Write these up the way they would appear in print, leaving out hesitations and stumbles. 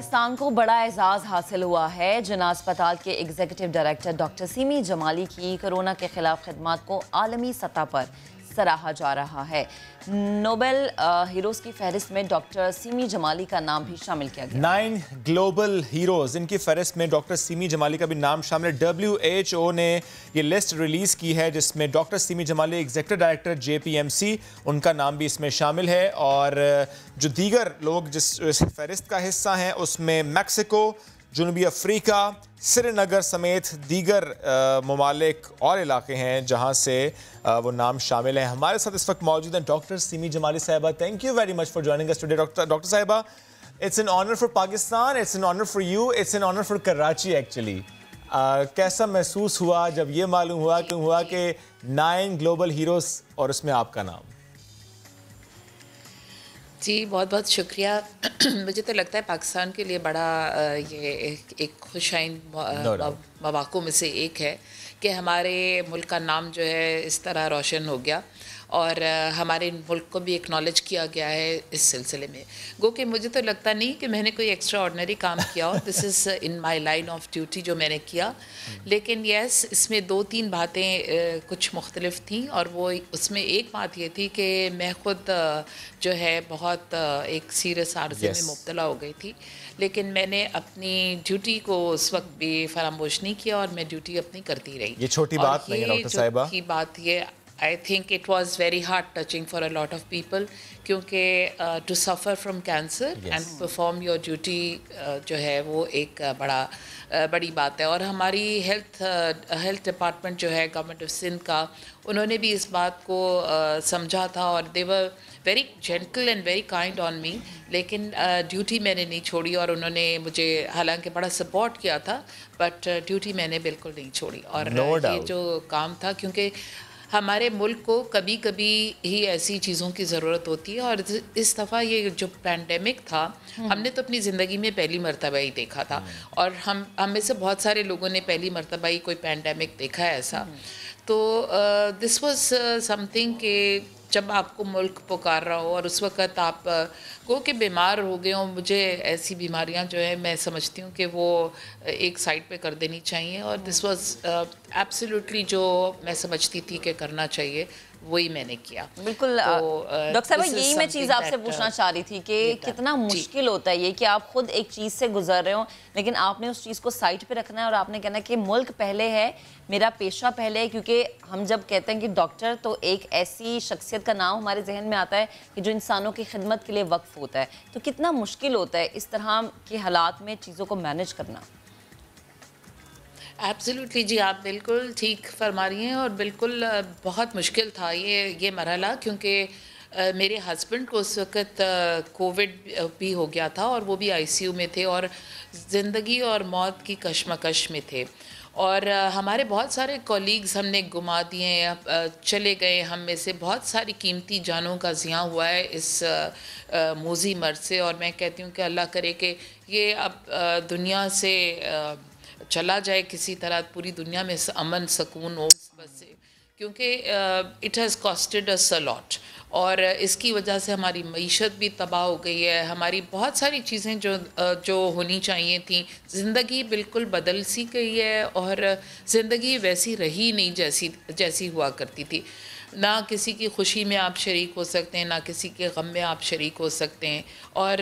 पाकिस्तान को बड़ा एजाज़ हासिल हुआ है। जिना अस्पताल के executive director doctor Seemi Jamali की कोरोना के खिलाफ खिदमत को आलमी सतह पर सराहा जा रहा है। नोबेल हीरोज़ की फहरिस्त में डॉक्टर सीमी जमाली का नाम भी शामिल किया गया। 9 ग्लोबल हीरोज़, इनकी फहरिस्त में डॉक्टर सीमी जमाली का भी नाम शामिल है। WHO ने ये लिस्ट रिलीज़ की है जिसमें doctor Seemi Jamali executive director JPMC, उनका नाम भी इसमें शामिल है। और जो दीगर लोग जिस फहरिस्त का हिस्सा हैं उसमें मैक्सिको, जनूबी अफ्रीका, श्रीनगर समेत दीगर ममालिक और इलाके हैं जहां से वो नाम शामिल हैं। हमारे साथ इस वक्त मौजूद हैं डॉक्टर सीमी जमाली साहिबा। Thank you very much for joining us today doctor साहिबा। It's an honour for Pakistan, it's an honour for you, it's an honour for Karachi actually. कैसा महसूस हुआ जब ये मालूम हुआ कि 9 ग्लोबल हीरोज़ और उसमें आपका नाम? जी बहुत बहुत शुक्रिया। मुझे तो लगता है पाकिस्तान के लिए बड़ा ये एक खुशाइन मौक़ों में से एक है कि हमारे मुल्क का नाम जो है इस तरह रोशन हो गया और हमारे मुल्क को भी एक्नॉलेज किया गया है इस सिलसिले में। गो कि मुझे तो लगता नहीं कि मैंने कोई एक्स्ट्रा ऑर्डिनरी काम किया हो। This is in my line of duty जो मैंने किया। लेकिन यस, इसमें 2-3 बातें कुछ मुख्तलिफ थी और वो उसमें एक बात ये थी कि मैं ख़ुद जो है बहुत एक सीरियस आर्ज़े में मुब्तला हो गई थी, लेकिन मैंने अपनी ड्यूटी को उस वक्त भी फरामोश नहीं किया और मैं ड्यूटी अपनी करती रही। ये छोटी बात नहीं है डॉक्टर साहिबा। की बात ये I think it was very heart touching for a lot of people क्योंकि to suffer from cancer and perform your duty जो है वो एक बड़ी बात है। और हमारी हेल्थ डिपार्टमेंट जो है गवर्नमेंट ऑफ सिंध का, उन्होंने भी इस बात को समझा था और they were very gentle and very kind on me। लेकिन ड्यूटी मैंने नहीं छोड़ी और उन्होंने मुझे हालांकि बड़ा सपोर्ट किया था, बट ड्यूटी मैंने बिल्कुल नहीं छोड़ी। और ये जो काम था, क्योंकि हमारे मुल्क को कभी कभी ही ऐसी चीज़ों की ज़रूरत होती है और इस दफ़ा ये जो पैंडेमिक था हमने तो अपनी ज़िंदगी में पहली मर्तबा ही देखा था और हम में से बहुत सारे लोगों ने पहली मर्तबा ही कोई पैंडेमिक देखा है ऐसा। तो दिस वाज समथिंग कि जब आपको मुल्क पुकार रहा हो और उस वक़्त आप को कि बीमार हो गए हो। मुझे ऐसी बीमारियां जो है मैं समझती हूँ कि वो एक साइड पे कर देनी चाहिए और दिस वाज एब्सोल्युटली जो मैं समझती थी कि करना चाहिए वही मैंने किया। बिल्कुल डॉक्टर साहब, यही मैं चीज़ आपसे पूछना चाह रही थी कि कितना मुश्किल होता है ये कि आप खुद एक चीज़ से गुजर रहे हो लेकिन आपने उस चीज़ को साइड पे रखना है और आपने कहना है कि मुल्क पहले है, मेरा पेशा पहले है। क्योंकि हम जब कहते हैं कि डॉक्टर, तो एक ऐसी शख्सियत का नाम हमारे जहन में आता है कि जो इंसानों की खिदमत के लिए वक्फ होता है। तो कितना मुश्किल होता है इस तरह के हालात में चीज़ों को मैनेज करना? एब्सोल्युटली जी, आप बिल्कुल ठीक फरमा रही हैं और बिल्कुल बहुत मुश्किल था ये मरहला, क्योंकि मेरे हस्बैंड को उस वक़्त कोविड भी हो गया था और वो भी ICU में थे और ज़िंदगी और मौत की कशमकश में थे। और हमारे बहुत सारे कॉलीग्स हमने गुमा दिए हैं, चले गए। हम में से बहुत सारी कीमती जानों का ज़िया हुआ है इस मूज़ी मर्ज़ से और मैं कहती हूँ कि अल्लाह करे कि ये अब दुनिया से चला जाए किसी तरह, पूरी दुनिया में अमन सुकून हो बस से, क्योंकि it has costed us a lot और इसकी वजह से हमारी मईशत भी तबाह हो गई है। हमारी बहुत सारी चीज़ें जो होनी चाहिए थी, ज़िंदगी बिल्कुल बदल सी गई है और ज़िंदगी वैसी रही नहीं जैसी हुआ करती थी। ना किसी की खुशी में आप शरीक हो सकते हैं, ना किसी के गम में आप शरीक हो सकते हैं। और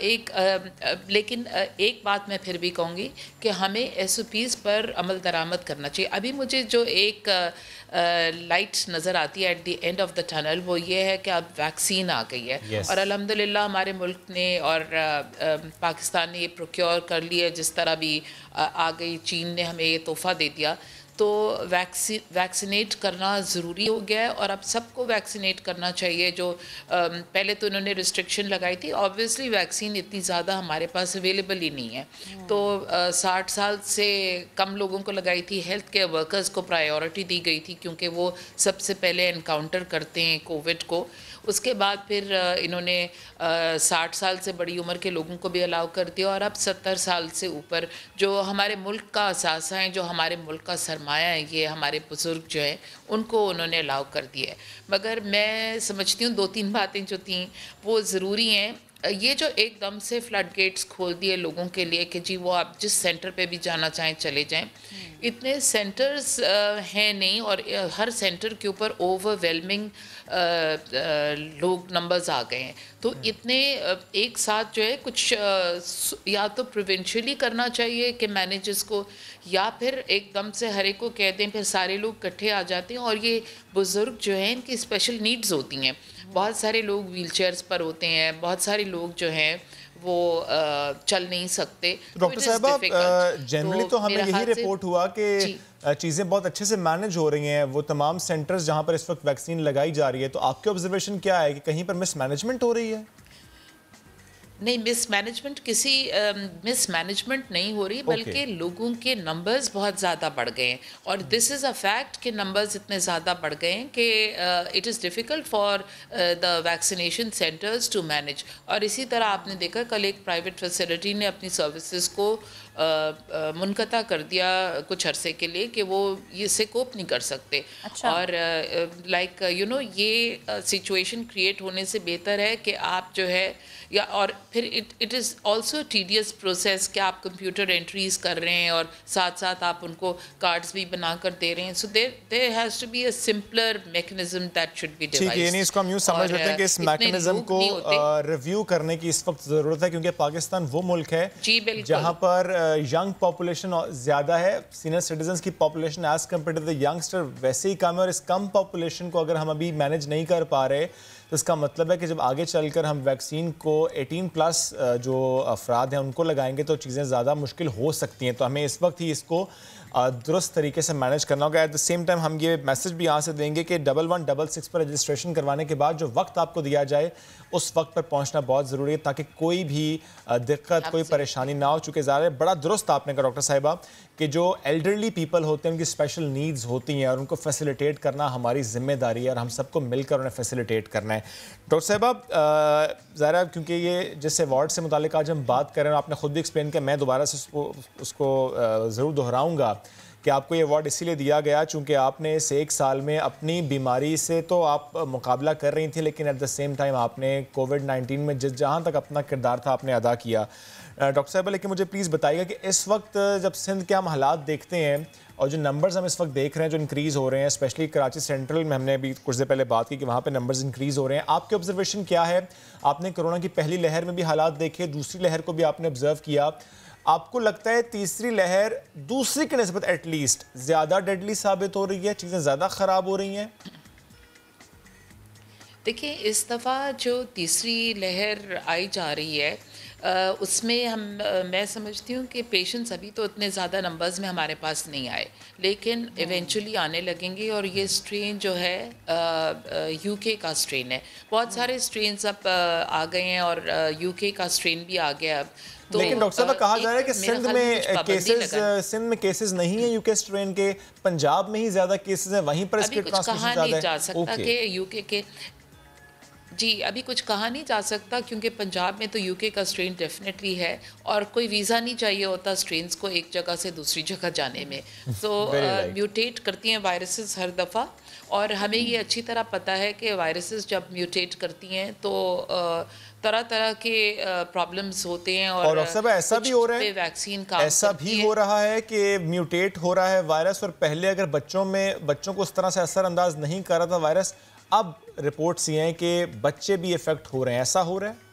लेकिन एक बात मैं फिर भी कहूँगी कि हमें SOPs पर अमल दरामद करना चाहिए। अभी मुझे जो एक लाइट नज़र आती है at the end of the tunnel, वो ये है कि अब वैक्सीन आ गई है और अल्हम्दुलिल्लाह हमारे मुल्क ने और पाकिस्तान ने ये प्रोक्योर कर लिया, जिस तरह भी आ गई। चीन ने हमें ये तोहफ़ा दे दिया, तो वैक्सीनेट करना ज़रूरी हो गया है और अब सबको वैक्सीनेट करना चाहिए। जो पहले तो उन्होंने रिस्ट्रिक्शन लगाई थी, ऑब्वियसली वैक्सीन इतनी ज़्यादा हमारे पास अवेलेबल ही नहीं है, तो 60 साल से कम लोगों को लगाई थी। हेल्थ केयर वर्कर्स को प्रायोरिटी दी गई थी क्योंकि वो सबसे पहले एनकाउंटर करते हैं कोविड को। उसके बाद फिर इन्होंने 60 साल से बड़ी उम्र के लोगों को भी अलाउ कर दिया और अब 70 साल से ऊपर जो हमारे मुल्क का असासा है, जो हमारे मुल्क का सरमाया है, ये हमारे बुज़ुर्ग जो हैं, उनको उन्होंने अलाउ कर दिया है। मगर मैं समझती हूँ 2-3 बातें जो थीं वो ज़रूरी हैं ये जो एकदम से फ्लड गेट्स खोल दिए लोगों के लिए कि जी वो आप जिस सेंटर पे भी जाना चाहें चले जाएं, इतने सेंटर्स हैं नहीं, और हर सेंटर के ऊपर ओवरवेलमिंग लोग नंबर्स आ गए हैं। तो इतने एक साथ जो है कुछ या तो प्रोविंशियली करना चाहिए कि मैनेजर्स को, या फिर एकदम से हर एक को कह दें, फिर सारे लोग इकट्ठे आ जाते हैं। और ये बुज़ुर्ग जो हैं इनकी स्पेशल नीड्स होती हैं, बहुत सारे लोग व्हील चेयर्स पर होते हैं, बहुत सारे लोग जो हैं वो चल नहीं सकते। डॉक्टर साहिबा, जनरली तो हमें यही रिपोर्ट हुआ कि चीज़ें बहुत अच्छे से मैनेज हो रही हैं, वो तमाम सेंटर्स जहां पर इस वक्त वैक्सीन लगाई जा रही है। तो आपके ऑब्जर्वेशन क्या है कि कहीं पर मिसमैनेजमेंट हो रही है? नहीं, मिसमैनेजमेंट नहीं हो रही, बल्कि लोगों के नंबर्स बहुत ज़्यादा बढ़ गए हैं। और दिस इज़ अ फैक्ट कि नंबर्स इतने ज़्यादा बढ़ गए हैं कि it is difficult for the vaccination centres to manage. और इसी तरह आपने देखा कल एक प्राइवेट फैसिलिटी ने अपनी सर्विसेज को मुनक़ता कर दिया कुछ अरसे के लिए कि वो इससे कोप नहीं कर सकते। अच्छा। और लाइक यू नो, ये सिचुएशन क्रिएट होने से बेहतर है कि आप जो है, या और फिर it is also tedious process कि आप कंप्यूटर एंट्रीज कर रहे हैं और साथ साथ आप उनको कार्ड्स भी बना कर दे रहे हैं। So there has to be a simple mechanism that should be devised. ठीक है, यानी इसको हम यूँ समझ लेते हैं कि इस मैकेनिज्म को रिव्यू करने की इस वक्त ज़रूरत है, क्योंकि पाकिस्तान वो मुल्क है जहाँ पर यंग पॉपुलेशन ज़्यादा है, सीनियर सिटीजन्स की population as compare to the youngster वैसे ही कम है। और इस कम पॉपुलेशन को अगर हम अभी मैनेज नहीं कर पा रहे तो इसका मतलब है कि जब आगे चलकर हम वैक्सीन को 18+ जो अफराद हैं उनको लगाएंगे तो चीज़ें ज़्यादा मुश्किल हो सकती हैं। तो हमें इस वक्त ही इसको दुरुस्त तरीके से मैनेज करना होगा। एट द सेम टाइम हम ये मैसेज भी यहाँ से देंगे कि 1166 पर रजिस्ट्रेशन करवाने के बाद जो वक्त आपको दिया जाए उस वक्त पर पहुँचना बहुत ज़रूरी है, ताकि कोई भी दिक्कत, कोई परेशानी ना हो। चूँकि ज़्यादा बड़ा दुरुस्त आपने कहा डॉक्टर साहिबा कि जो एल्डरली पीपल होते हैं उनकी स्पेशल नीड्स होती हैं और उनको फैसिलिटेट करना हमारी जिम्मेदारी है और हम सबको मिलकर उन्हें फैसिलिटेट करना है। डॉक्टर साहिबा, ज़रा क्योंकि ये जिस अवार्ड से मुतालिक आज हम बात कर रहे हैं, आपने खुद भी एक्सप्लेन किया, मैं दोबारा से उसको ज़रूर दोहराऊँगा कि आपको ये अवार्ड इसीलिए दिया गया चूँकि आपने इस 1 साल में अपनी बीमारी से तो आप मुकाबला कर रही थी, लेकिन एट द सेम टाइम आपने कोविड-19 में जहाँ तक अपना किरदार था आपने अदा किया। डॉक्टर साहिबा, लेकिन मुझे प्लीज़ बताइएगा कि इस वक्त जब सिंध के हम हालात देखते हैं और जो नंबर्स हम इस वक्त देख रहे हैं जो इंक्रीज़ हो रहे हैं, स्पेशली कराची सेंट्रल में हमने अभी कुछ देर पहले बात की कि वहाँ पे नंबर्स इंक्रीज़ हो रहे हैं, आपके ऑब्जर्वेशन क्या है? आपने कोरोना की पहली लहर में भी हालात देखे, दूसरी लहर को भी आपने ऑब्जर्व किया, आपको लगता है तीसरी लहर दूसरी की निस्बत एटलीस्ट ज़्यादा डेडली साबित हो रही है, चीज़ें ज़्यादा ख़राब हो रही हैं? देखिए, इस दफ़ा जो तीसरी लहर आई जा रही है उसमें मैं समझती हूँ कि पेशेंट्स अभी तो इतने ज़्यादा नंबर्स में हमारे पास नहीं आए, लेकिन इवेंचुअली आने लगेंगे। और ये स्ट्रेन जो है यूके का स्ट्रेन है, बहुत सारे स्ट्रेन्स अब आ गए हैं और यूके का स्ट्रेन भी आ गया अब। तो लेकिन डॉक्टर साहब कहा जा रहा है कि सिंध में केसेस नहीं है यूके स्ट्रेन के, पंजाब में ही ज़्यादा केसेस हैं, वहीं पर इसके ट्रांसमिशन ज़्यादा है। नहीं जा सकता कि यूके के, जी अभी कुछ कहा नहीं जा सकता क्योंकि पंजाब में तो यूके का स्ट्रेन डेफिनेटली है और कोई वीज़ा नहीं चाहिए होता स्ट्रेन्स को एक जगह से दूसरी जगह जाने में। सो म्यूटेट करती हैं वायरसेस हर दफ़ा, और हमें ये अच्छी तरह पता है कि वायरसेस जब म्यूटेट करती हैं तो तरह तरह के प्रॉब्लम्स होते हैं। और सब ऐसा भी हो रहा है, वैक्सीन का ऐसा भी हो रहा है कि म्यूटेट हो रहा है वायरस, और पहले अगर बच्चों को उस तरह से असरअंदाज नहीं कर रहा था वायरस, अब रिपोर्ट्स ये हैं कि बच्चे भी इफेक्ट हो रहे हैं, ऐसा हो रहा है?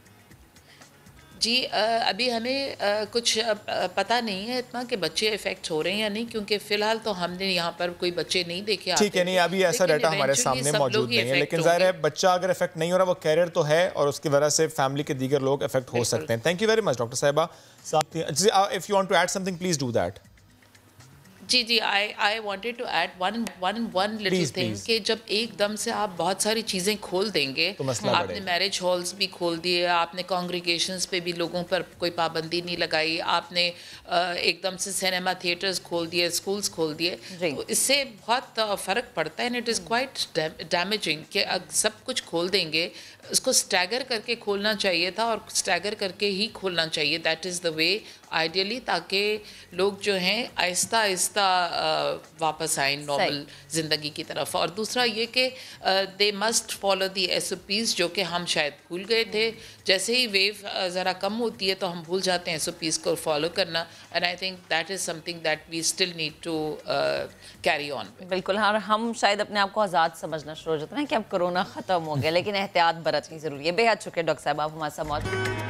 जी अभी हमें कुछ पता नहीं है इतना कि बच्चे इफेक्ट हो रहे हैं या नहीं, क्योंकि फिलहाल तो हमने यहाँ पर कोई बच्चे नहीं देखे। ठीक है, नहीं अभी ऐसा डाटा हमारे सामने मौजूद नहीं है, लेकिन जाहिर है बच्चा अगर इफेक्ट नहीं हो रहा, वो कैरियर तो है और उसकी वजह से फैमिली के दीगर लोग इफेक्ट हो सकते हैं। Thank you very much doctor साहिबा। If you want to add something please do that. जी I wanted to add one little thing कि जब एकदम से आप बहुत सारी चीज़ें खोल देंगे, तो आपने मैरिज हॉल्स भी खोल दिए, आपने कॉन्ग्रीगेशंस पे भी लोगों पर कोई पाबंदी नहीं लगाई, आपने एकदम से सिनेमा थिएटर्स खोल दिए, स्कूल्स खोल दिए, तो इससे बहुत फ़र्क पड़ता है। And it is quite damaging कि सब कुछ खोल देंगे उसको स्टैगर करके खोलना चाहिए था और स्टैगर करके ही खोलना चाहिए. That is the way ideally, ताकि लोग जो हैं आहिस्ता आहिस्ता वापस आए नॉर्मल ज़िंदगी की तरफ. और दूसरा ये कि they must follow the SOPs, जो कि हम शायद भूल गए थे. जैसे ही वेव ज़रा कम होती है तो हम भूल जाते हैं SOPs को फॉलो करना. And I think that is something that we still need to carry on. बिल्कुल. हाँ, हम शायद अपने आप को आज़ाद समझना शुरू हो जाते हैं कि अब कोरोना ख़त्म हो गया, लेकिन एहतियात बरतनी ज़रूरी है. बेहद शुक्रिया डॉक्टर साहब, आप हमारे साथ मौजूद.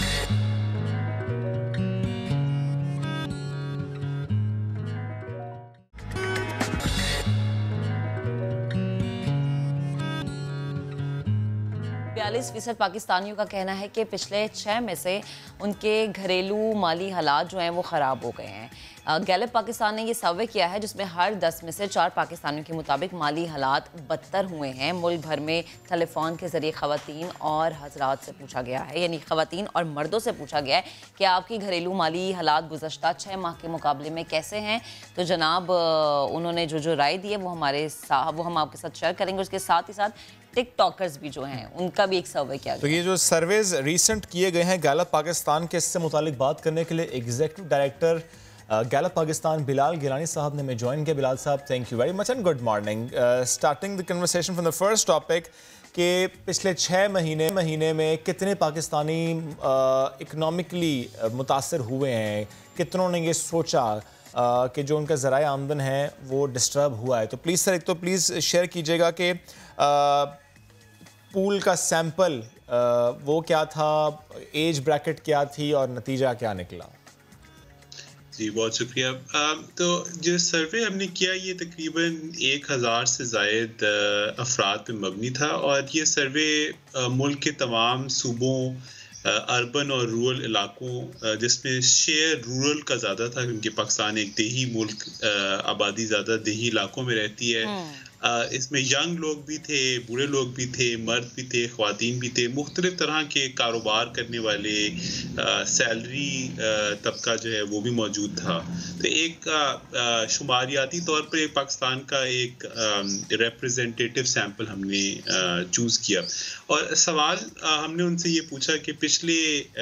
%42 पाकिस्तानियों का कहना है कि पिछले 6 में से उनके घरेलू माली हालात जो हैं वो ख़राब हो गए हैं. गैलप पाकिस्तान ने ये सर्वे किया है जिसमें हर 10 में से 4 पाकिस्तानियों के मुताबिक माली हालात बदतर हुए हैं. मुल्क भर में टेलीफोन के ज़रिए ख़वातीन और हज़रात से पूछा गया है, यानी ख़वातीन और मर्दों से पूछा गया है कि आपकी घरेलू माली हालात गुज़श्ता 6 माह के मुकाबले में कैसे हैं. तो जनाब उन्होंने जो राय दी है वो हम आपके साथ शेयर करेंगे. उसके साथ ही साथ टिकटॉकर्स भी जो हैं उनका भी एक सर्वे किया गया. तो ये जो सर्वेज रिसेंट किए गए हैं गैलप पाकिस्तान के, इससे मुतालिक बात करने के लिए executive director Gallup Pakistan Bilal Gilani साहब ने हमें ज्वाइन किया. बिलाल साहब, thank you very much and good morning. Starting the conversation from the first topic कि पिछले 6 महीने में कितने पाकिस्तानी इकनॉमिकली मुतासर हुए हैं, कितनों ने ये सोचा कि जो उनका ज़राए आमदन है वो डिस्टर्ब हुआ है. तो प्लीज़ सर, एक तो प्लीज़ शेयर कीजिएगा कि पूल का सैंपल वो क्या था, एज ब्रैकेट क्या थी और नतीजा क्या निकला. जी बहुत शुक्रिया. तो जो सर्वे हमने किया ये तकरीबन 1000 से ज़ायद अफराद पे मबनी था और ये सर्वे मुल्क के तमाम सूबों, अर्बन और रूरल इलाकों, जिसमें शेयर रूरल का ज़्यादा था क्योंकि पाकिस्तान एक देही मुल्क, आबादी ज़्यादा देही इलाकों में रहती है. इसमें यंग लोग भी थे, बूढ़े लोग भी थे, मर्द भी थे, ख्वातीन भी थे, मुख्तलिफ तरह के कारोबार करने वाले, सैलरी तबका जो है वो भी मौजूद था. तो एक शुमारियाती तौर पर पाकिस्तान का एक रिप्रेजेंटेटिव सैंपल हमने चूज़ किया और सवाल हमने उनसे ये पूछा कि पिछले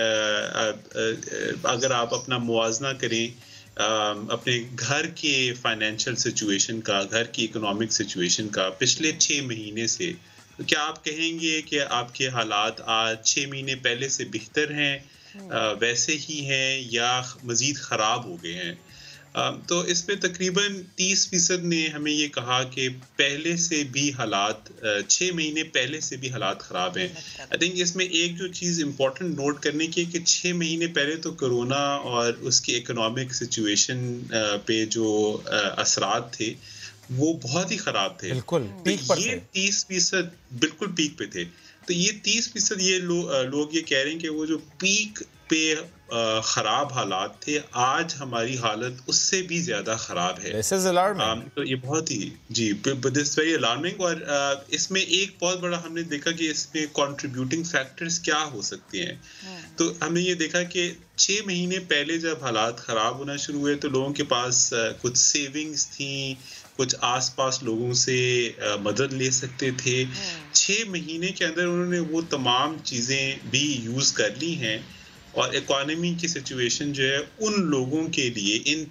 अगर आप अपना मुवाजना करें अपने घर के फाइनेंशियल सिचुएशन का, घर की इकोनॉमिक सिचुएशन का पिछले 6 महीने से, तो क्या आप कहेंगे कि आपके हालात आज 6 महीने पहले से बेहतर हैं, वैसे ही हैं या मज़ीद ख़राब हो गए हैं? तो इसमें तकरीबन 30% ने हमें ये कहा कि पहले से भी हालात 6 महीने पहले से भी हालात ख़राब हैं. आई थिंक इसमें एक जो चीज़ इम्पोर्टेंट नोट करने की है कि 6 महीने पहले तो कोरोना और उसकी इकोनॉमिक सिचुएशन पे जो असरात थे वो बहुत ही ख़राब थे. बिल्कुल पीक पर ये 30% बिल्कुल पीक पे थे. तो ये 30% ये लोग ये कह रहे हैं कि वो जो पीक पे ख़राब हालात थे, आज हमारी हालत उससे भी ज़्यादा ख़राब है. This is alarming. तो ये बहुत ही दिस वेरी अलार्मिंग. और इसमें एक बहुत बड़ा हमने देखा कि इसमें कंट्रीब्यूटिंग फैक्टर्स क्या हो सकते हैं. तो हमने ये देखा कि 6 महीने पहले जब हालात ख़राब होना शुरू हुए तो लोगों के पास कुछ सेविंग्स थी, कुछ आसपास लोगों से मदद ले सकते थे. 6 महीने के अंदर उन्होंने वो तमाम चीज़ें भी यूज़ कर ली हैं और इकोनॉमी की सिचुएशन जो है उन लोगों के लिए, इन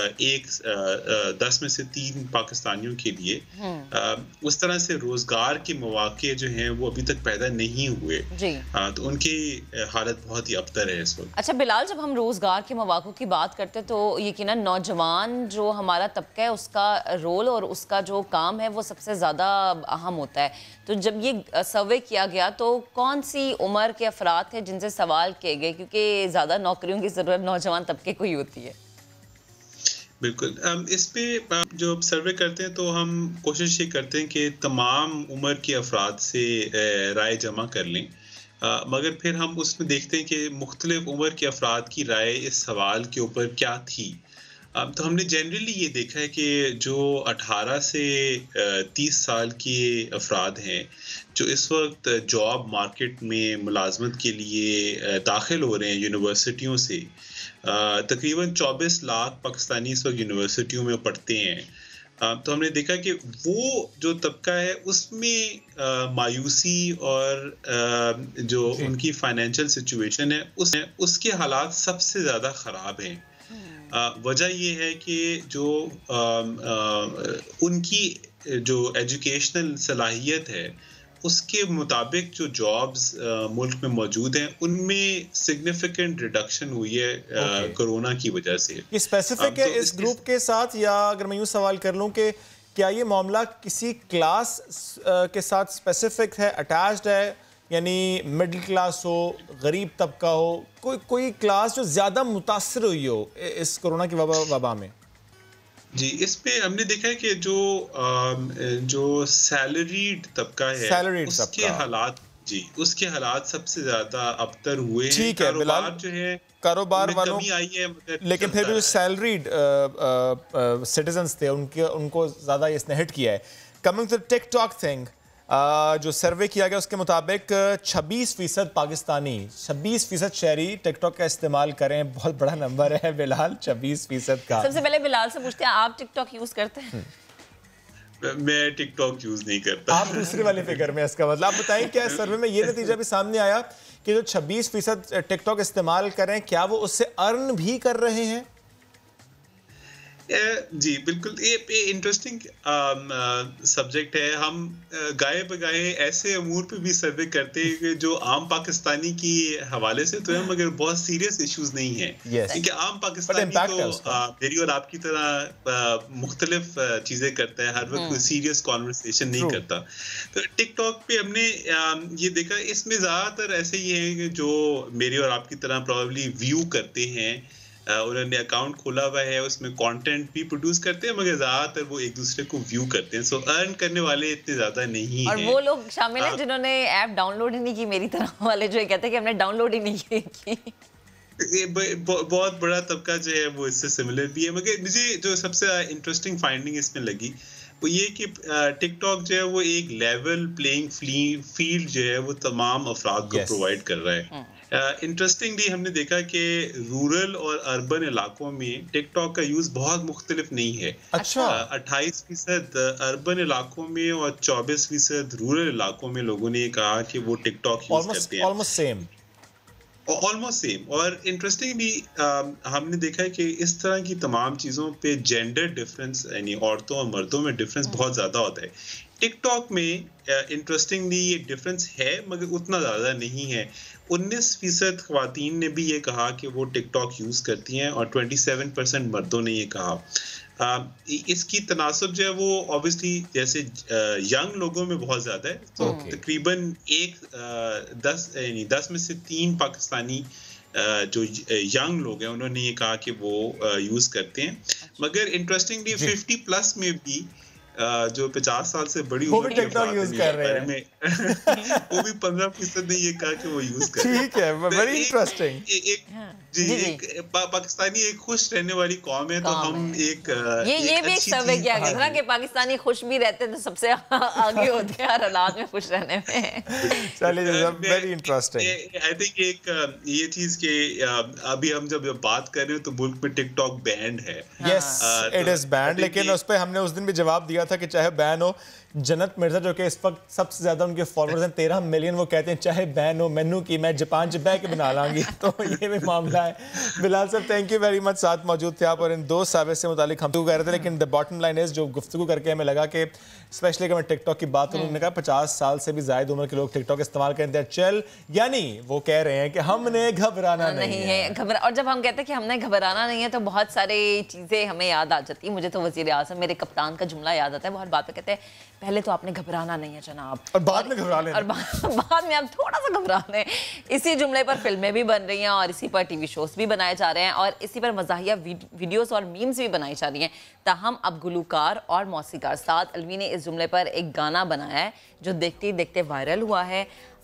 10 में से 3 पाकिस्तानियों के लिए उस तरह से रोजगार के मौके जो हैं वो अभी तक पैदा नहीं हुए. तो उनकी हालत बहुत ही अबतर है इस वक्त. अच्छा बिलाल, जब हम रोजगार के मौकों की बात करते हैं तो यकीनन नौजवान जो हमारा तबका है उसका रोल और उसका जो काम है वो सबसे ज़्यादा अहम होता है. तो जब ये सर्वे किया गया तो कौन सी उम्र के अफराद थे जिनसे सवाल किए गए, क्योंकि ज़्यादा नौकरियों की ज़रूरत नौजवान तबके को ही होती है? बिल्कुल. इस पे जो सर्वे करते हैं तो हम कोशिश ये करते हैं कि तमाम उम्र के अफराद से राय जमा कर लें, मगर फिर हम उसमें देखते हैं कि मुख्तलिफ उम्र के अफराद की राय इस सवाल के ऊपर क्या थी. तो हमने जनरली ये देखा है कि जो 18 से 30 साल के अफराद हैं जो इस वक्त जॉब मार्केट में मुलाजमत के लिए दाखिल हो रहे हैं यूनिवर्सिटियों से, तकरीबन 24 लाख पाकिस्तानी इस वक्त यूनिवर्सिटियों में पढ़ते हैं. तो हमने देखा कि वो जो तबका है उसमें मायूसी और जो उनकी फाइनेंशियल सिचुएशन है उसके हालात सबसे ज़्यादा ख़राब हैं। वजह ये है कि जो उनकी जो एजुकेशनल सलाहियत है उसके मुताबिक जो जॉब्स मुल्क में मौजूद हैं उनमें सिग्निफिकेंट रिडक्शन हुई है कोरोना की वजह से। ये स्पेसिफिक है इस ग्रुप के साथ, या अगर मैं यूँ सवाल कर लूँ कि क्या ये मामला किसी क्लास के साथ स्पेसिफिक है, अटैच्ड है, यानी मिडिल क्लास हो, गरीब तबका हो, कोई क्लास जो ज़्यादा मुतासर हुई हो इस कोरोना की वबा में? जी, इसमें हमने देखा है कि जो सैलरीड तबका है उसके हालात सबसे ज्यादा अबतर हुए हैं। ठीक है बिलाल, जो है कारोबार वालों कमी आई है, लेकिन फिर भी जो सैलरीड सिटीजन्स थे उनको ज़्यादा इसने हिट किया है। कमिंग टू टिकटॉक थिंग, जो सर्वे किया गया उसके मुताबिक 26% पाकिस्तानी, 26% शहरी टिकटॉक का इस्तेमाल करें। बहुत बड़ा नंबर है बिलाल, 26% का। सबसे पहले बिलाल से पूछते हैं, आप टिकटॉक यूज करते हैं? मैं टिकटॉक यूज नहीं करता। आप दूसरे वाले फिगर में, इसका मतलब आप बताएं क्या सर्वे में ये नतीजा भी सामने आया कि जो 26% टिकटॉक इस्तेमाल करें, क्या वो उससे अर्न भी कर रहे हैं? जी बिल्कुल, ये इंटरेस्टिंग सब्जेक्ट है। हम गाए बगाए ऐसे अमूर पे भी सर्वे करते हैं जो आम पाकिस्तानी की हवाले से तो है, मगर बहुत सीरियस इश्यूज नहीं है। क्योंकि आम पाकिस्तानी तो मेरी और आपकी तरह मुख्तलिफ चीजें करता है, हर वक्त सीरियस कॉन्वर्सेशन नहीं करता। तो टिकटॉक पे हमने ये देखा, इसमें ज्यादातर ऐसे ही है कि जो मेरी और आपकी तरह प्रोबेबली व्यू करते हैं, उन्होंने अकाउंट खोला हुआ है, उसमें कंटेंट भी प्रोड्यूस करते हैं, मगर ज्यादातर वो एक दूसरे को व्यू करते हैं। सो अर्न करने वाले इतने ज्यादा नहीं और वो लोग शामिल हैं जिन्होंने ऐप डाउनलोड ही नहीं की, मेरी तरह वाले जो कहते हैं कि हमने डाउनलोड ही नहीं की। ये बहुत बड़ा तबका जो है वो इससे सिमिलर भी है। मगर मुझे जो सबसे इंटरेस्टिंग फाइंडिंग इसमें लगी वो ये कि टिकटॉक जो है वो एक लेवल प्लेइंग फील्ड जो है वो तमाम अफराद को प्रोवाइड कर रहा है। इंटरेस्टिंगली हमने देखा कि रूरल और अर्बन इलाकों में टिकटॉक का यूज बहुत मुख्तलिफ नहीं है। अच्छा, 28% अर्बन इलाकों में और 24% रूरल इलाकों में लोगों ने कहा कि वो टिकटॉक यूज करते हैं। Almost same. और इंटरेस्टिंगली हमने देखा है कि इस तरह की तमाम चीज़ों पे जेंडर डिफरेंस, यानी औरतों और मर्दों में डिफरेंस बहुत ज़्यादा होता है। टिकटॉक में इंटरेस्टिंगली ये डिफरेंस है, मगर उतना ज़्यादा नहीं है। 19% ख़वातीन ने भी ये कहा कि वो टिकटॉक यूज़ करती हैं और 27% मर्दों ने ये कहा। इसकी तनासब जो है वो ऑब्वियसली जैसे यंग लोगों में बहुत ज़्यादा है, तो तकरीबन 10 में से 3 पाकिस्तानी जो यंग लोग हैं उन्होंने ये कहा कि वो यूज़ करते हैं। मगर इंटरेस्टिंगली 50+ में भी जो 50 साल से बड़ी उम्र के टिकटॉक यूज कर रहे हैं वो भी 15% ने ये कहा कि वो यूज कर रहे हैं। ठीक है, वेरी इंटरेस्टिंग। पाकिस्तानी एक खुश रहने वाली कौम है, तो हम ये भी एक सर्वे किया गया था ना कि पाकिस्तानी खुश भी रहते हैं तो सबसे आगे होते हैं हर हालात में खुश रहने में। चलिए, वेरी इंटरेस्टिंग। आई थिंक एक ये चीज के अभी हम जब बात कर रहे हैं तो मुल्क में टिकटॉक बैंड है। यस, इट इज बैंड, लेकिन उस पर हमने उस दिन भी जवाब दिया था कि चाहे बैन हो, जन्नत मिर्जा जो कि इस वक्त सबसे ज्यादा उनके फॉलोअर्स हैं 13 मिलियन, वो कहते हैं चाहे बैन हो मैनू की मैं जापान च बह के बना लांगी। तो ये भी मामला है। बिलाल साहब, थैंक यू वेरी मच, साथ मौजूद थे आप और इन 2 सर्वे से मुतालिक हम तो कह रहे थे, लेकिन द बॉटम लाइन इज जो गुफ्तगू करके हमें लगा कि स्पेशली अगर मैं टिकटॉक की बात करूँ, उन्होंने कहा 50 साल से भी ज्यादा उम्र के लोग टिकटॉक इस्तेमाल करते हैं। चल, यानी वो कह रहे हैं कि हमने घबराना नहीं है। और जब हम कहते हैं कि हमने घबराना नहीं है तो बहुत सारी चीजें हमें याद आ जाती है। मुझे तो वजीर आज़म मेरे कप्तान का जुमला याद आता है, बहुत बात पे कहते हैं पहले तो आपने घबराना नहीं है जनाब, और बाद में घबरा लेना, और बाद में आप थोड़ा सा घबरा लें। इसी जुमले पर फिल्में भी बन रही हैं और इसी पर टीवी शोज भी बनाए जा रहे हैं और इसी पर मज़ाहिया वीडियोस और मीम्स भी बनाई जा रही हैं। ताहम अब गुलूकार और मौसीकार साद अलवी ने इस जुमले पर एक गाना बनाया है जो देखते ही देखते वायरल हुआ है।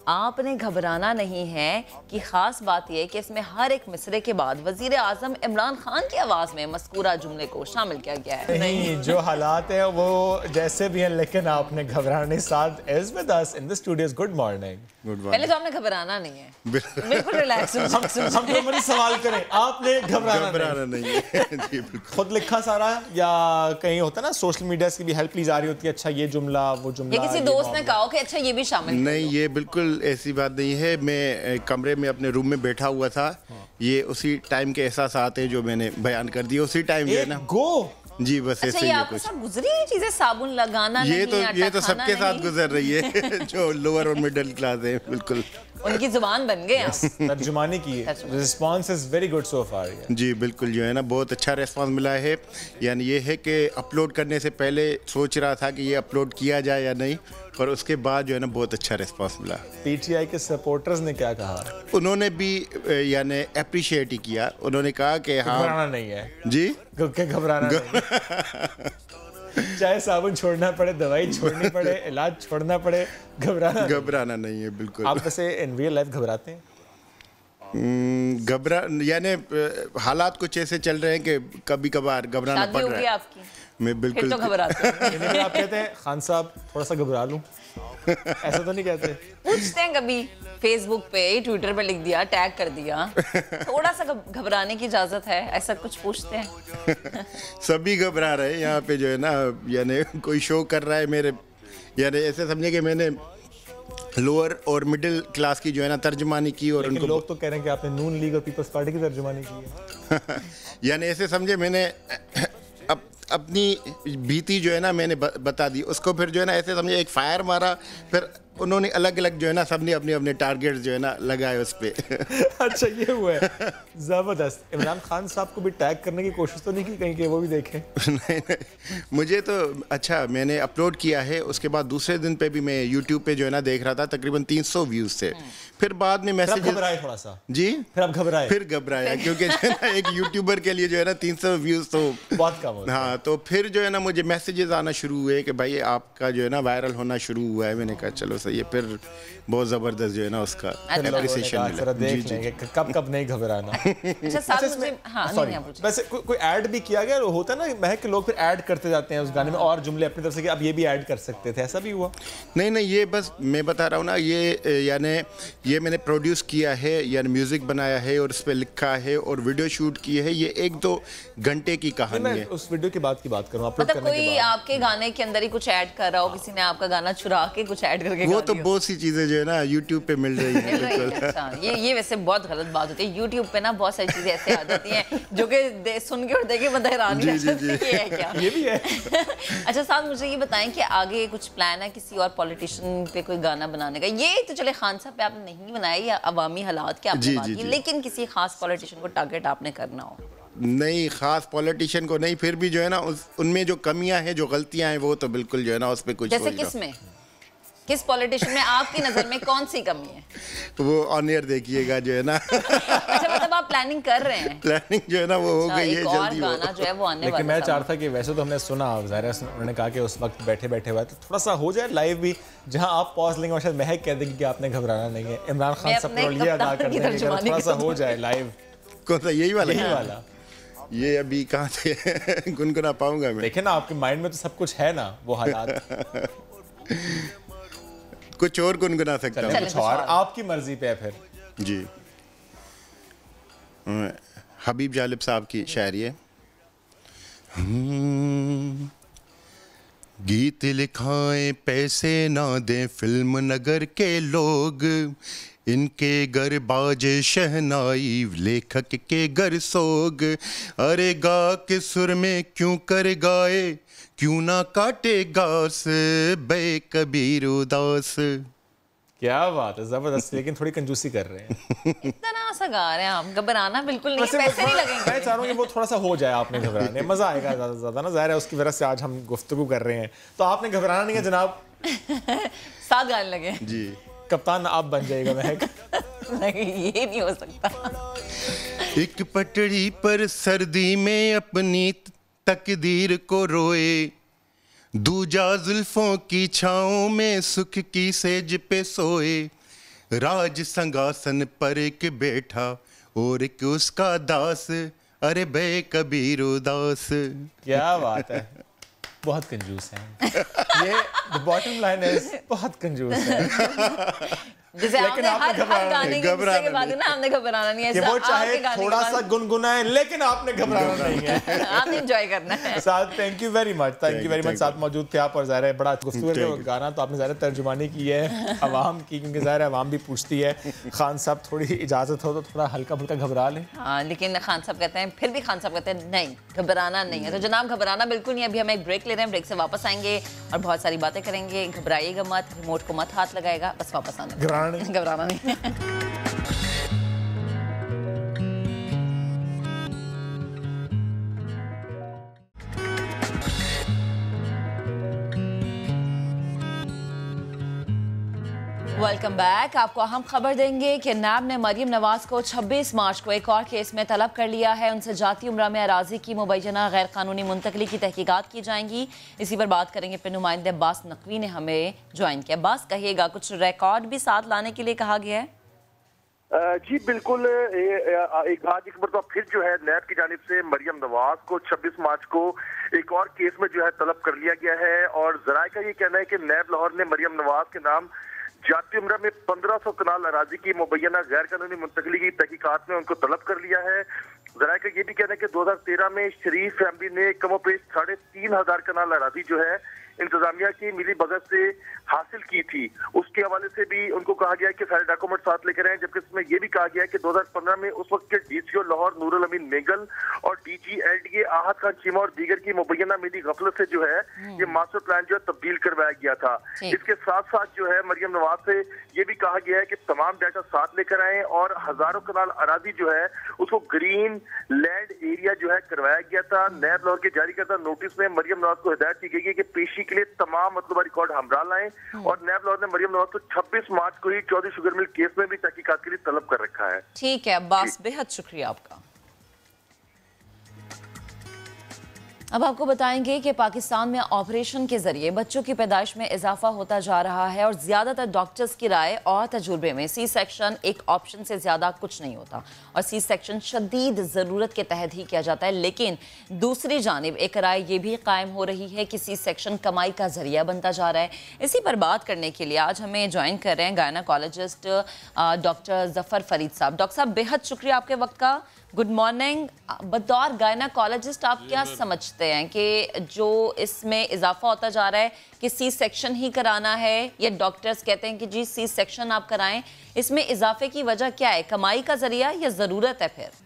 आपने घबराना नहीं है कि ख़ास बात यह है कि इसमें हर एक मिसरे के बाद वज़ीर आज़म इमरान खान की आवाज़ में मज़कूरा जुमले को शामिल किया गया है। नहीं, जो हालात हैं वो जैसे भी हैं, लेकिन आपने घबराना नहीं। साथ is with us in the studios. Good morning. पहले तो आपने घबराना नहीं है, बिल्कुल रिलैक्स। हम तो मुझे सवाल करें, आपने घबराना नहीं है। जी बिल्कुल। खुद लिखा सारा या कहीं होता है ना सोशल मीडिया की भी हेल्प ली जा रही होती है, अच्छा ये जुमला वो जुमला, किसी दोस्त ने कहा कि अच्छा ये भी शामिल नहीं, ये बिल्कुल ऐसी बात नहीं है। मैं कमरे में अपने रूम में बैठा हुआ था, ये उसी टाइम के एहसास हैं जो मैंने बयान कर दिए उसी टाइम जो है ना। गो जी बस अच्छा, ऐसे ही ये है आपके कुछ। साथ गुजरी है चीजें, साबुन लगाना ये नहीं, तो सबके साथ गुजर रही है जो लोअर और मिडिल क्लास है। बिल्कुल उनकी जुबान बन गए आप। तर्जुमानी की response is very good so far. जी बिल्कुल, जो है ना बहुत अच्छा रिस्पांस मिला है। यानी ये है कि अपलोड करने से पहले सोच रहा था कि ये अपलोड किया जाए या नहीं, पर उसके बाद जो है ना बहुत अच्छा रिस्पांस मिला। पीटीआई के सपोर्टर्स ने क्या कहा? उन्होंने भी यानी अप्रिशिएट ही किया। उन्होंने कहा कि हाँ, घबराना नहीं है जी, घबराना नहीं। चाहे साबुन छोड़ना पड़े, दवाई छोड़नी पड़े, इलाज छोड़ना पड़े, घबराना नहीं है। बिल्कुल। आप वैसे इन रियल लाइफ घबराते हैं? यानी हालात कुछ ऐसे चल रहे हैं कि कभी कभार घबराना पड़ रहा है। आपकी? मैं बिल्कुल तो घबराते हैं। आप कहते हैं खान साहब थोड़ा सा घबरा लूं, ऐसा तो नहीं कहते? पूछते हैं कभी फेसबुक पे, ट्विटर पे लिख दिया, टैग कर दिया, थोड़ा सा घबराने की इजाजत है, ऐसा कुछ पूछते हैं? सभी घबरा रहे हैं यहाँ पे जो है ना। यानी कोई शो कर रहा है मेरे, यानी ऐसे समझे कि मैंने लोअर और मिडिल क्लास की जो है ना तर्जुमानी की, और उनको लोग तो कह रहे हैं कि आपने नून लीग और पीपल्स पार्टी की तर्जुमानी की है। यानी ऐसे समझे मैंने अपनी भीति जो है ना मैंने बता दी उसको। फिर जो है ना ऐसे समझे एक फायर मारा, फिर उन्होंने अलग अलग जो है ना सबने अपने अपने टारगेट्स जो है ना लगाए उस पे। अच्छा ये हुआ है, जबरदस्त। इमरान खान साहब को भी टैग करने की कोशिश तो नहीं की कहीं कि वो भी देखें? नहीं, मुझे तो अच्छा, मैंने अपलोड किया है, उसके बाद दूसरे दिन पे भी मैं यूट्यूब पे जो है ना देख रहा था, तकरीबन 300 व्यूज थे। फिर बाद में मैसेज घबराए थोड़ा सा। जी, फिर आप घबराए? फिर घबराया क्योंकि जो है ना एक यूट्यूबर के लिए जो है ना 300 व्यूज तो बहुत कम होता है। हाँ, तो फिर जो है ना मुझे मैसेजेस आना शुरू हुए कि भाई आपका जो है ना वायरल होना शुरू हुआ है। मैंने कहा चलो सही है। फिर बहुत जबरदस्त जो है ना उसका एप्रिसिएशन मिला। जी जी, कब नहीं घबराना। अच्छा साथ मुझे, हाँ नहीं, वैसे कोई ऐड भी किया गया होता है ना महक के लोग फिर ऐड करते जाते हैं उस गाने में और जुमले अपनी तरफ से कि अब ये भी ऐड कर सकते थे, ऐसा भी हुआ? नहीं, ये बस मैं बता रहा हूँ ना, ये यानी ये मैंने प्रोड्यूस किया है, यानी म्यूजिक बनाया है और उस पर लिखा है और वीडियो शूट की है। ये 1-2 घंटे की कहानी है। उस वीडियो की बात करूँ, मतलब कोई आपके गाने के अंदर ही कुछ ऐड कर रहा हो, किसी ने आपका गाना चुरा के कुछ ऐड करके, वो तो बहुत सी चीजें जो है ना यूट्यूब पे मिल रही है। अच्छा, ये वैसे बहुत गलत बात होती है। यूट्यूब पे ना बहुत सारी चीजें ऐसे आ जाती हैं जो कि सुन के और देख के बंदा हैरान रह जाता है, ये है क्या? ये भी है। अच्छा साथ मुझे ये बताएं कि आगे कुछ प्लान है किसी और पॉलिटिशियन पे कोई गाना बनाने का? ये तो चले खान साहब पे आपने नहीं बनाया या अवामी हालात के आपने बात की, लेकिन किसी खास पॉलिटिशियन को टारगेट आपने करना हो? नहीं, खास पॉलिटिशियन को नहीं, फिर भी जो है ना उनमें जो कमियां हैं, जो गलतियां हैं, वो तो बिल्कुल जो है ना उस पे कुछ, जैसे किसमें, किस पॉलिटिशियन में आपकी नजर में कौन सी कमी है? वो ऑन एयर देखिएगा जो है ना। अच्छा, मतलब आप प्लानिंग कर रहे हैं? प्लानिंग जो है ना वो हो गई है, एक और गाना जो है वो आने वाला है। मैं चाहता कि वैसे तो हमने सुना, ज़ाहिर है उन्होंने कहा कि उस वक्त बैठे बैठे हुआ है, तो थोड़ा सा हो जाए लाइव भी, जहां आप पॉज लेंगे और शायद महक कह देगी कि आपने घबराना नहीं है। इमरान खान साहब को ये अदा करने की थोड़ा सा हो जाए लाइव। कौन सा? यही वाला? ये अभी कहाँ से गुनगुना पाऊंगा मैं? देखे ना, आपके माइंड में तो सब कुछ है ना, वो हालात। कुछ और गुनगुना सकता हूँ? कुछ और आपकी मर्जी पे है फिर। जी, हबीब जालिब साहब की शायरी है। गीत लिखाएं पैसे ना दें फिल्म नगर के लोग, इनके घर बाजे शहनाई लेखक के घर सोग। अरे गा के सुर में क्यों कर गाए, क्यों ना काटे गास, बे कबीर उदास। क्या बात है, जबरदस्त। लेकिन थोड़ी कंजूसी कर रहे हैं। इतना सा गा रहे हैं आप, घबराना बिल्कुल नहीं है, पैसे नहीं लगेंगे। मैं चाह रहा हूँ कि वो थोड़ा सा हो जाए, आपने घबराने मजा आएगा ज्यादा ना, जाहिर है उसकी वजह से आज हम गुफ्तगू कर रहे हैं। तो आपने घबराना नहीं है जनाब। साथ गाने लगे जी, कप्तान आप बन जाएगा महक। नहीं, ये नहीं हो सकता। एक पटड़ी पर सर्दी में अपनी तकदीर को रोए, दूजा जुल्फों की छाओं में सुख की सेज पे सोए। राज संगासन पर एक बैठा और एक उसका दास, अरे बे कबीर उदास। क्या बात है, बहुत कंजूस हैं ये। द बॉटम लाइन है बहुत कंजूस है। जैसे आपने हर गाने के हिस्से के बाद ना हमने घबराना नहीं है कि वो चाहे थोड़ा सा गुनगुनाए लेकिन आपने घबराना नहीं है। आपने एंजॉय करना है। साथ thank you very much, thank you very much. साथ मौजूद थे आप और ज़ाहिर है बड़ा गुफ्तगू गाना तो आपने ज़ाहिर तर्जुमानी की है अवाम की, क्योंकि ज़ाहिर है अवाम भी पूछती है खान साहब थोड़ी इजाज़त हो तो थोड़ा हल्का फुल्का घबरा लें। हाँ, लेकिन खान साहब कहते हैं, फिर भी खान साहब कहते हैं नहीं घबराना नहीं है। तो जनाब घबराना बिल्कुल नहीं। अभी हम एक ब्रेक ले रहे हैं, ब्रेक से वापस आएंगे और बहुत सारी बातें करेंगे। घबराइएगा मत, रिमोट को मत हाथ लगाएगा, बस वापस आना, घबराना नहीं। Welcome back. आपको अहम खबर देंगे कि नैब ने मरियम नवाज को 26 मार्च को एक और केस में तलब कर लिया है। उनसे जाती उम्रा में अराजी की मुबैना गैर कानूनी मुंतकली की तहकीकात की जाएंगी। इसी पर बात करेंगे। फिर नुमाइंदे अब्बास नकवी ने हमें ज्वाइन किया। अब्बास, कहिएगा, कुछ रिकॉर्ड भी साथ लाने के लिए कहा गया है? जी बिल्कुल, एक आज एक मरतबा फिर जो है नैब की जानिब से मरियम नवाज को 26 मार्च को एक और केस में जो है तलब कर लिया गया है। और जराये का ये कहना है कि नैब लाहौर ने मरियम नवाज के नाम जाती उम्रा में 1500 कनाल अराजी की मुबैना गैर कानूनी मुंतकली की तहकीकात में उनको तलब कर लिया है। जराये का ये भी कहना है कि 2013 में शरीफ फैमिली ने कमोपेश 3500 कनाल अराजी जो है इंतजामिया की मिली भगत से हासिल की थी। उसके हवाले से भी उनको कहा गया है कि सारे डॉक्यूमेंट साथ लेकर आए। जबकि इसमें यह भी कहा गया है कि 2015 में उस वक्त के डीसीओ लाहौर नूरुल अमीन मेगल और डीजी एलडीए आहद खान चीमा और दीगर की मुबैना मिली गफलत से जो है ये मास्टर प्लान जो है तब्दील करवाया गया था। इसके साथ साथ जो है मरियम नवाज से ये भी कहा गया है कि तमाम डाटा साथ लेकर आए और हजारों कनाल अराजी जो है उसको ग्रीन लैंड एरिया जो है करवाया गया था। नैब लाहौर के जारी करता नोटिस में मरियम नवाज को हिदायत की गई है कि पेशी के लिए तमाम मतलूबा रिकॉर्ड हमरा लाएं। और नैब लाहौर ने मरियम नवाज को 26 मार्च को ही चौधरी शुगर मिल केस में भी तहकीकात के लिए तलब कर रखा है। ठीक है अब्बास, बेहद शुक्रिया आपका। अब आपको बताएंगे कि पाकिस्तान में ऑपरेशन के जरिए बच्चों की पैदाइश में इजाफा होता जा रहा है और ज़्यादातर डॉक्टर्स की राय और तजुर्बे में सी सेक्शन एक ऑप्शन से ज़्यादा कुछ नहीं होता और सी सेक्शन शदीद ज़रूरत के तहत ही किया जाता है। लेकिन दूसरी जानिब एक राय ये भी कायम हो रही है कि सी सेक्शन कमाई का जरिया बनता जा रहा है। इसी पर बात करने के लिए आज हमें ज्वाइन कर रहे हैं गायनाकोलॉजिस्ट डॉक्टर जफ़र फरीद साहब। डॉक्टर साहब, बेहद शुक्रिया आपके वक्त का। Good morning. बतौर गायनाकोलॉजिस्ट आप क्या समझते हैं कि जो इसमें इजाफा होता जा रहा है कि सी सेक्शन ही कराना है, या डॉक्टर्स कहते हैं कि जी सी सेक्शन आप कराएं, इसमें इजाफे की वजह क्या है? कमाई का जरिया या ज़रूरत है? फिर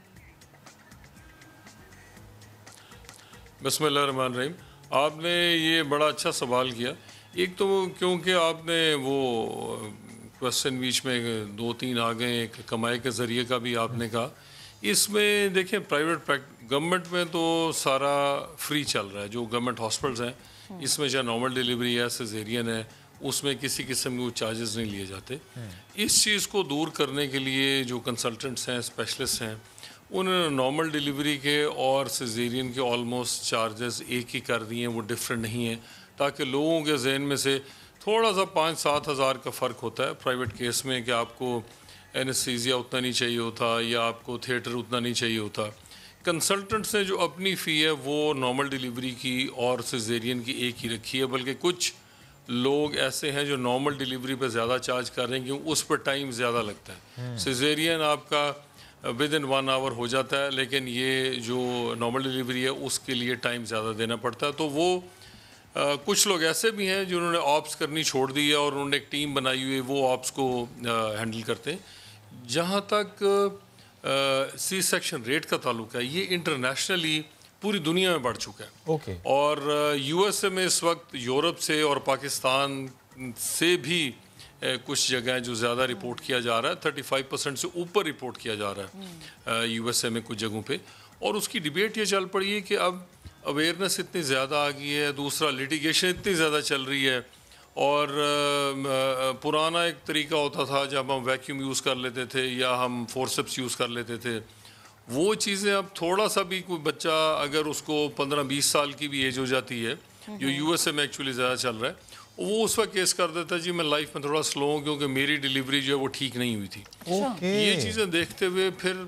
बिस्मिल्लाहिर्रहमानिर्रहीम, आपने ये बड़ा अच्छा सवाल किया। एक तो क्योंकि आपने वो क्वेश्चन बीच में 2-3 आ गए, एक कमाई के ज़रिए का भी आपने कहा। इसमें देखें, प्राइवेट गवर्नमेंट में तो सारा फ्री चल रहा है। जो गवर्नमेंट हॉस्पिटल्स हैं इसमें चाहे नॉर्मल डिलीवरी है, सिजेरियन है, उसमें किसी किस्म के चार्जेस नहीं लिए जाते। इस चीज़ को दूर करने के लिए जो कंसल्टेंट्स हैं, स्पेशलिस्ट हैं, उन्होंने नॉर्मल डिलीवरी के और सिजेरियन के ऑलमोस्ट चार्जेस एक ही कर दिए हैं, वो डिफरेंट नहीं है, ताकि लोगों के जहन में से थोड़ा सा 5-7 हज़ार का फ़र्क होता है प्राइवेट केस में कि आपको एनेस्थीसिया उतना नहीं चाहिए होता या आपको थिएटर उतना नहीं चाहिए होता। कंसल्टेंट्स ने जो अपनी फ़ी है वो नॉर्मल डिलीवरी की और सिजेरियन की एक ही रखी है, बल्कि कुछ लोग ऐसे हैं जो नॉर्मल डिलीवरी पे ज़्यादा चार्ज कर रहे हैं क्योंकि उस पर टाइम ज़्यादा लगता है। सिजेरियन आपका विद इन 1 आवर हो जाता है, लेकिन ये जो नॉर्मल डिलीवरी है उसके लिए टाइम ज़्यादा देना पड़ता है। तो वो कुछ लोग ऐसे भी हैं जिन्होंने ऑप्स करनी छोड़ दी है और उन्होंने एक टीम बनाई हुई है, वो ऑप्स को हैंडल करते हैं। जहाँ तक सी सेक्शन रेट का ताल्लुक है, ये इंटरनेशनली पूरी दुनिया में बढ़ चुका है। और यूएसए में इस वक्त यूरोप से और पाकिस्तान से भी कुछ जगह जो ज़्यादा रिपोर्ट किया जा रहा है, 35% से ऊपर रिपोर्ट किया जा रहा है यूएसए में कुछ जगहों पे। और उसकी डिबेट ये चल पड़ी है कि अब अवेयरनेस इतनी ज़्यादा आ गई है, दूसरा लिटिगेशन इतनी ज़्यादा चल रही है। और पुराना एक तरीका होता था जब हम वैक्यूम यूज़ कर लेते थे या हम फोर्सेप्स यूज़ कर लेते थे, वो चीज़ें अब थोड़ा सा भी कोई बच्चा अगर उसको 15-20 साल की भी एज हो जाती है, जो यूएसए में एक्चुअली ज़्यादा चल रहा है, वो उस वक्त केस कर देता है जी मैं लाइफ में थोड़ा स्लो हूँ क्योंकि मेरी डिलीवरी जो है वो ठीक नहीं हुई थी। ये चीज़ें देखते हुए फिर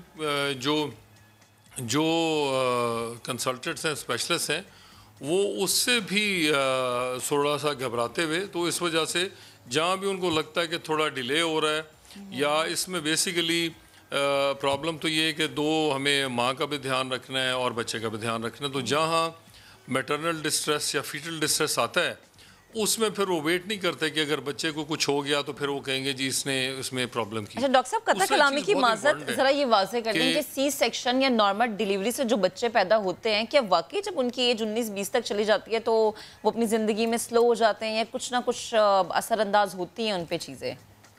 जो कंसल्टेंट्स हैं, स्पेशलिस्ट हैं, वो उससे भी थोड़ा सा घबराते हुए, तो इस वजह से जहाँ भी उनको लगता है कि थोड़ा डिले हो रहा है या इसमें बेसिकली प्रॉब्लम तो ये है कि दो हमें माँ का भी ध्यान रखना है और बच्चे का भी ध्यान रखना है, तो जहाँ मैटरनल डिस्ट्रेस या फीटल डिस्ट्रेस आता है उसमें फिर वो वेट नहीं करते कि अगर बच्चे को कुछ हो गया तो फिर वो कहेंगे जी इसने इसमें प्रॉब्लम की। अच्छा डॉक्टर साहब, कथा कलामी की माजरत जरा ये वाज़ेह कर दें कि सी सेक्शन या नॉर्मल डिलीवरी से जो बच्चे पैदा होते हैं, क्या वाकई जब उनकी एज 19-20 तक चली जाती है तो वो अपनी ज़िंदगी में स्लो हो जाते हैं या कुछ ना कुछ असरअंदाज होती हैं उन पे चीज़ें?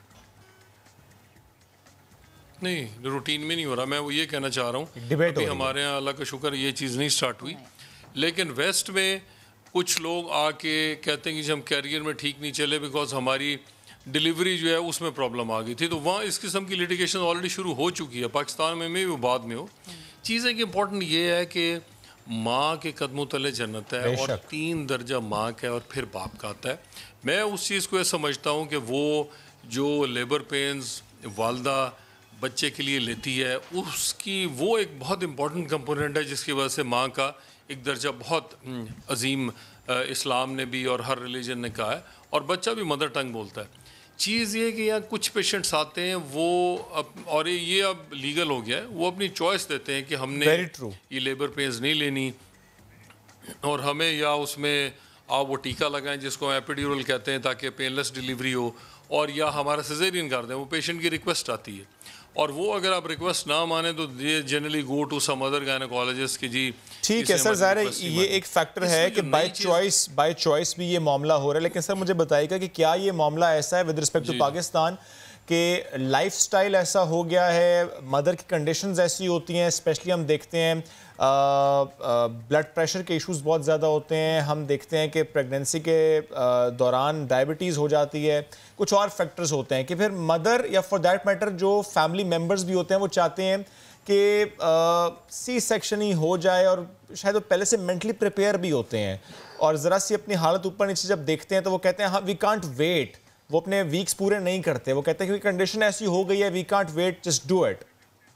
नहीं, रूटीन में नहीं हो रहा। मैं वो ये कहना चाह रहा हूँ अभी हमारे यहाँ अल्लाह का शुक्र ये चीज़ नहीं स्टार्ट हुई, लेकिन वेस्ट में कुछ लोग आके कहते हैं कि हम कैरियर में ठीक नहीं चले बिकॉज हमारी डिलीवरी जो है उसमें प्रॉब्लम आ गई थी, तो वहाँ इस किस्म की लिटिगेशन ऑलरेडी शुरू हो चुकी है। पाकिस्तान में भी वो बाद में हो। चीज़ एक इम्पॉर्टेंट ये है कि माँ के कदमों तले जन्नत है और 3 दर्जा माँ का और फिर बाप का आता है। मैं उस चीज़ को ये समझता हूँ कि वो जो लेबर पेन्स वालदा बच्चे के लिए लेती है उसकी वो एक बहुत इम्पॉर्टेंट कंपोनेंट है जिसकी वजह से माँ का एक दर्जा बहुत अजीम इस्लाम ने भी और हर रिलीजन ने कहा है, और बच्चा भी मदर टंग बोलता है। चीज़ ये कि यहाँ कुछ पेशेंट्स आते हैं वो और ये अब लीगल हो गया है, वो अपनी चॉइस देते हैं कि हमने ये लेबर पेन्स नहीं लेनी और हमें या उसमें आप वो टीका लगाएं जिसको एपिड्यूरल कहते हैं ताकि पेनलेस डिलीवरी हो, और या हमारा सिजेरियन कर दें। वो पेशेंट की रिक्वेस्ट आती है और वो अगर आप रिक्वेस्ट ना माने तो ये generally go to some other gynaecologist की जी ठीक है सर। ज़ाहिर है ये एक फैक्टर है कि बाय चॉइस भी ये मामला हो रहा है, लेकिन सर मुझे बताइएगा कि क्या ये मामला ऐसा है विद रिस्पेक्ट टू पाकिस्तान कि लाइफस्टाइल ऐसा हो गया है, मदर की कंडीशंस ऐसी होती हैं, स्पेशली हम देखते हैं ब्लड प्रेशर के इश्यूज बहुत ज़्यादा होते हैं, हम देखते हैं कि प्रेगनेंसी के दौरान डायबिटीज़ हो जाती है, कुछ और फैक्टर्स होते हैं कि फिर मदर या फॉर दैट मैटर जो फैमिली मेम्बर्स भी होते हैं वो चाहते हैं कि सी सेक्शन ही हो जाए, और शायद वो पहले से मेंटली प्रिपेयर भी होते हैं और ज़रा सी अपनी हालत ऊपर नीचे जब देखते हैं तो वो कहते हैं हाँ वी कांट वेट, वो अपने वीक्स पूरे नहीं करते, वो कहते हैं कि कंडीशन ऐसी हो गई है we can't wait, just do it.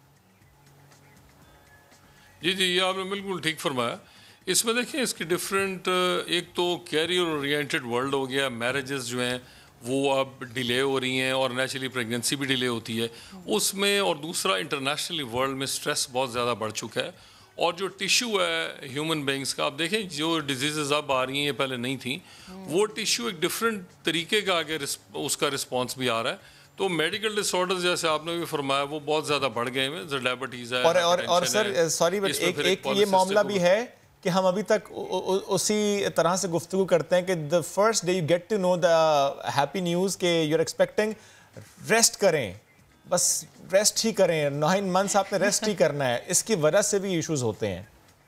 जी जी, ये आपने बिल्कुल ठीक फरमाया। इसमें देखिए इसकी डिफरेंट, एक तो कैरियर ओरिएंटेड वर्ल्ड हो गया, मैरिजेस जो हैं वो अब डिले हो रही हैं और नेचुरली प्रेगनेंसी भी डिले होती है उसमें, और दूसरा इंटरनेशनली वर्ल्ड में स्ट्रेस बहुत ज़्यादा बढ़ चुका है, और जो टिश्यू है ह्यूमन बींग्स का, आप देखें जो डिजीज़ अब आ रही हैं ये पहले नहीं थी, वो टिश्यू एक डिफरेंट तरीके का आगे उसका रिस्पॉन्स भी आ रहा है। तो मेडिकल डिसऑर्डर्स जैसे आपने भी फरमाया वो बहुत ज़्यादा बढ़ गए हैं, डायबिटीज़ है और सर सॉरी बट एक ये मामला भी है कि हम अभी तक उसी तरह से गुफ्तगू करते हैं कि the first day you get to know the happy news कि यू आर एक्सपेक्टिंग, रेस्ट करें, बस रेस्ट ही करें, 9 मंथ्स आपने रेस्ट ही करना है, इसकी वजह से भी इश्यूज होते हैं।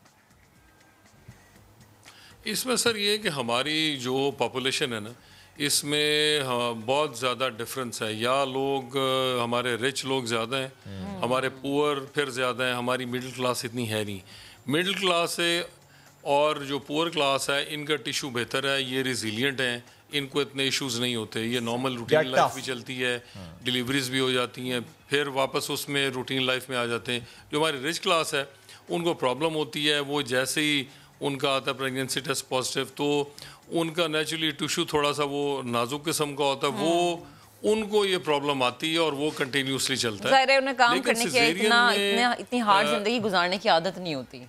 इसमें सर ये कि हमारी जो पॉपुलेशन है ना इसमें बहुत ज़्यादा डिफरेंस है, या लोग हमारे रिच लोग ज़्यादा हैं, हमारे पुअर फिर ज़्यादा हैं, हमारी मिडिल क्लास इतनी है नहीं। मिडिल क्लास है और जो पुअर क्लास है इनका टिश्यू बेहतर है, ये रिजिलियंट हैं, इनको इतने इश्यूज नहीं होते, ये नॉर्मल रूटीन लाइफ भी चलती है, डिलीवरीज भी हो जाती हैं, फिर वापस उसमें रूटीन लाइफ में आ जाते हैं। जो हमारी रिच क्लास है उनको प्रॉब्लम होती है, वो जैसे ही उनका आता है प्रेगनेंसी टेस्ट पॉजिटिव तो उनका नेचुरली टिश्यू थोड़ा सा वो नाजुक किस्म का होता है, वो उनको ये प्रॉब्लम आती है और वो कंटिन्यूसली चलता है। ज़ाहिर है उन्हें काम करने की इतनी हार्ड जिंदगी गुजारने की आदत नहीं होती।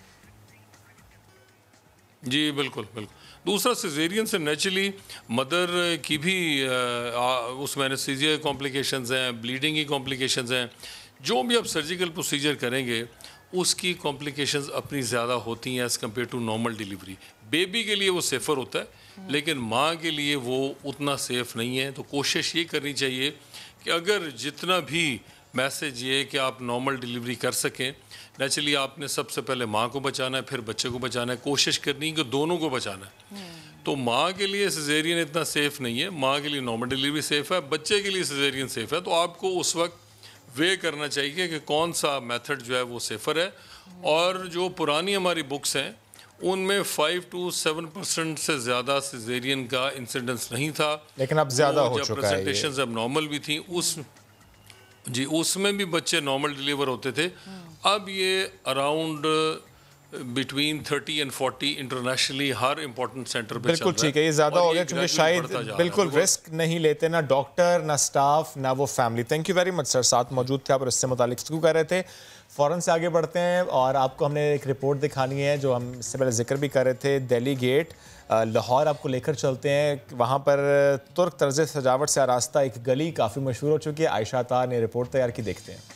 जी बिल्कुल बिल्कुल। दूसरा सिजेरियन से नेचुरली मदर की भी उसमें एनेस्थीसिया कॉम्प्लिकेशंस हैं, ब्लीडिंग की कॉम्प्लिकेशंस हैं, जो भी आप सर्जिकल प्रोसीजर करेंगे उसकी कॉम्प्लिकेशंस अपनी ज़्यादा होती हैं as compare to normal delivery. Baby के लिए वो सेफ़र होता है लेकिन माँ के लिए वो उतना सेफ़ नहीं है। तो कोशिश ये करनी चाहिए कि अगर जितना भी मैसेज ये कि आप नॉर्मल डिलीवरी कर सकें, नेचुरली आपने सबसे पहले माँ को बचाना है, फिर बच्चे को बचाना है, कोशिश करनी है कि दोनों को बचाना है। तो माँ के लिए सिजेरियन इतना सेफ़ नहीं है, माँ के लिए नॉर्मल डिलीवरी सेफ़ है, बच्चे के लिए सिजेरियन सेफ़ है। तो आपको उस वक्त वे करना चाहिए कि कौन सा मेथड जो है वो सेफ़र है। और जो पुरानी हमारी बुक्स हैं उनमें 5 to 7% से ज़्यादा सिजेरियन का इंसिडेंस नहीं था, लेकिन अब ज़्यादा हो चुका है। प्रेजेंटेशंस अब नॉर्मल भी थी, उसमें भी बच्चे नॉर्मल डिलीवर होते थे। अब ये अराउंड बिटवीन 30 and 40 इंटरनेशनली हर इंपॉर्टेंट सेंटर पे बिल्कुल ठीक है, ये ज़्यादा हो गया क्योंकि शायद बिल्कुल रिस्क नहीं लेते ना डॉक्टर, ना स्टाफ, ना वो family. Thank you very much sir, साथ मौजूद थे आप और इससे मुतालिक क्यों कर रहे थे। फ़ौरन से आगे बढ़ते हैं और आपको हमने एक रिपोर्ट दिखानी है जो हम इससे पहले जिक्र भी कर रहे थे। दिल्ली गेट लाहौर आपको लेकर चलते हैं। वहाँ पर तुर्क तर्ज सजावट से आरास्ता एक गली काफ़ी मशहूर हो चुकी है। आयशा तार ने रिपोर्ट तैयार की, देखते हैं।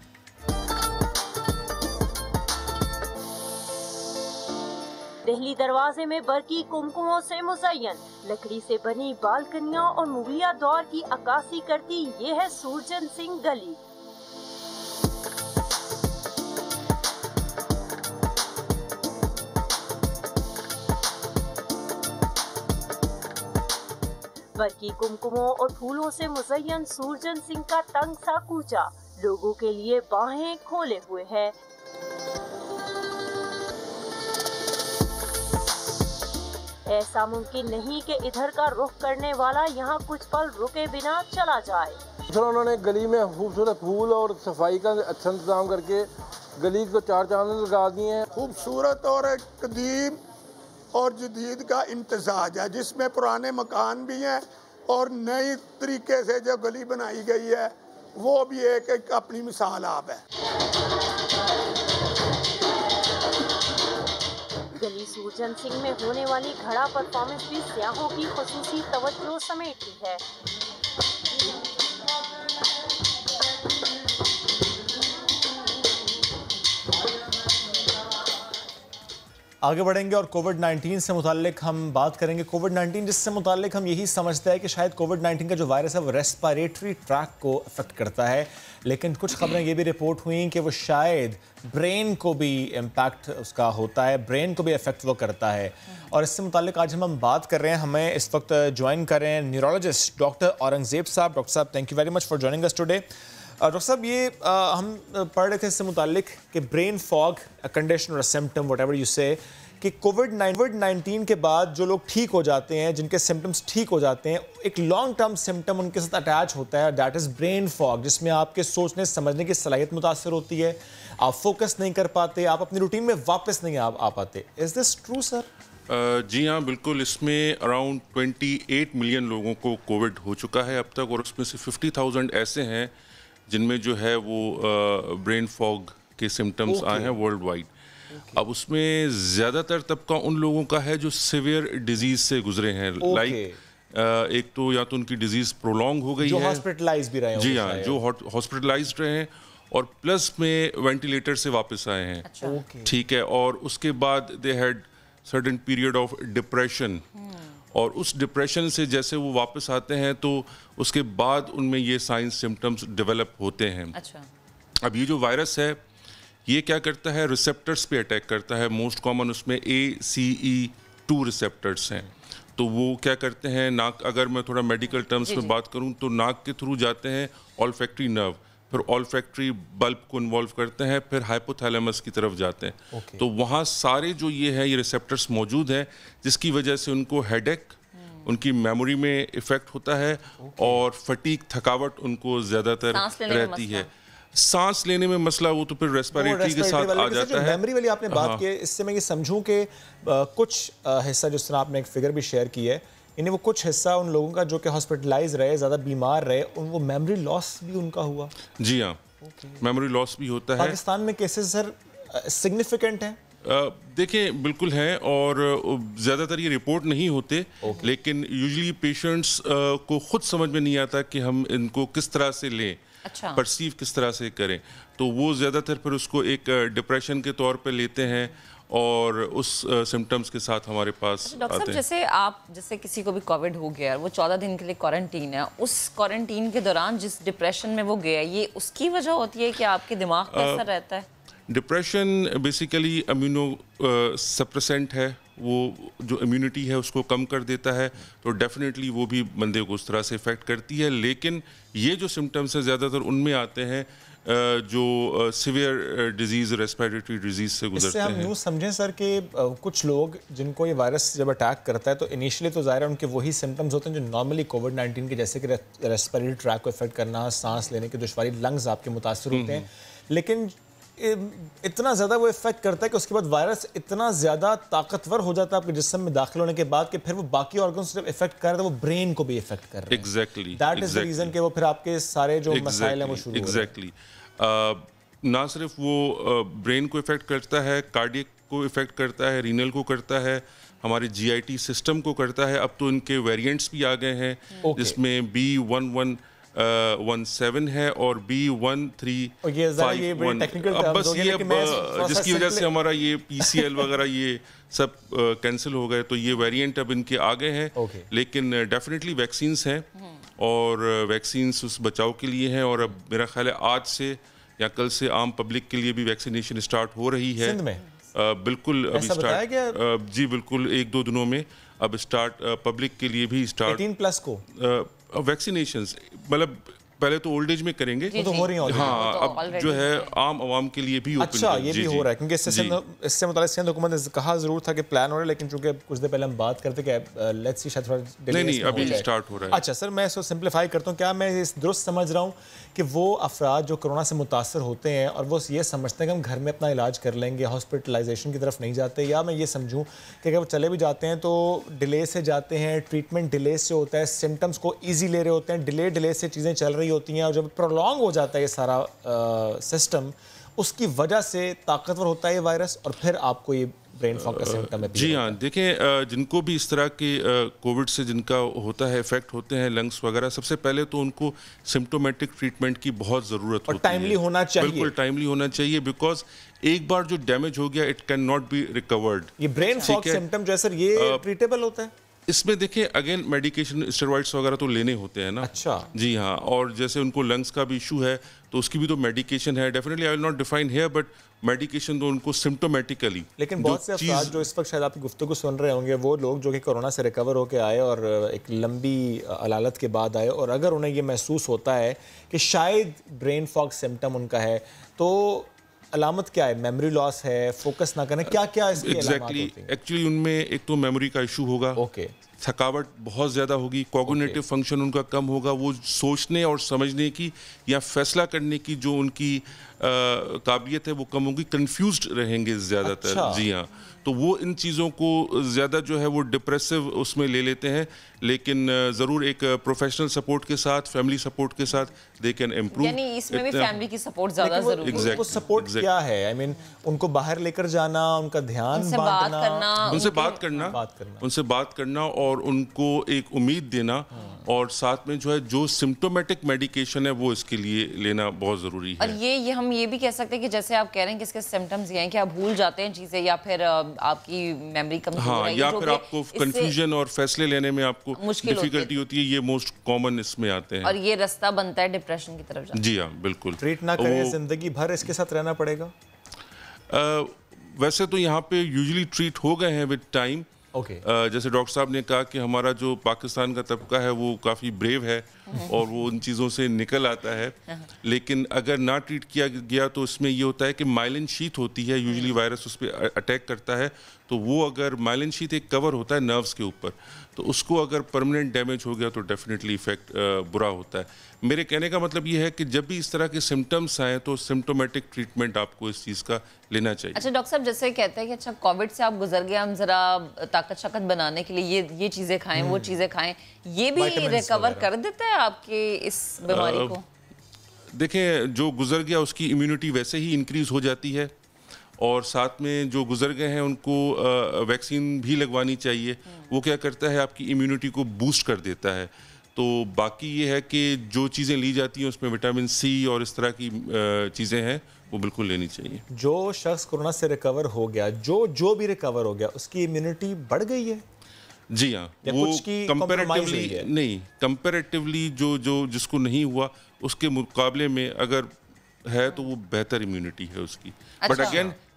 दिल्ली दरवाजे में बरकी कुमकुमों से मुज़य्यन लकड़ी से बनी बालकनियां और मुगलिया दौर की अक्कासी करती ये है सूरजन सिंह गली। बरकी कुमकुमों और फूलों से मुज़य्यन सूरजन सिंह का तंग सा कूचा लोगों के लिए बाहें खोले हुए है। ऐसा मुमकिन नहीं कि इधर का रुख करने वाला यहाँ कुछ पल रुके बिना चला जाए। सर उन्होंने गली में खूबसूरत फूल और सफाई का अच्छा इंतजाम करके गली को चार चांद लगा दिए हैं। खूबसूरत और कदीम और जदीद का इम्तजाज है, जिसमें पुराने मकान भी हैं और नई तरीके से जो गली बनाई गई है वो भी एक अपनी मिसाल आप है। गली सूरजन सिंह में होने वाली घड़ा परफॉर्मेंस भी सयाहों की खुसूसी तवज्जो समेटती है। आगे बढ़ेंगे और कोविड-19 से मुताल्लिक हम बात करेंगे। कोविड-19 जिससे मुताल्लिक हम यही समझते हैं कि शायद कोविड-19 का जो वायरस है वो रेस्पिरेटरी ट्रैक को अफेक्ट करता है, लेकिन कुछ खबरें ये भी रिपोर्ट हुई कि वो शायद ब्रेन को भी इम्पैक्ट उसका होता है, ब्रेन को भी अफेक्ट वो करता है। और इससे मुताल्लिक आज हम बात कर रहे हैं। हमें इस वक्त ज्वाइन कर रहे हैं न्यूरोलॉजिस्ट डॉक्टर औरंगजेब साहब। डॉक्टर साहब, thank you very much for joining us today. Doctor साहब, ये हम पढ़ रहे थे इससे मुताल्लिक कि ब्रेन फॉग अ कंडीशन और सिम्टम व्हाटएवर यू से कि कोविड-19 के बाद जो लोग ठीक हो जाते हैं, जिनके सिम्टम्स ठीक हो जाते हैं, एक लॉन्ग टर्म सिम्टम उनके साथ अटैच होता है, दैट इज़ ब्रेन फॉग, जिसमें आपके सोचने समझने की सलाहियत मुतासर होती है, आप फोकस नहीं कर पाते, आप अपनी रूटीन में वापस नहीं आ पाते। Is this true sir? जी हाँ, बिल्कुल। इसमें अराउंड 28 मिलियन लोगों को कोविड हो चुका है अब तक, और उसमें से 50,000 ऐसे हैं जिनमें जो है वो ब्रेन फॉग के सिम्टम्स आए हैं वर्ल्ड वाइड। अब उसमें ज़्यादातर तबका उन लोगों का है जो सिवियर डिजीज़ से गुजरे हैं। लाइक एक तो या तो उनकी डिजीज़ प्रोलॉन्ग हो गई है, हॉस्पिटलाइज भी रहे हैं। जी हाँ, जो हॉस्पिटलाइज्ड रहे हैं और प्लस में वेंटिलेटर से वापस आए हैं। अच्छा। ठीक है, और उसके बाद they had certain period of depression, और उस डिप्रेशन से जैसे वो वापस आते हैं तो उसके बाद उनमें ये साइंस सिम्टम्स डेवलप होते हैं। अच्छा। अब ये जो वायरस है ये क्या करता है, रिसेप्टर्स पे अटैक करता है। मोस्ट कॉमन उसमें ACE2 रिसेप्टर्स हैं। तो वो क्या करते हैं, नाक, अगर मैं थोड़ा मेडिकल टर्म्स में बात करूं तो नाक के थ्रू जाते हैं ऑल्फैक्टरी नर्व, फिर ऑल्फैक्टरी बल्ब को इन्वॉल्व करते हैं, फिर हाइपोथैलेमस की तरफ जाते हैं। तो वहाँ सारे जो ये है ये रिसेप्टर्स मौजूद हैं, जिसकी वजह से उनको हेडेक, उनकी मेमोरी में इफेक्ट होता है, और फटीक, थकावट उनको ज़्यादातर रहती है। सांस लेने में मसला वो तो फिर रेस्पिरेटरी के साथ आ जाता है। मेमोरी वाली आपने बात की है, इससे मैं ये समझूं कि कुछ हिस्सा, जिस तरह आपने एक फिगर भी शेयर की है, यानी वो कुछ हिस्सा उन लोगों का जो कि हॉस्पिटलाइज रहे, ज़्यादा बीमार रहे, वो मेमोरी लॉस भी उनका हुआ। जी हाँ, मेमोरी लॉस भी होता है। पाकिस्तान में केसेस सर सिग्निफिकेंट हैं? देखें, बिल्कुल हैं, और ज़्यादातर ये रिपोर्ट नहीं होते, लेकिन यूजुअली पेशेंट्स को खुद समझ में नहीं आता कि हम इनको किस तरह से लें, अच्छा। परसीव किस तरह से करें। तो वो ज़्यादातर फिर उसको एक डिप्रेशन के तौर पे लेते हैं और उस सिम्टम्स के साथ हमारे पास डॉक्टर साहब, जैसे किसी को भी कोविड हो गया, वो 14 दिन के लिए क्वारंटीन है, उस क्वारंटीन के दौरान जिस डिप्रेशन में वो गया, ये उसकी वजह होती है कि आपके दिमाग पर असर रहता है? डिप्रेशन बेसिकली इम्यूनो सप्रेसेंट है, वो जो इम्यूनिटी है उसको कम कर देता है, तो डेफिनेटली वो भी बंदे को उस तरह से इफ़ेक्ट करती है। लेकिन ये जो सिम्टम्स हैं ज़्यादातर उनमें आते हैं जो सिवियर डिजीज़, रेस्पिरेटरी डिजीज़ से गुजरते हैं। हम यूँ समझें सर कि कुछ लोग जिनको ये वायरस जब अटैक करता है तो इनिशियली तो ज़ाहिर है उनके वही सिम्टम्स होते हैं जो नॉर्मली कोविड-19 के, जैसे कि रेस्पिरेटरी ट्रैक को इफेक्ट करना, सांस लेने की दुश्वारी, लंग्स आपके मुतासर होते हैं, लेकिन इतना ज़्यादा वो इफेक्ट करता है कि उसके बाद वायरस इतना ज़्यादा ताकतवर हो जाता है आपके जिस्म में दाखिल होने के बाद कि फिर वो बाकी ऑर्गन्स जब इफेक्ट कर रहा है वो ब्रेन को भी इफेक्ट कर रहा है। Exactly, that is the reason कि वो फिर आपके सारे जो मसाइल हैं वो शुरू एग्जैक्टली ना सिर्फ वो ब्रेन को इफेक्ट करता है, कार्डियक को इफेक्ट करता है, रीनल को करता है, हमारे जीआईटी सिस्टम को करता है। अब तो इनके वेरिएंट्स भी आ गए हैं, जिसमें B1117 है और B1351। अब बस ये जिसकी वजह से हमारा ये PCL वगैरह ये सब कैंसिल हो गए, तो ये वेरिएंट अब इनके आ गए हैं। लेकिन डेफिनेटली वैक्सीन्स हैं और वैक्सीन्स उस बचाव के लिए हैं, और अब मेरा ख्याल है आज से या कल से आम पब्लिक के लिए भी वैक्सीनेशन स्टार्ट हो रही है। बिल्कुल अभी स्टार्ट, जी बिल्कुल 1-2 दिनों में अब स्टार्ट पब्लिक के लिए भी स्टार्ट 18+ को वैक्सीनेशंस, मतलब पहले तो ओल्ड एज में करेंगे, तो हो रही है। हाँ, अब जो है आम आवाम के लिए भी अच्छा ये भी हो रहा है, क्योंकि इससे मुताल्लिक़ सिंध हुकूमत ने कहा ज़रूर था कि प्लान हो रहा है, लेकिन चूंकि कुछ देर पहले हम बात करते कि लेट्स सी शायद थोड़ा डिले नहीं अभी स्टार्ट हो रहा है। अच्छा सर, मैं इसको सिंप्लीफाई करता हूँ, क्या मैं इस दुरुस्त समझ रहा हूँ कि वो अफराद जो कोरोना से मुतासर होते हैं और वो ये समझते हैं कि हम घर में अपना इलाज कर लेंगे, हॉस्पिटलाइजेशन की तरफ नहीं जाते, या मैं ये समझूँ कि अगर वो चले भी जाते हैं तो डिले से जाते हैं, ट्रीटमेंट डिले से होता है, सिम्टम्स को ईजी ले रहे होते हैं, डिले से चीज़ें चल रही होती हैं, और जब प्रोलॉन्ग हो जाता है ये सारा सिस्टम, उसकी वजह से ताकतवर होता है ये वायरस और फिर आपको ये ब्रेन फॉग का सिम्टम है। जी हाँ, देखें जिनको भी इस तरह के कोविड से जिनका होता है, इफेक्ट होते हैं लंग्स वगैरह, सबसे पहले तो उनको सिम्टोमेटिक ट्रीटमेंट की बहुत ज़रूरत होती है, टाइमली होना चाहिए, बिल्कुल टाइमली होना चाहिए, बिकॉज एक बार जो डैमेज हो गया it can not be recovered. ये ब्रेन फॉग सिम्टम जो है सर ये ट्रीटेबल होता है? इसमें देखिए अगेन मेडिकेशन, स्टेरॉइड्स वगैरह तो लेने होते हैं ना। अच्छा जी हाँ, और जैसे उनको लंग्स का भी इशू है तो उसकी भी तो मेडिकेशन है। Definitely I will not define here, but medication तो उनको सिम्टोमेटिकली। लेकिन बहुत से अफराद जो इस वक्त शायद आपकी गुफ्तगू सुन रहे होंगे, वो लोग जो कि कोरोना से रिकवर होकर आए और एक लंबी अलालत के बाद आए, और अगर उन्हें ये महसूस होता है कि शायद ब्रेन फॉग सिम्टम उनका है, तो अलामत क्या है? मेमोरी लॉस है, फोकस ना करना, क्या क्या इसकी अलामत होती हैं? एक्चुअली उनमें एक तो मेमोरी का इशू होगा, थकावट बहुत ज़्यादा होगी, कॉग्निटिव फंक्शन उनका कम होगा, वो सोचने और समझने की या फैसला करने की जो उनकी काबिलियत है वो कम होगी, कंफ्यूज्ड रहेंगे ज़्यादातर। अच्छा। जी हाँ, तो वो इन चीज़ों को ज़्यादा जो है वो डिप्रेसिव उसमें ले लेते हैं, लेकिन ज़रूर एक प्रोफेशनल सपोर्ट के साथ, फैमिली सपोर्ट के साथ दे कैन इम्प्रूव। यानी इसमें भी फैमिली की सपोर्ट ज़्यादा ज़रूरी है। वो सपोर्ट क्या है? आई मीन उनको बाहर लेकर जाना, उनका ध्यान बांटना, उनसे बात करना और उनको एक उम्मीद देना, और साथ में जो है जो सिम्टोमेटिक मेडिकेशन है वो इसके लिए लेना बहुत ज़रूरी है। और ये हम ये भी कह सकते हैं कि जैसे आप कह रहे हैं कि इसके सिम्टम्स ये हैं कि आप भूल जाते हैं चीज़ें, या फिर आपकी मेमोरी कमजोर है, हाँ, या फिर आपको कंफ्यूजन और फैसले लेने में आपको डिफिकल्टी होती है, ये मोस्ट कॉमन इसमें आते हैं, और ये रास्ता बनता है डिप्रेशन की तरफ जाने। जी हाँ, बिल्कुल। ट्रीट ना करें, जिंदगी भर इसके साथ रहना पड़ेगा? वैसे तो यहाँ पे यूजुअली ट्रीट हो गए हैं विद टाइम। जैसे डॉक्टर साहब ने कहा कि हमारा जो पाकिस्तान का तबका है वो काफ़ी ब्रेव है और वो उन चीज़ों से निकल आता है, लेकिन अगर ना ट्रीट किया गया तो इसमें ये होता है कि माइलिन शीथ होती है, यूजुअली वायरस उस पर अटैक करता है, तो वो अगर माइलिन शीथ एक कवर होता है नर्व्स के ऊपर, तो उसको अगर परमानेंट डैमेज हो गया तो डेफिनेटली इफेक्ट बुरा होता है। मेरे कहने का मतलब ये है कि जब भी इस तरह के सिम्टम्स आए तो सिम्टोमेटिक ट्रीटमेंट आपको इस चीज़ का लेना चाहिए। अच्छा डॉक्टर साहब, जैसे कहते हैं कि अच्छा कोविड से आप गुजर गए, हम जरा ताकत शाकत बनाने के लिए ये चीज़ें खाएं, वो चीज़ें खाएं, ये भी रिकवर कर देता है आपके इस बीमारी को? देखें, जो गुजर गया उसकी इम्यूनिटी वैसे ही इंक्रीज हो जाती है, और साथ में जो गुजर गए हैं उनको वैक्सीन भी लगवानी चाहिए। वो क्या करता है, आपकी इम्यूनिटी को बूस्ट कर देता है। तो बाकी ये है कि जो चीज़ें ली जाती हैं उसमें विटामिन सी और इस तरह की चीज़ें हैं वो बिल्कुल लेनी चाहिए। जो शख्स कोरोना से रिकवर हो गया, जो भी रिकवर हो गया, उसकी इम्यूनिटी बढ़ गई है? जी हाँ, वो कंपैरेटिवली नहीं, कंपैरेटिवली जो जिसको नहीं हुआ उसके मुकाबले में अगर है तो वो बेहतर इम्यूनिटी है उसकी। But again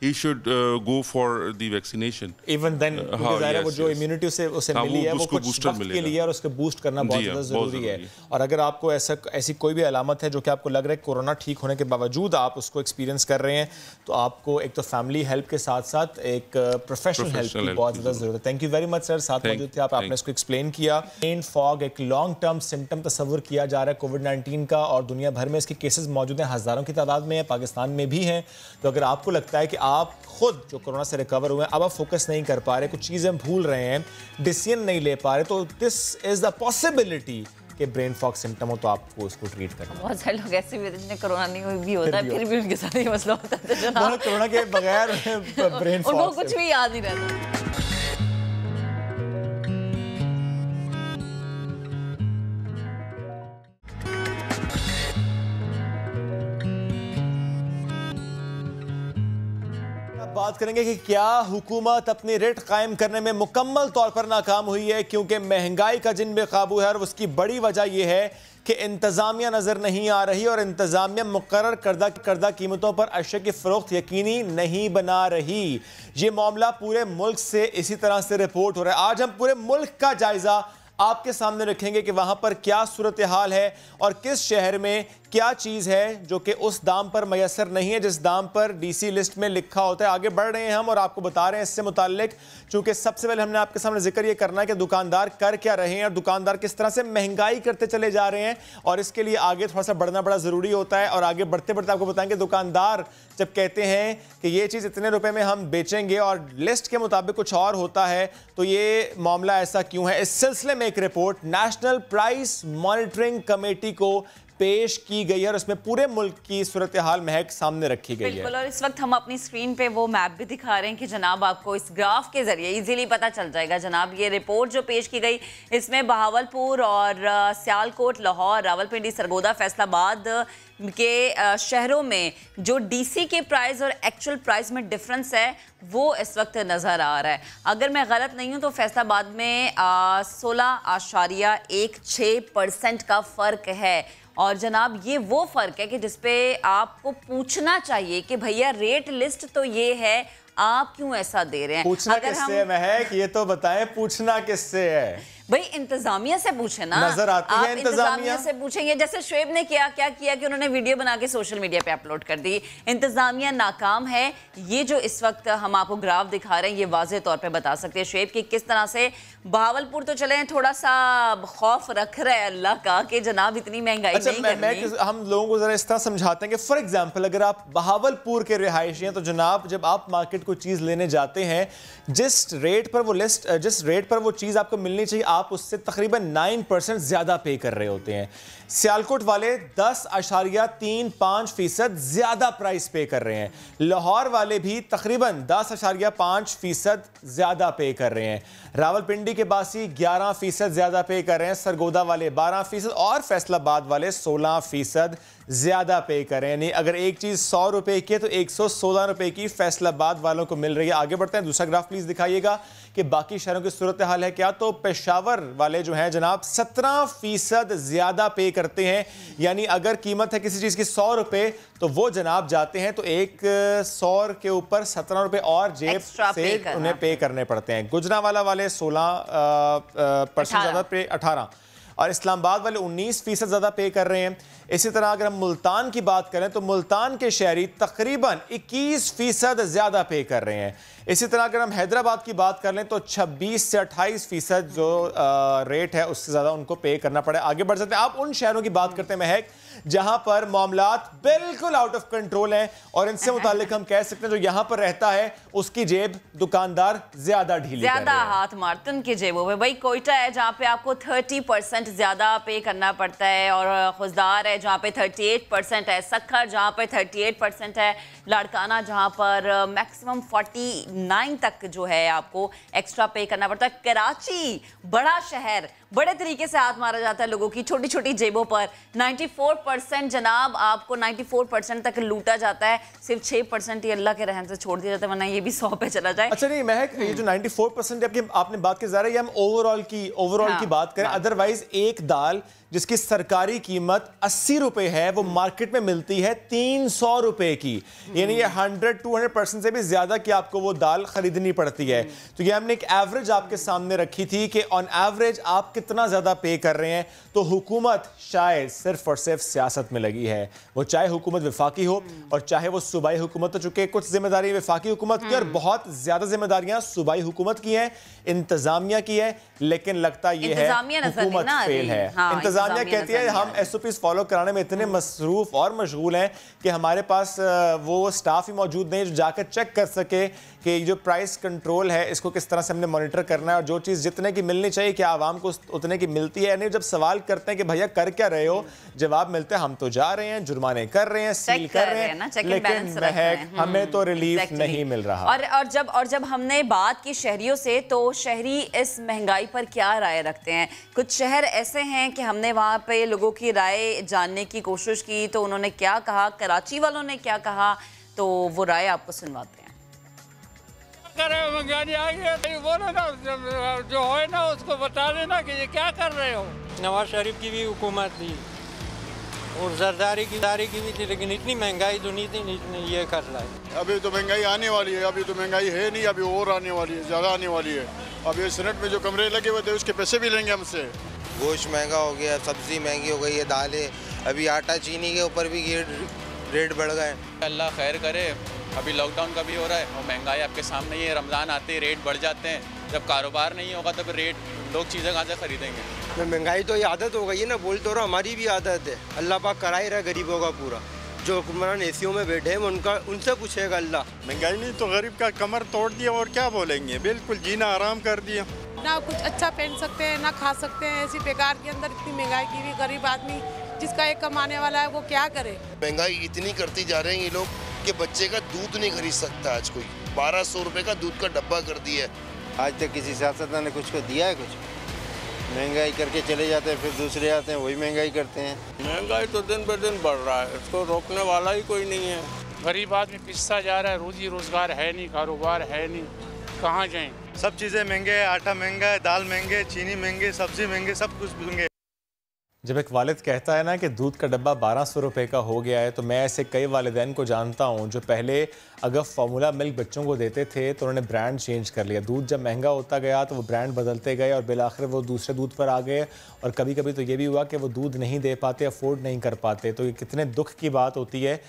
he should go for the vaccination. Even then, वो जो इम्यूनिटी उसे मिली है वो कुछ वक्त के लिए और उसको बूस्ट करना बहुत ज़्यादा ज़रूरी है। और अगर आपको ऐसी कोई भी अलामत है जो कि आपको लग रहा है कोरोना ठीक होने के बावजूद आप उसको एक्सपीरियंस कर रहे हैं, तो आपको एक तो फैमिली हेल्प के साथ साथ एक प्रोफेशनल हेल्प की बहुत ज़्यादा ज़रूरत है। Thank you very much sir, साथ मौजूद थे आप, आपने इसको एक्सप्लेन किया। ब्रेन फॉग एक लॉन्ग टर्म सिम्टम तस्वुर किया जा रहा है कोविड-19 का, और दुनिया भर में इसके केसेस मौजूद हैं, हज़ारों की तादाद में है, पाकिस्तान में भी हैं। तो अगर आपको लगता है कि आप खुद जो कोरोना से रिकवर हुए हैं, अब आप फोकस नहीं कर पा रहे, कुछ चीज़ें भूल रहे हैं, डिसीजन नहीं ले पा रहे, तो दिस इज़ द पॉसिबिलिटी कि ब्रेन फॉग सिम्टम हो तो आपको उसको ट्रीट करना। बहुत सारे लोग ऐसे भी होते हैं जिन्हें कोरोना नहीं भी होता है, फिर भी उनके साथ ये मसला होता है। कोरोना के बगैर ब्रेन फॉग, उनको कुछ भी याद नहीं रहता। बात करेंगे कि क्या हुकूमत अपनी रेट कायम करने में मुकम्मल तौर पर नाकाम हुई है, क्योंकि महंगाई का जिन बेकाबू है और उसकी बड़ी वजह यह है कि इंतजामिया नजर नहीं आ रही और इंतजामिया मुकर्रर करदा कीमतों पर अशिया की फरोख्त यकीनी नहीं बना रही। ये मामला पूरे मुल्क से इसी तरह से रिपोर्ट हो रहा है। आज हम पूरे मुल्क का जायजा आपके सामने रखेंगे कि वहां पर क्या सूरत हाल है और किस शहर में क्या चीज़ है जो कि उस दाम पर मैसर नहीं है जिस दाम पर डीसी लिस्ट में लिखा होता है। आगे बढ़ रहे हैं हम और आपको बता रहे हैं इससे मुताल्लिक, चूंकि सबसे पहले हमने आपके सामने जिक्र ये करना है कि दुकानदार कर क्या रहे हैं और दुकानदार किस तरह से महंगाई करते चले जा रहे हैं, और इसके लिए आगे थोड़ा सा बढ़ना बड़ा ज़रूरी होता है। और आगे बढ़ते बढ़ते आपको बताएंगे दुकानदार जब कहते हैं कि ये चीज़ इतने रुपए में हम बेचेंगे और लिस्ट के मुताबिक कुछ और होता है, तो ये मामला ऐसा क्यों है। इस सिलसिले में एक report national price monitoring committee को पेश की गई है और उसमें पूरे मुल्क की सूरत हाल महक सामने रखी गई है। बिल्कुल, और इस वक्त हम अपनी स्क्रीन पे वो मैप भी दिखा रहे हैं कि जनाब आपको इस ग्राफ के जरिए इजीली पता चल जाएगा। जनाब ये रिपोर्ट जो पेश की गई इसमें बहावलपुर और सियालकोट, लाहौर, रावलपिंडी, सरगोदा, फैसलाबाद के शहरों में जो डीसी के प्राइस और एक्चुअल प्राइस में डिफरेंस है वो इस वक्त नज़र आ रहा है। अगर मैं गलत नहीं हूं तो फैसलाबाद में 16.16% का फ़र्क है। और जनाब ये वो फ़र्क है कि जिसपे आपको पूछना चाहिए कि भैया रेट लिस्ट तो ये है, आप क्यों ऐसा दे रहे हैं। पूछना किससे है कि ये तो बताएं, पूछना किससे है भाई? इंतजामिया से पूछे ना, नजर आती है इंतजामिया से पूछेंगे। जैसे शुएब ने क्या किया कि उन्होंने वीडियो बना के सोशल मीडिया पे अपलोड कर दी। इंतजामिया नाकाम है। ये जो इस वक्त हम आपको ग्राफ दिखा रहे हैं ये वाज़े तौर पे बता सकते हैं शुएब कि किस तरह से बहावलपुर तो चले थोड़ा सा खौफ रख रहा है अल्लाह का कि जनाब इतनी महंगाई नहीं करनी। हम लोगों को जरा इस तरह समझाते हैं कि फॉर एग्जाम्पल अगर आप बहावलपुर के रिहायशी हैं तो जनाब जब आप मार्केट को चीज़ लेने जाते हैं, जिस रेट पर वो चीज़ आपको मिलनी चाहिए आप उससे तकरीबन 9% ज़्यादा पे कर रहे होते हैं। सियालकोट वाले 10.35% ज़्यादा प्राइस पे कर रहे हैं। लाहौर वाले भी तकरीबन 10.5% ज़्यादा पे कर रहे हैं। रावलपिंडी के बासी 11% ज़्यादा पे कर रहे हैं। सरगोदा वाले 12% और फैसलाबाद वाले 16% ज़्यादा पे कर रहे हैं। यानी अगर एक चीज़ 100 रुपए की है तो 116 रुपए की फैसलाबाद वालों को मिल रही है। आगे बढ़ते हैं, दूसरा ग्राफ प्लीज़ दिखाइएगा कि बाकी शहरों की सूरत हाल है क्या। तो पेशावर वाले जो हैं जनाब 17% ज़्यादा पे करते हैं। यानी अगर कीमत है किसी चीज़ की 100 रुपए तो वो जनाब जाते हैं तो 100 के ऊपर 17 रुपए और जेब से उन्हें पे करने पड़ते हैं। गुजरांवाला वाले 16% ज़्यादा पे 18 और इस्लामाबाद वाले 19% ज़्यादा पे कर रहे हैं। इसी तरह अगर हम मुल्तान की बात करें तो मुल्तान के शहरी तकरीबन 21% ज़्यादा पे कर रहे हैं। इसी तरह अगर हम हैदराबाद की बात कर लें तो 26 से 28% जो रेट है उससे ज़्यादा उनको पे करना पड़े। आगे बढ़ सकते हैं, आप उन शहरों की बात करते हैं महक जहां पर मामलात बिल्कुल आउट ऑफ कंट्रोल हैं और इनसे मुतालिक हम कह सकते हैं जो यहां पर रहता है उसकी जेब दुकानदार ज्यादा ढीली ज्यादा हाथ मारते उनकी जेबों में। भाई कोयटा है जहां पे आपको 30% ज्यादा पे करना पड़ता है और खुजदार है जहां पे 38% है, सखर जहां पे 38% है, लाड़काना जहां पर मैक्सिमम 49 तक जो है आपको एक्स्ट्रा पे करना पड़ता है। कराची बड़ा शहर, बड़े तरीके से हाथ मारा जाता है लोगों की छोटी छोटी जेबों पर। 94% जनाब आपको 94% तक लूटा जाता है, सिर्फ 6% ही अल्लाह के रहम से छोड़ दिया जाता है, वरना ये भी 100 पे चला जाए। अच्छा नहीं महक, ये जो 94% आपने बात की जा रही है हम ओवरऑल की बात करें। अदरवाइज एक दाल जिसकी सरकारी कीमत 80 रुपए है, वो मार्केट में मिलती है 300 रुपए की। यानी ये 100-200% से भी ज्यादा की आपको वो दाल खरीदनी पड़ती है। तो ये हमने एक एवरेज आपके सामने रखी थी कि ऑन एवरेज आप कितना ज्यादा पे कर रहे हैं। तो हुकूमत शायद सिर्फ और सिर्फ सियासत में लगी है, वो चाहे हुकूमत वफाकी हो और चाहे वो सूबाई हुकूमत हो। चुके कुछ जिम्मेदारी वफाकी हुकूमत की और बहुत ज्यादा जिम्मेदारियां सूबाई हुकूमत की हैं, इंतजामिया की है, लेकिन लगता ये है हुकूमत फेल है। इंतजामिया कहती है हम SOPs फॉलो कराने में इतने मसरूफ और मशगूल हैं कि हमारे पास वो स्टाफ ही मौजूद नहीं जो जाकर चेक कर सके कि जो प्राइस कंट्रोल है इसको किस तरह से हमने मॉनिटर करना है और जो चीज़ जितने की मिलनी चाहिए क्या आवाम को उतने की मिलती है। नहीं, जब सवाल करते हैं कि भैया कर क्या रहे हो, जवाब मिलता है हम तो जा रहे हैं, जुर्माने कर रहे हैं, सील कर रहे हैं, लेकिन महक हमें तो रिलीफ नहीं मिल रहा। और जब हमने बात की शहरियों से, तो शहरी इस महंगाई पर क्या राय रखते हैं? कुछ शहर ऐसे हैं कि हमने वहाँ पे लोगों की राय जानने की कोशिश की तो उन्होंने क्या कहा, कराची वालों ने क्या कहा, तो वो राय आपको सुनवाते हैं। महंगाई आ गई, बोलो ना, जो है ना उसको बता देना कि ये क्या कर रहे हो। नवाज शरीफ की भी हुकूमत थी और जरदारी की भी थी, लेकिन इतनी महंगाई तो नहीं थी जितनी ये कर रहा है। अभी तो महंगाई आने वाली है, अभी तो महंगाई है नहीं, अभी और आने वाली है, ज़्यादा आने वाली है। अब ये सेनेट में जो कमरे लगे हुए थे उसके पैसे भी लेंगे हमसे। गोश्त महंगा हो गया, सब्जी महंगी हो गई है, दालें, अभी आटा चीनी के ऊपर भी रेट बढ़ गए। अल्लाह खैर करे, अभी लॉकडाउन का भी हो रहा है और महंगाई आपके सामने ही है। रमज़ान आते ही रेट बढ़ जाते हैं, जब कारोबार नहीं होगा तो फिर लोग चीज़ें कहाँ से खरीदेंगे। महंगाई तो ये आदत हो गई है ना, बोल तो रहा हमारी भी आदत है। अल्लाह पाक करा ही रहा गरीबों का पूरा, जो हुक्मरान एसीओ में बैठे हैं उनसे पूछेगा अल्लाह। महंगाई ने तो गरीब का कमर तोड़ दिया और क्या बोलेंगे, बिल्कुल जीना आराम कर दिया। ना कुछ अच्छा पहन सकते हैं ना खा सकते हैं, ऐसी बेकार के अंदर इतनी महंगाई की भी गरीब आदमी जिसका एक कमाने वाला है वो क्या करे। महंगाई इतनी करती जा रहे हैं ये लोग कि बच्चे का दूध नहीं खरीद सकता। आज कोई 1200 रुपए का दूध का डब्बा कर दिया है। आज तक किसी सियासतदान ने कुछ को दिया है? कुछ महंगाई करके चले जाते हैं, फिर दूसरे आते हैं वही महंगाई करते हैं। महंगाई तो दिन ब दिन बढ़ रहा है, इसको रोकने वाला ही कोई नहीं है। गरीब आदमी पिसता जा रहा है, रोजी रोजगार है नहीं, कारोबार है नहीं, कहाँ जाएं? सब चीज़ें महंगे है, आटा महंगा है, दाल महंगे, चीनी महंगे, सब्जी महंगे, सब कुछ महंगे। जब एक वालिद कहता है ना कि दूध का डब्बा 1200 रुपये का हो गया है, तो मैं ऐसे कई वालिदैन को जानता हूँ जो पहले अगर फार्मूला मिल्क बच्चों को देते थे तो उन्होंने ब्रांड चेंज कर लिया। दूध जब महंगा होता गया तो वो ब्रांड बदलते गए और बिलाखिर वो दूसरे दूध पर आ गए। और कभी कभी तो ये भी हुआ कि वो दूध नहीं दे पाते, अफोर्ड नहीं कर पाते। तो ये कितने दुख की बात होती है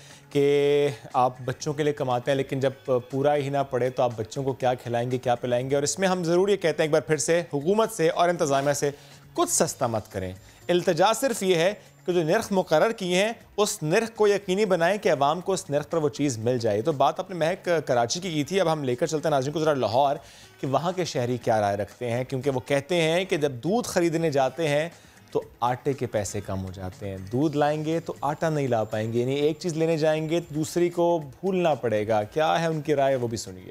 कि आप बच्चों के लिए कमाते हैं लेकिन जब पूरा ही ना पड़े तो आप बच्चों को क्या खिलाएंगे, क्या पिलाएंगे। और इसमें हम ज़रूर ये कहते हैं एक बार फिर से हुकूमत से और इंतज़ामिया से, कुछ सस्ता मत करें। इल्तिजा सिर्फ ये है कि जो नर्ख मुकर्रर किए हैं उस नर्ख को यकीनी बनाएं कि अवाम को उस नर्ख पर वो चीज़ मिल जाए। तो बात अपने महक कराची की थी, अब हम लेकर चलते हैं नाज़रीन को ज़रा लाहौर कि वहाँ के शहरी क्या राय रखते हैं। क्योंकि वो कहते हैं कि जब दूध ख़रीदने जाते हैं तो आटे के पैसे कम हो जाते हैं, दूध लाएंगे तो आटा नहीं ला पाएंगे, यानी एक चीज़ लेने जाएंगे तो दूसरी को भूलना पड़ेगा। क्या है उनकी राय, वो भी सुनिए।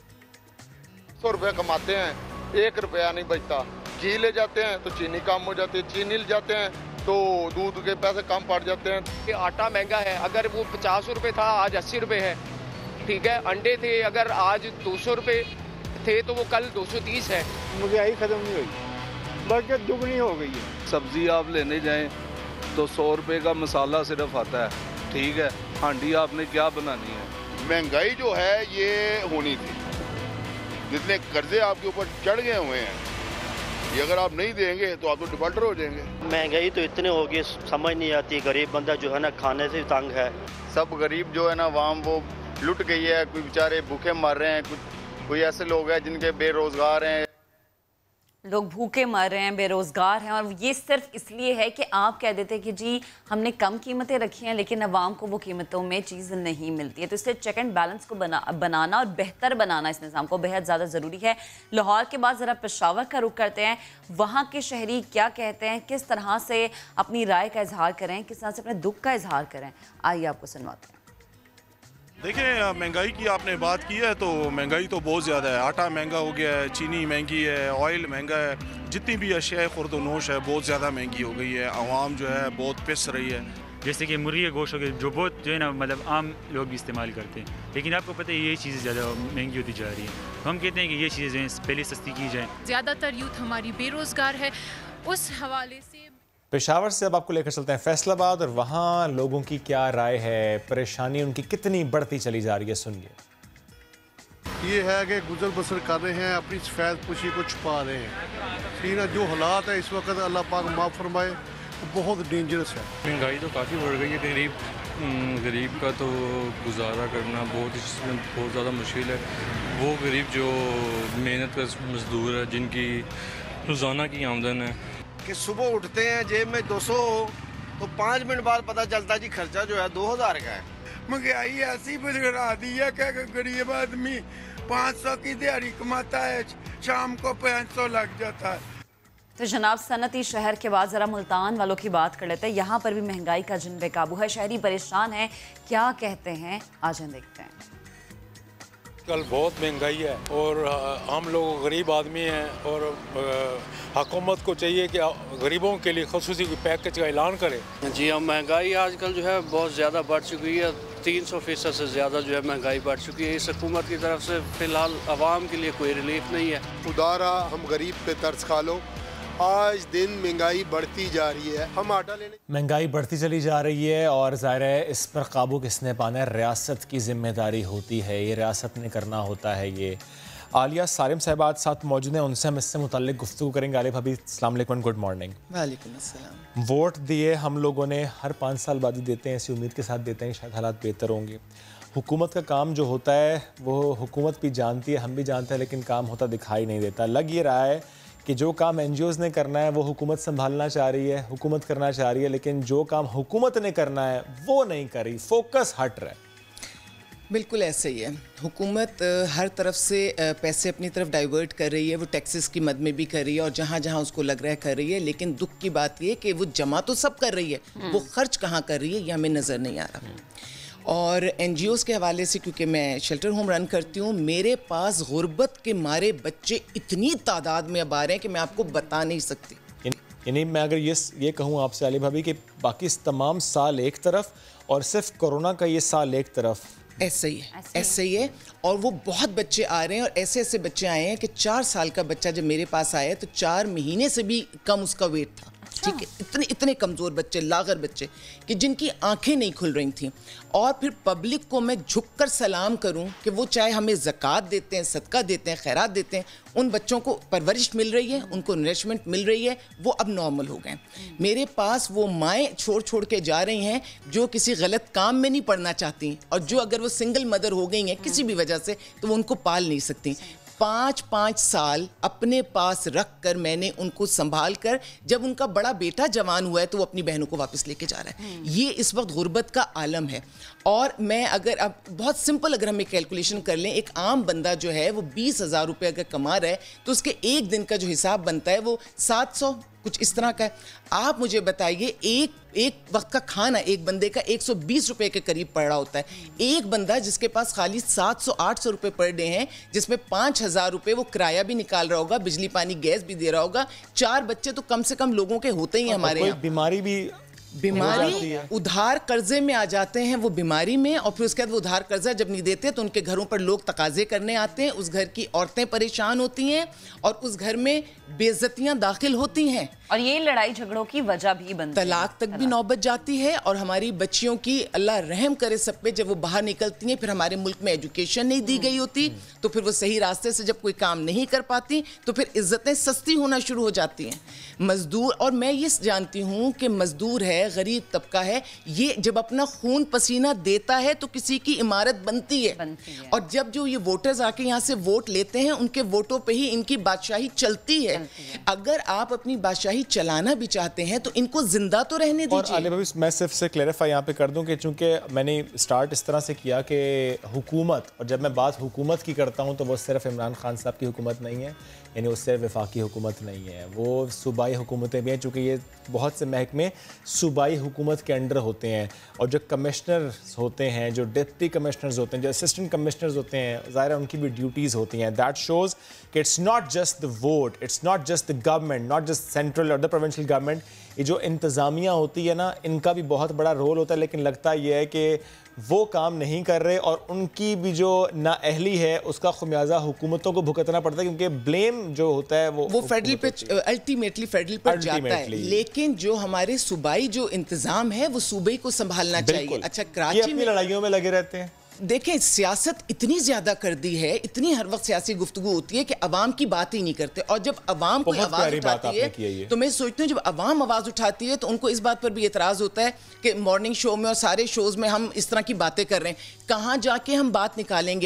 100 रुपये कमाते हैं, 1 रुपया नहीं बचता। घी ले जाते हैं तो चीनी कम हो जाती है, चीनी ले जाते हैं तो दूध के पैसे कम पड़ जाते हैं। कि आटा महंगा है, अगर वो 50 रुपये था आज 80 रुपये है, ठीक है। अंडे थे अगर आज 200 रुपये थे तो वो कल 230 है। महंगाई ख़त्म नहीं हुई, बल्कि दुगनी हो गई है। सब्जी आप लेने जाएं तो 100 रुपये का मसाला सिर्फ आता है, ठीक है। हांडी आपने क्या बनानी है। महंगाई जो है ये होनी थी, जितने कर्जे आपके ऊपर चढ़ गए हुए हैं ये अगर आप नहीं देंगे तो आप तो डिफॉल्टर हो जाएंगे। महंगाई तो इतनी होगी समझ नहीं आती, गरीब बंदा जो है ना खाने से तंग है। सब गरीब जो है ना अवाम वो लुट गई है, कोई बेचारे भूखे मर रहे हैं, कोई ऐसे लोग हैं जिनके बेरोजगार हैं, लोग भूखे मर रहे हैं, बेरोज़गार हैं। और ये सिर्फ इसलिए है कि आप कह देते हैं कि जी हमने कम कीमतें रखी हैं लेकिन अवाम को वो कीमतों में चीज़ नहीं मिलती है। तो इसलिए चेक एंड बैलेंस को बनाना और बेहतर बनाना इस निज़ाम को बेहद ज़्यादा ज़रूरी है। लाहौर के बाद ज़रा पेशावर का रुख करते हैं, वहाँ के शहरी क्या कहते हैं, किस तरह से अपनी राय का इजहार करें, किस तरह से अपने दुख का इजहार करें। आइए आपको सुनवाते हैं। देखिए, महंगाई की आपने बात की है तो महंगाई तो बहुत ज़्यादा है। आटा महंगा हो गया है, चीनी महंगी है, ऑयल महंगा है, जितनी भी अशिया खुर्दोनोश है बहुत ज़्यादा महंगी हो गई है। आवाम जो है बहुत पिस रही है। जैसे कि मुर्गी का गोश्त हो गया जो बहुत जो है ना मतलब आम लोग भी इस्तेमाल करते हैं, लेकिन आपको पता है ये चीज़ें ज़्यादा महंगी होती जा रही है। हम कहते हैं कि ये चीज़ें जो हैं पहले सस्ती की जाएँ। ज़्यादातर यूथ हमारी बेरोज़गार है, उस हवाले से पेशावर से अब आपको लेकर चलते हैं फैसलाबाद और वहाँ लोगों की क्या राय है, परेशानी उनकी कितनी बढ़ती चली जा रही है, सुनिए। ये है कि गुजर बसर कर रहे हैं, अपनी सफ़ेद पुशी को छुपा रहे हैं। सीना जो हालात है इस वक्त अल्लाह पाक माफ़ फरमाए, बहुत डेंजरस है। महंगाई तो काफ़ी बढ़ गई है, गरीब का तो गुजारा करना बहुत ज़्यादा मुश्किल है। वो गरीब जो मेहनत का मजदूर है, जिनकी रोज़ाना की आमदन है कि सुबह उठते हैं जेब में 200 हो तो 5 मिनट बाद पता चलता जी खर्चा जो है 2000 का है। महंगाई ऐसी बढ़ा दी है कि गरीब आदमी 500 की दिहाड़ी कमाता है, शाम को 500 लग जाता है। तो जनाब सनती शहर के बाद ज़रा मुल्तान वालों की बात कर लेते हैं। यहाँ पर भी महंगाई का जिन बेकाबू है, शहरी परेशान है, क्या कहते हैं आज हम देखते हैं। कल बहुत महंगाई है और हम लोग गरीब आदमी हैं और हुकूमत को चाहिए कि गरीबों के लिए खसूसी पैकेज का ऐलान करे। जी हाँ, महंगाई आजकल जो है बहुत ज़्यादा बढ़ चुकी है, 300% से ज़्यादा जो है महंगाई बढ़ चुकी है। इस हुकूमत की तरफ से फ़िलहाल आवाम के लिए कोई रिलीफ नहीं है। उदारा हम गरीब पे तरस खा लो, आज दिन महंगाई बढ़ती जा रही है, हम आटा लेने महंगाई बढ़ती चली जा रही है और ज़ाहिर है इस पर काबू किसने पाना है, रियासत की जिम्मेदारी होती है, ये रियासत ने करना होता है। ये आलिया सालिम साहब साथ मौजूद हैं, उनसे हम इससे मुताल्लिक गुफ्तगू करेंगे। आलिया भाभी अस्सलाम वालेकुम, गुड मॉर्निंग। वालेकुम अस्सलाम। वोट दिए हम लोगों ने, हर 5 साल बाद ही देते हैं, ऐसी उम्मीद के साथ देते हैं शायद हालात बेहतर होंगे। हुकूमत का काम जो होता है वो हुकूमत भी जानती है, हम भी जानते हैं, लेकिन काम होता दिखाई नहीं देता। लग ये रहा है कि जो काम NGOs ने करना है वो हुकूमत संभालना चाह रही है, हुकूमत करना चाह रही है, लेकिन जो काम हुकूमत ने करना है वो नहीं कर रही, फोकस हट रहा है। बिल्कुल ऐसे ही है, हुकूमत हर तरफ से पैसे अपनी तरफ डाइवर्ट कर रही है, वो टैक्सेस की मद में भी कर रही है और जहाँ जहाँ उसको लग रहा है कर रही है, लेकिन दुख की बात ये कि वो जमा तो सब कर रही है, वो खर्च कहाँ कर रही है ये हमें नज़र नहीं आ रहा। और NGOs के हवाले से, क्योंकि मैं शेल्टर होम रन करती हूँ, मेरे पास गुर्बत के मारे बच्चे इतनी तादाद में अब आ रहे हैं कि मैं आपको बता नहीं सकती। यानी मैं अगर ये कहूँ आपसे आलिया भाभी कि बाकी तमाम साल एक तरफ और सिर्फ कोरोना का ये साल एक तरफ, ऐसे ही है। और वो बहुत बच्चे आ रहे हैं और ऐसे ऐसे बच्चे आए हैं कि 4 साल का बच्चा जब मेरे पास आया तो 4 महीने से भी कम उसका वेट था। ठीक है, इतने कमज़ोर बच्चे, लागर बच्चे कि जिनकी आंखें नहीं खुल रही थी। और फिर पब्लिक को मैं झुककर सलाम करूं कि वो चाहे हमें ज़कात देते हैं, सदका देते हैं, खैरात देते हैं, उन बच्चों को परवरिश मिल रही है, उनको नरिशमेंट मिल रही है, वो अब नॉर्मल हो गए। मेरे पास वो माएँ छोड़ के जा रही हैं जो किसी गलत काम में नहीं पढ़ना चाहती और जो अगर वो सिंगल मदर हो गई हैं किसी भी वजह से तो वो उनको पाल नहीं सकती। 5 साल अपने पास रख कर मैंने उनको संभाल कर, जब उनका बड़ा बेटा जवान हुआ है तो वो अपनी बहनों को वापस लेके जा रहा है। ये इस वक्त गुर्बत का आलम है। और मैं अगर अब बहुत सिंपल अगर हम एक कैलकुलेशन कर लें, एक आम बंदा जो है वो 20,000 रुपये अगर कमा रहा है तो उसके एक दिन का जो हिसाब बनता है वो 700 कुछ इस तरह का है। आप मुझे बताइए, एक वक्त का खाना एक बंदे का 120 रुपए के करीब पड़ रहा होता है। एक बंदा जिसके पास खाली 700-800 रुपए पर डे हैं, जिसमें 5,000 रुपए वो किराया भी निकाल रहा होगा, बिजली पानी गैस भी दे रहा होगा, 4 बच्चे तो कम से कम लोगों के होते ही हैं हमारे यहाँ। बीमारी उधार कर्जे में आ जाते हैं, वो बीमारी में, और फिर उसके बाद वो उधार कर्जा जब नहीं देते तो उनके घरों पर लोग तकाजे करने आते हैं, उस घर की औरतें परेशान होती हैं और उस घर में बेइज्जतियां दाखिल होती हैं और ये लड़ाई झगड़ों की वजह भी बनती है। तलाक तक भी नौबत जाती है। और हमारी बच्चियों की अल्लाह रहम करे सब पे, जब वो बाहर निकलती हैं फिर हमारे मुल्क में एजुकेशन नहीं दी गई होती तो फिर वो सही रास्ते से जब कोई काम नहीं कर पाती तो फिर इज्जतें सस्ती होना शुरू हो जाती हैं। मजदूर, और मैं ये जानती हूँ कि मजदूर है, गरीब तबका है, ये जब अपना खून पसीना देता है तो किसी की इमारत बनती है। और जब जो ये वोटर्स आके यहाँ से वोट लेते हैं उनके वोटों पे ही इनकी बादशाही चलती है। अगर आप अपनी बादशाही चलाना भी चाहते हैं तो इनको जिंदा तो रहने दीजिए। और आलिया भाभी, मैं सिर्फ से क्लैरिफाई यहाँ पे कर दूं कि चूंकि मैंने स्टार्ट इस तरह से किया कि हुकूमत, और जब मैं बात हुकूमत की करता हूँ तो वो सिर्फ इमरान खान साहब की हुकूमत नहीं है, यानी वो सिर्फ वफाकी हुकूमत नहीं है, वो सूबाई हुकूमतें भी हैं, चूँकि ये बहुत से महकमे सूबाई हुकूमत के अंडर होते हैं। और जो कमिश्नर्स होते हैं, जो डिप्टी कमिश्नर्स होते हैं, जो असिस्टेंट कमिश्नर्स होते हैं, ज़ाहिर है उनकी भी ड्यूटीज़ होती हैं। दैट शोज़ कि it's not just the vote, it's not just the government, not just central और द प्रोविंशियल गवर्नमेंट, ये जो इंतज़ामिया होती है ना, इनका भी बहुत बड़ा रोल होता है, लेकिन लगता यह है कि वो काम नहीं कर रहे और उनकी भी जो नाअहली है उसका खुमियाजा हुकूमतों को भुगतना पड़ता है, क्योंकि ब्लेम जो होता है वो फेडरल पे अल्टीमेटली फेडरल पर जाता है। लेकिन जो हमारे सूबाई जो इंतजाम है वो सूबे को संभालना चाहिए। अच्छा, कराची में लड़ाइयों में लगे रहते हैं। देखें, सियासत इतनी ज्यादा कर दी है, इतनी हर वक्त सियासी गुफ्तगू होती है कि अवाम की बात ही नहीं करते। और जब अवाम कोई आवाज उठाती है तो मैं सोचती हूँ जब अवाम आवाज उठाती है तो उनको इस बात पर भी एतराज होता है कि मॉर्निंग शो में और सारे शोज में हम इस तरह की बातें कर रहे हैं, कहाँ जाके हम बात निकालेंगे।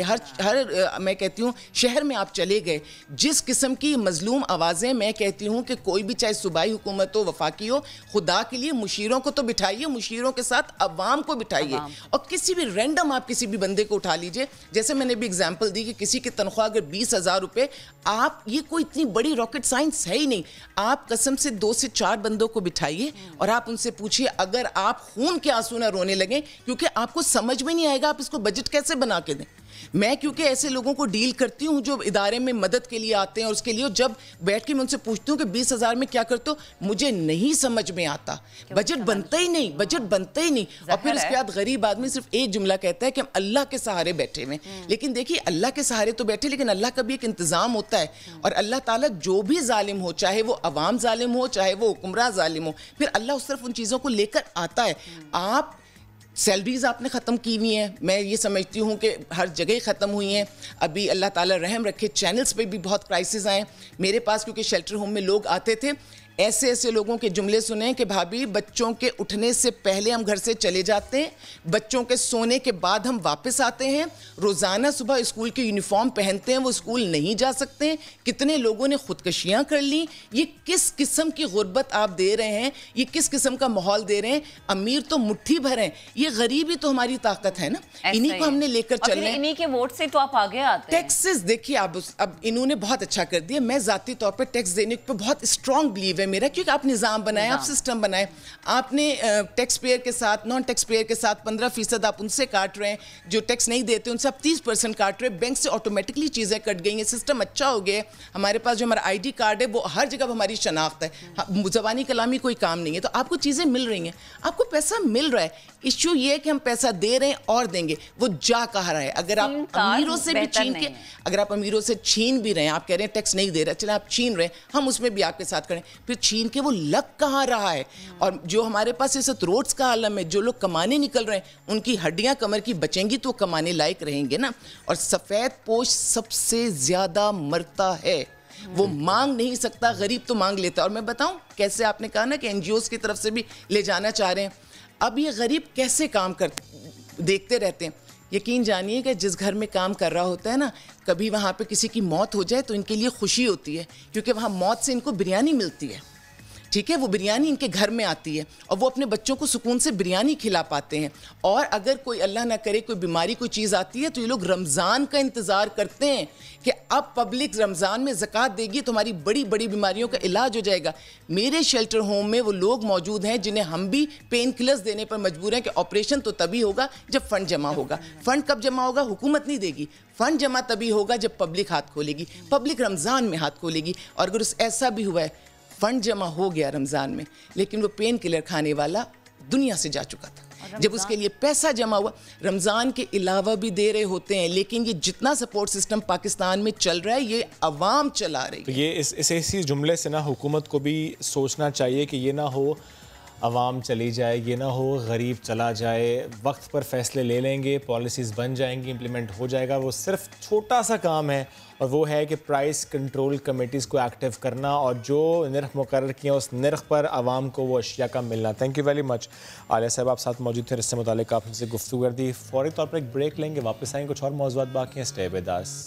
मैं कहती हूँ शहर में आप चले गए, जिस किस्म की मजलूम आवाज़ें, मैं कहती हूँ कि कोई भी चाहे सूबाई हुकूमत हो, वफाकी हो, खुदा के लिए मुशीरों को तो बिठाइए, मुशीरों के साथ अवाम को बिठाइए। और किसी भी रैंडम आप किसी भी बंदे को उठा लीजिए, जैसे मैंने भी एग्जांपल दी कि किसी की तनख्वाह अगर 20,000 रुपए, आप, ये कोई इतनी बड़ी रॉकेट साइंस है ही नहीं, आप कसम से 2 से 4 बंदों को बिठाइए और आप उनसे पूछिए, अगर आप खून के आंसू ना रोने लगे, क्योंकि आपको समझ में नहीं आएगा आप इसको बजट कैसे बना के दें। मैं क्योंकि ऐसे लोगों को डील करती हूँ जो इदारे में मदद के लिए आते हैं और उसके लिए जब बैठ के मैं उनसे पूछती हूँ कि 20,000 में क्या करते हो, मुझे नहीं समझ में आता, बजट बनता ही नहीं, बजट बनता ही नहीं। और फिर उसके बाद गरीब आदमी सिर्फ एक जुमला कहता है कि हम अल्लाह के सहारे बैठे हुए। लेकिन देखिए, अल्लाह के सहारे तो बैठे, लेकिन अल्लाह का भी एक इंतजाम होता है। और अल्लाह ताला जो भी जालिम हो, चाहे वो अवाम जालिम हो, चाहे वो हुक्मरान जालिम हो, फिर अल्लाह उस तरफ उन चीज़ों को लेकर आता है। आप सैलरीज आपने ख़त्म की हुई हैं, मैं ये समझती हूँ कि हर जगह ख़त्म हुई हैं। अभी अल्लाह ताला रहम रखे, चैनल्स पे भी बहुत क्राइसिस आए मेरे पास, क्योंकि शेल्टर होम में लोग आते थे, ऐसे ऐसे लोगों के जुमले सुने कि भाभी बच्चों के उठने से पहले हम घर से चले जाते हैं, बच्चों के सोने के बाद हम वापस आते हैं, रोज़ाना सुबह स्कूल के यूनिफॉर्म पहनते हैं, वो स्कूल नहीं जा सकते हैं। कितने लोगों ने खुदकशियाँ कर ली। ये किस किस्म की गुर्बत आप दे रहे हैं, ये किस किस्म का माहौल दे रहे हैं। अमीर तो मुट्ठी भर हैं, ये गरीबी तो हमारी ताकत है ना, इन्हीं को हमने लेकर चल रहे हैं। इन्हीं के वोट से तो आप आगे आते हैं। टैक्सेस देखिए, अब इन्होंने बहुत अच्छा कर दिया। मैं ज़ाती तौर पर टैक्स देने पर बहुत स्ट्रॉन्ग बिलीव है मेरा, क्योंकि आप निज़ाम बनाए, आप सिस्टम बनाए, आपने टैक्स पेयर के साथ, नॉन टैक्स पेयर के साथ 15% आप उनसे काट रहे हैं, जो टैक्स नहीं देते उनसे आप 30% काट रहे हैं। बैंक से ऑटोमेटिकली चीज़ें कट गई हैं, सिस्टम अच्छा हो गया। हमारे पास जो हमारा ID कार्ड है वो हर जगह हमारी शनाख्त है, ज़बानी कलामी कोई काम नहीं है, तो आपको चीज़ें मिल रही हैं, आपको पैसा मिल रहा है। इशू ये है कि हम पैसा दे रहे हैं और देंगे, वो जा कहाँ रहा है। अगर आप अमीरों से भी छीन के, अगर आप अमीरों से छीन भी रहे हैं, आप कह रहे हैं टैक्स नहीं दे रहे, चले आप छीन रहे हैं, हम उसमें भी आपके साथ करें, फिर छीन के वो लग कहाँ रहा है। और जो हमारे पास इस रोड्स का आलम है, जो लोग कमाने निकल रहे हैं, उनकी हड्डियां कमर की बचेंगी तो कमाने लायक रहेंगे ना। और सफ़ेद पोश सबसे ज़्यादा मरता है, वो मांग नहीं सकता, गरीब तो मांग लेता है। और मैं बताऊं कैसे, आपने कहा ना कि NGOs की तरफ से भी ले जाना चाह रहे हैं। अब ये गरीब कैसे काम कर देखते रहते हैं। यकीन जानिए कि जिस घर में काम कर रहा होता है ना, कभी वहाँ पे किसी की मौत हो जाए तो इनके लिए खुशी होती है, क्योंकि वहाँ मौत से इनको बिरयानी मिलती है। ठीक है, वो बिरयानी इनके घर में आती है और वो अपने बच्चों को सुकून से बिरयानी खिला पाते हैं। और अगर कोई अल्लाह ना करे कोई बीमारी कोई चीज़ आती है तो ये लोग रमज़ान का इंतज़ार करते हैं कि अब पब्लिक रमज़ान में ज़कात देगी तो हमारी बड़ी बड़ी बीमारियों का इलाज हो जाएगा। मेरे शेल्टर होम में वो लोग मौजूद हैं जिन्हें हम भी पेन किलर्स देने पर मजबूर हैं कि ऑपरेशन तो तभी होगा जब फ़ंड जमा होगा। फ़ंड कब जमा होगा? हुकूमत नहीं देगी। फ़ंड जमा तभी होगा जब पब्लिक हाथ खोलेगी, पब्लिक रमज़ान में हाथ खोलेगी। और अगर ऐसा भी हुआ है, फंड जमा हो गया रमज़ान में, लेकिन वो पेन किलर खाने वाला दुनिया से जा चुका था, जब उसके लिए पैसा जमा हुआ। रमज़ान के अलावा भी दे रहे होते हैं, लेकिन ये जितना सपोर्ट सिस्टम पाकिस्तान में चल रहा है ये अवाम चला रही है। तो ये इसी जुमले से ना हुकूमत को भी सोचना चाहिए कि ये ना हो अवाम चली जाए, ये ना हो गरीब चला जाए। वक्त पर फैसले ले लेंगे, पॉलिसीज़ बन जाएंगी, इम्प्लीमेंट हो जाएगा। वो सिर्फ छोटा सा काम है और वो है कि प्राइस कंट्रोल कमेटीज़ को एक्टिव करना और जो नर्ख मुकर्रर किए उस नर्ख पर आवाम को वो अशिया का मिलना। Thank you very much. Aliya साहब आप साथ मौजूद थे, इससे मुतालिक आपसे गुफ्तगू कर दी। फौरी तौर पर एक ब्रेक लेंगे, वापस आएंगे, कुछ और मौज़ूआत बाकी हैं। Stay with us.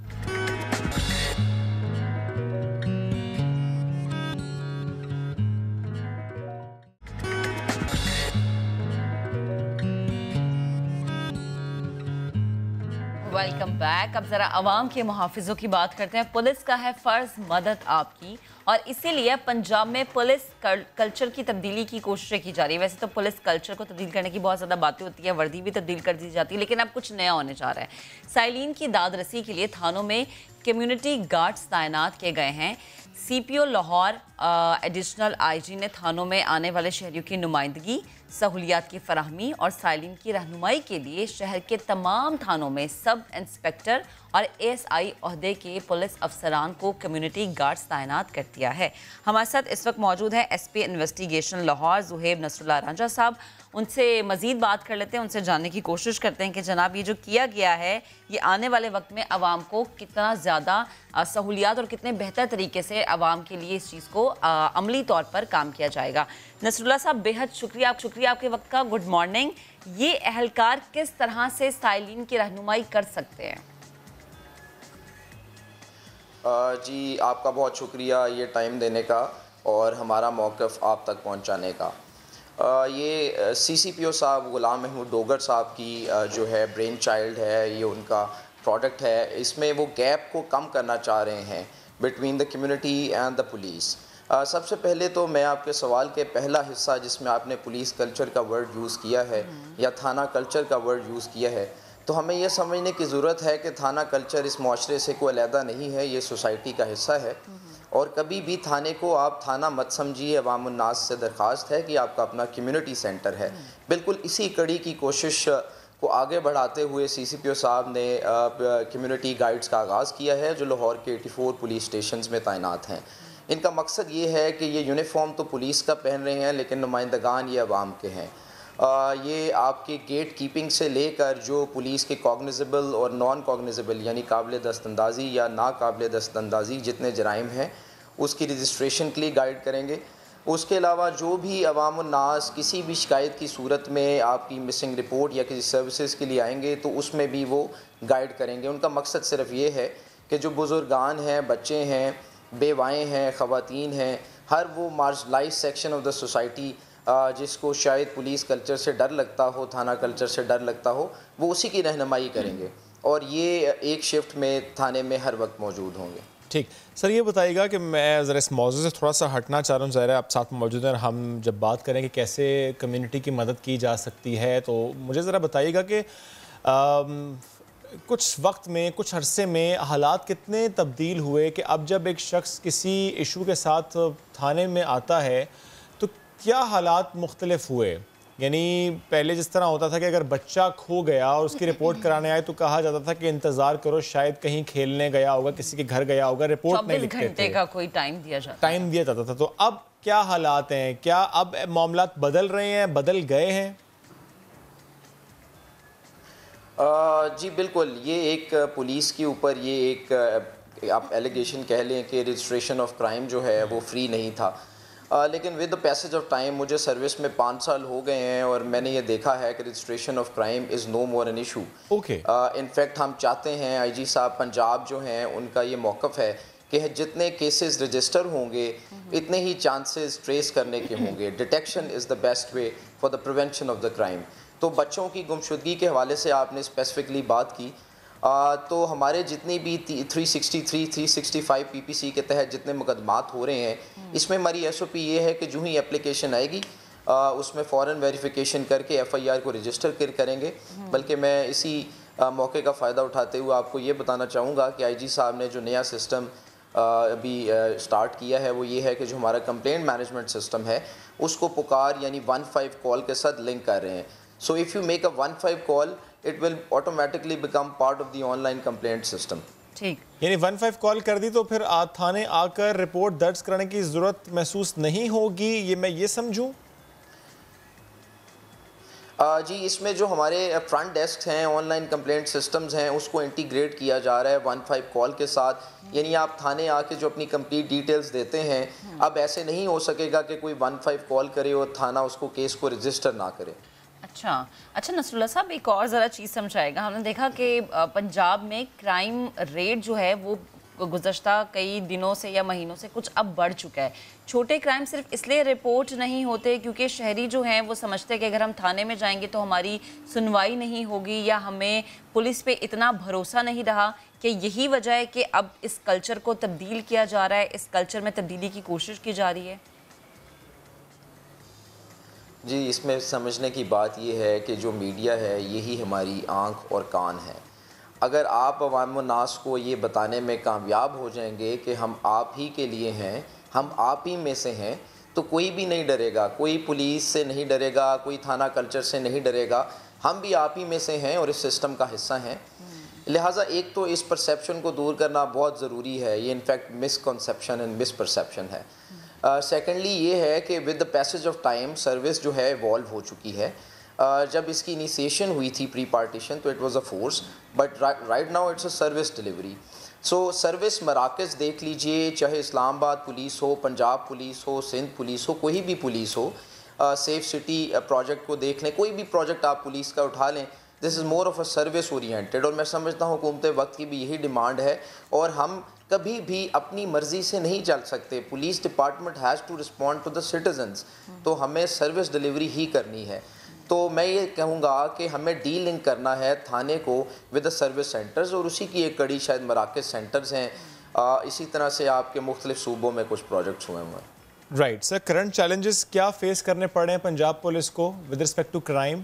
Welcome back. अब ज़रा अवाम के मुहाफ़िज़ों की बात करते हैं। पुलिस का है फ़र्ज़ मदद आपकी, और इसीलिए पंजाब में पुलिस कल्चर की तब्दीली की कोशिशें की जा रही है। वैसे तो पुलिस कल्चर को तब्दील करने की बहुत ज़्यादा बातें होती है, वर्दी भी तब्दील कर दी जाती है, लेकिन अब कुछ नया होने जा रहा है। साइलिन की दाद रसी के लिए थानों में कम्युनिटी गार्ड्स तैनात किए गए हैं। CPO लाहौर एडिशनल IG ने थानों में आने वाले शहरियों की नुमाइंदगी, सहूलियात की फराहमी और साइलिन की रहनुमाई के लिए शहर के तमाम थानों में सब इंस्पेक्टर और ASI ओहदे के पुलिस अफसरान को कम्युनिटी गार्ड्स तैनात कर दिया है। हमारे साथ इस वक्त मौजूद है SP इन्वेस्टिगेशन लाहौर ज़ुहैब नसरुल्लाह रांझा साहब। उनसे मज़ीद बात कर लेते हैं, उनसे जानने की कोशिश करते हैं कि जनाब ये जो किया गया है ये आने वाले वक्त में आवाम को कितना ज़्यादा सहूलियात और कितने बेहतर तरीके से आवाम के लिए इस चीज़ को अमली तौर पर काम किया जाएगा। नसरुल्लाह साहब बेहद शुक्रिया आपके वक्त का। Good morning. ये अहलकार किस तरह से साइलिन की रहनुमाई कर सकते हैं? जी आपका बहुत शुक्रिया ये टाइम देने का और हमारा मौक़िफ़ आप तक पहुंचाने का। ये CCPO साहब ग़ुलाम महमूद डोगर साहब की जो है ब्रेन चाइल्ड है, ये उनका प्रोडक्ट है। इसमें वो गैप को कम करना चाह रहे हैं between the community and the police. सबसे पहले तो मैं आपके सवाल के पहला हिस्सा जिसमें आपने पुलिस कल्चर का वर्ड यूज़ किया है या थाना कल्चर का वर्ड यूज़ किया है, तो हमें यह समझने की ज़रूरत है कि थाना कल्चर इस माशरे से कोई अलहदा नहीं है, ये सोसाइटी का हिस्सा है। और कभी भी थाने को आप थाना मत समझिए। अवामुन्नास से दरख्वास्त है कि आपका अपना कम्युनिटी सेंटर है। बिल्कुल इसी कड़ी की कोशिश को आगे बढ़ाते हुए CCPO साहब ने कम्युनिटी गाइड्स का आगाज़ किया है जो लाहौर के 84 पुलिस स्टेशन में तैनात हैं। इनका मकसद ये है कि ये यूनिफॉर्म तो पुलिस का पहन रहे हैं लेकिन नुमाइंदगान ये अवाम के हैं। ये आपके गेट कीपिंग से लेकर जो पुलिस के कॉग्निजेबल और नॉन कॉग्निजेबल यानी काबिल दस्तंदाजी या नाकाबिल दस्तंदाजी जितने जराइम हैं उसकी रजिस्ट्रेशन के लिए गाइड करेंगे। उसके अलावा जो भी अवामुन्नास किसी भी शिकायत की सूरत में आपकी मिसिंग रिपोर्ट या किसी सर्विसेज के लिए आएंगे तो उसमें भी वो गाइड करेंगे। उनका मकसद सिर्फ ये है कि जो बुज़ुर्गान हैं, बच्चे हैं, बेवाएँ हैं, ख़वातीन हैं, हर वो marginalise section of the society जिसको शायद पुलिस कल्चर से डर लगता हो, थाना कल्चर से डर लगता हो, वो उसी की रहनुमाई करेंगे और ये एक शिफ्ट में थाने में हर वक्त मौजूद होंगे। ठीक सर, ये बताइएगा कि मैं ज़रा इस मौजू से थोड़ा सा हटना चाह रहा हूँ। ज़ाहिर है आप साथ में मौजूद हैं और हम जब बात करें कि कैसे कम्युनिटी की मदद की जा सकती है, तो मुझे ज़रा बताइएगा कि कुछ वक्त में, कुछ अरसे में हालात कितने तब्दील हुए कि अब जब एक शख्स किसी इशू के साथ थाने में आता है तो क्या हालात मुख्तलिफ हुए? यानी पहले जिस तरह होता था कि अगर बच्चा खो गया और उसकी रिपोर्ट कराने आए तो कहा जाता था कि इंतज़ार करो, शायद कहीं खेलने गया होगा, किसी के घर गया होगा, रिपोर्ट नहीं लिखते थे। 24 घंटे का कोई टाइम दिया जाता था। तो अब क्या हालात हैं? क्या अब मामलात बदल रहे हैं, बदल गए हैं? जी बिल्कुल, ये एक पुलिस के ऊपर ये एक आप एलिगेशन कह लें कि रजिस्ट्रेशन ऑफ क्राइम जो है वो फ्री नहीं था। लेकिन with the passage of time मुझे सर्विस में 5 साल हो गए हैं और मैंने ये देखा है कि registration of crime is no more an issue. In fact हम चाहते हैं, IG साहब पंजाब जो हैं उनका ये मौक़िफ़ है कि जितने केसेस रजिस्टर होंगे इतने ही चांसेस ट्रेस करने के होंगे। Detection is the best way for the prevention of the crime. तो बच्चों की गुमशुदगी के हवाले से आपने स्पेसिफिकली बात की, तो हमारे जितनी भी 363, 365 PPC के तहत जितने मुकदमात हो रहे हैं, इसमें हमारी SOP ये है कि जो ही एप्लीकेशन आएगी उसमें फ़ौरन वेरिफिकेशन करके FIR को रजिस्टर करेंगे। बल्कि मैं इसी मौके का फ़ायदा उठाते हुए आपको ये बताना चाहूँगा कि IG साहब ने जो नया सिस्टम अभी स्टार्ट किया है वो ये है कि जो हमारा कंप्लेंट मैनेजमेंट सिस्टम है उसको पुकार यानी 15 कॉल के साथ लिंक कर रहे हैं। So if you make a 15 call, it will automatically become part of the online complaint system. ठीक, यानी 15 कॉल कर दी तो फिर थाने आकर रिपोर्ट दर्ज कराने की ज़रूरत महसूस नहीं होगी, ये मैं ये समझूं? जी इसमें जो हमारे फ्रंट डेस्क हैं, ऑनलाइन कंप्लेंट सिस्टम्स हैं, उसको इंटीग्रेट किया जा रहा है 15 कॉल के साथ। यानी आप थाने आके जो अपनी कंप्लीट डिटेल्स देते हैं, अब ऐसे नहीं हो सकेगा कि कोई 15 कॉल करे और थाना उसको केस को रजिस्टर ना करे। अच्छा नसरुल्लाह साहब, एक और ज़रा चीज़ समझाएगा। हमने देखा कि पंजाब में क्राइम रेट जो है वो गुज़श्ता कई दिनों से या महीनों से कुछ अब बढ़ चुका है। छोटे क्राइम सिर्फ इसलिए रिपोर्ट नहीं होते क्योंकि शहरी जो हैं वो समझते हैं कि अगर हम थाने में जाएंगे तो हमारी सुनवाई नहीं होगी या हमें पुलिस पे इतना भरोसा नहीं रहा, कि यही वजह है कि अब इस कल्चर को तब्दील किया जा रहा है, इस कल्चर में तब्दीली की कोशिश की जा रही है? जी इसमें समझने की बात यह है कि जो मीडिया है यही हमारी आँख और कान है। अगर आप अवाम नास को ये बताने में कामयाब हो जाएंगे कि हम आप ही के लिए हैं, हम आप ही में से हैं, तो कोई भी नहीं डरेगा, कोई पुलिस से नहीं डरेगा, कोई थाना कल्चर से नहीं डरेगा। हम भी आप ही में से हैं और इस सिस्टम का हिस्सा हैं। लिहाजा एक तो इस परसेप्शन को दूर करना बहुत ज़रूरी है, ये इनफैक्ट मिसकंसेप्शन एंड मिसपरसेप्शन है। सेकेंडली ये है कि with the passage of time service जो है इवॉल्व हो चुकी है। जब इसकी इनिशिएशन हुई थी प्री पार्टीशन तो it was a force, but right now it's a service delivery. So service मराकज़ देख लीजिए, चाहे इस्लामाबाद पुलिस हो, पंजाब पुलिस हो, सिंध पुलिस हो, कोई भी पुलिस हो, सेफ सिटी प्रोजेक्ट को देख लें, कोई भी प्रोजेक्ट आप पुलिस का उठा लें, this is more of a service oriented. और मैं समझता हूँ हुकूमत वक्त की भी यही डिमांड है और हम कभी भी अपनी मर्ज़ी से नहीं चल सकते। Police department has to respond to the citizens, तो हमें सर्विस डिलीवरी ही करनी है। तो मैं ये कहूँगा कि हमें डी लिंक करना है थाने को विद द सर्विस सेंटर्स, और उसी की एक कड़ी शायद मराकज़ सेंटर्स हैं। इसी तरह से आपके मुख्तलिफ सूबों में कुछ प्रोजेक्ट्स हुए हैं। राइट सर, करंट चैलेंजेस क्या फेस करने पड़ रहे हैं पंजाब पुलिस को विद रिस्पेक्ट टू क्राइम?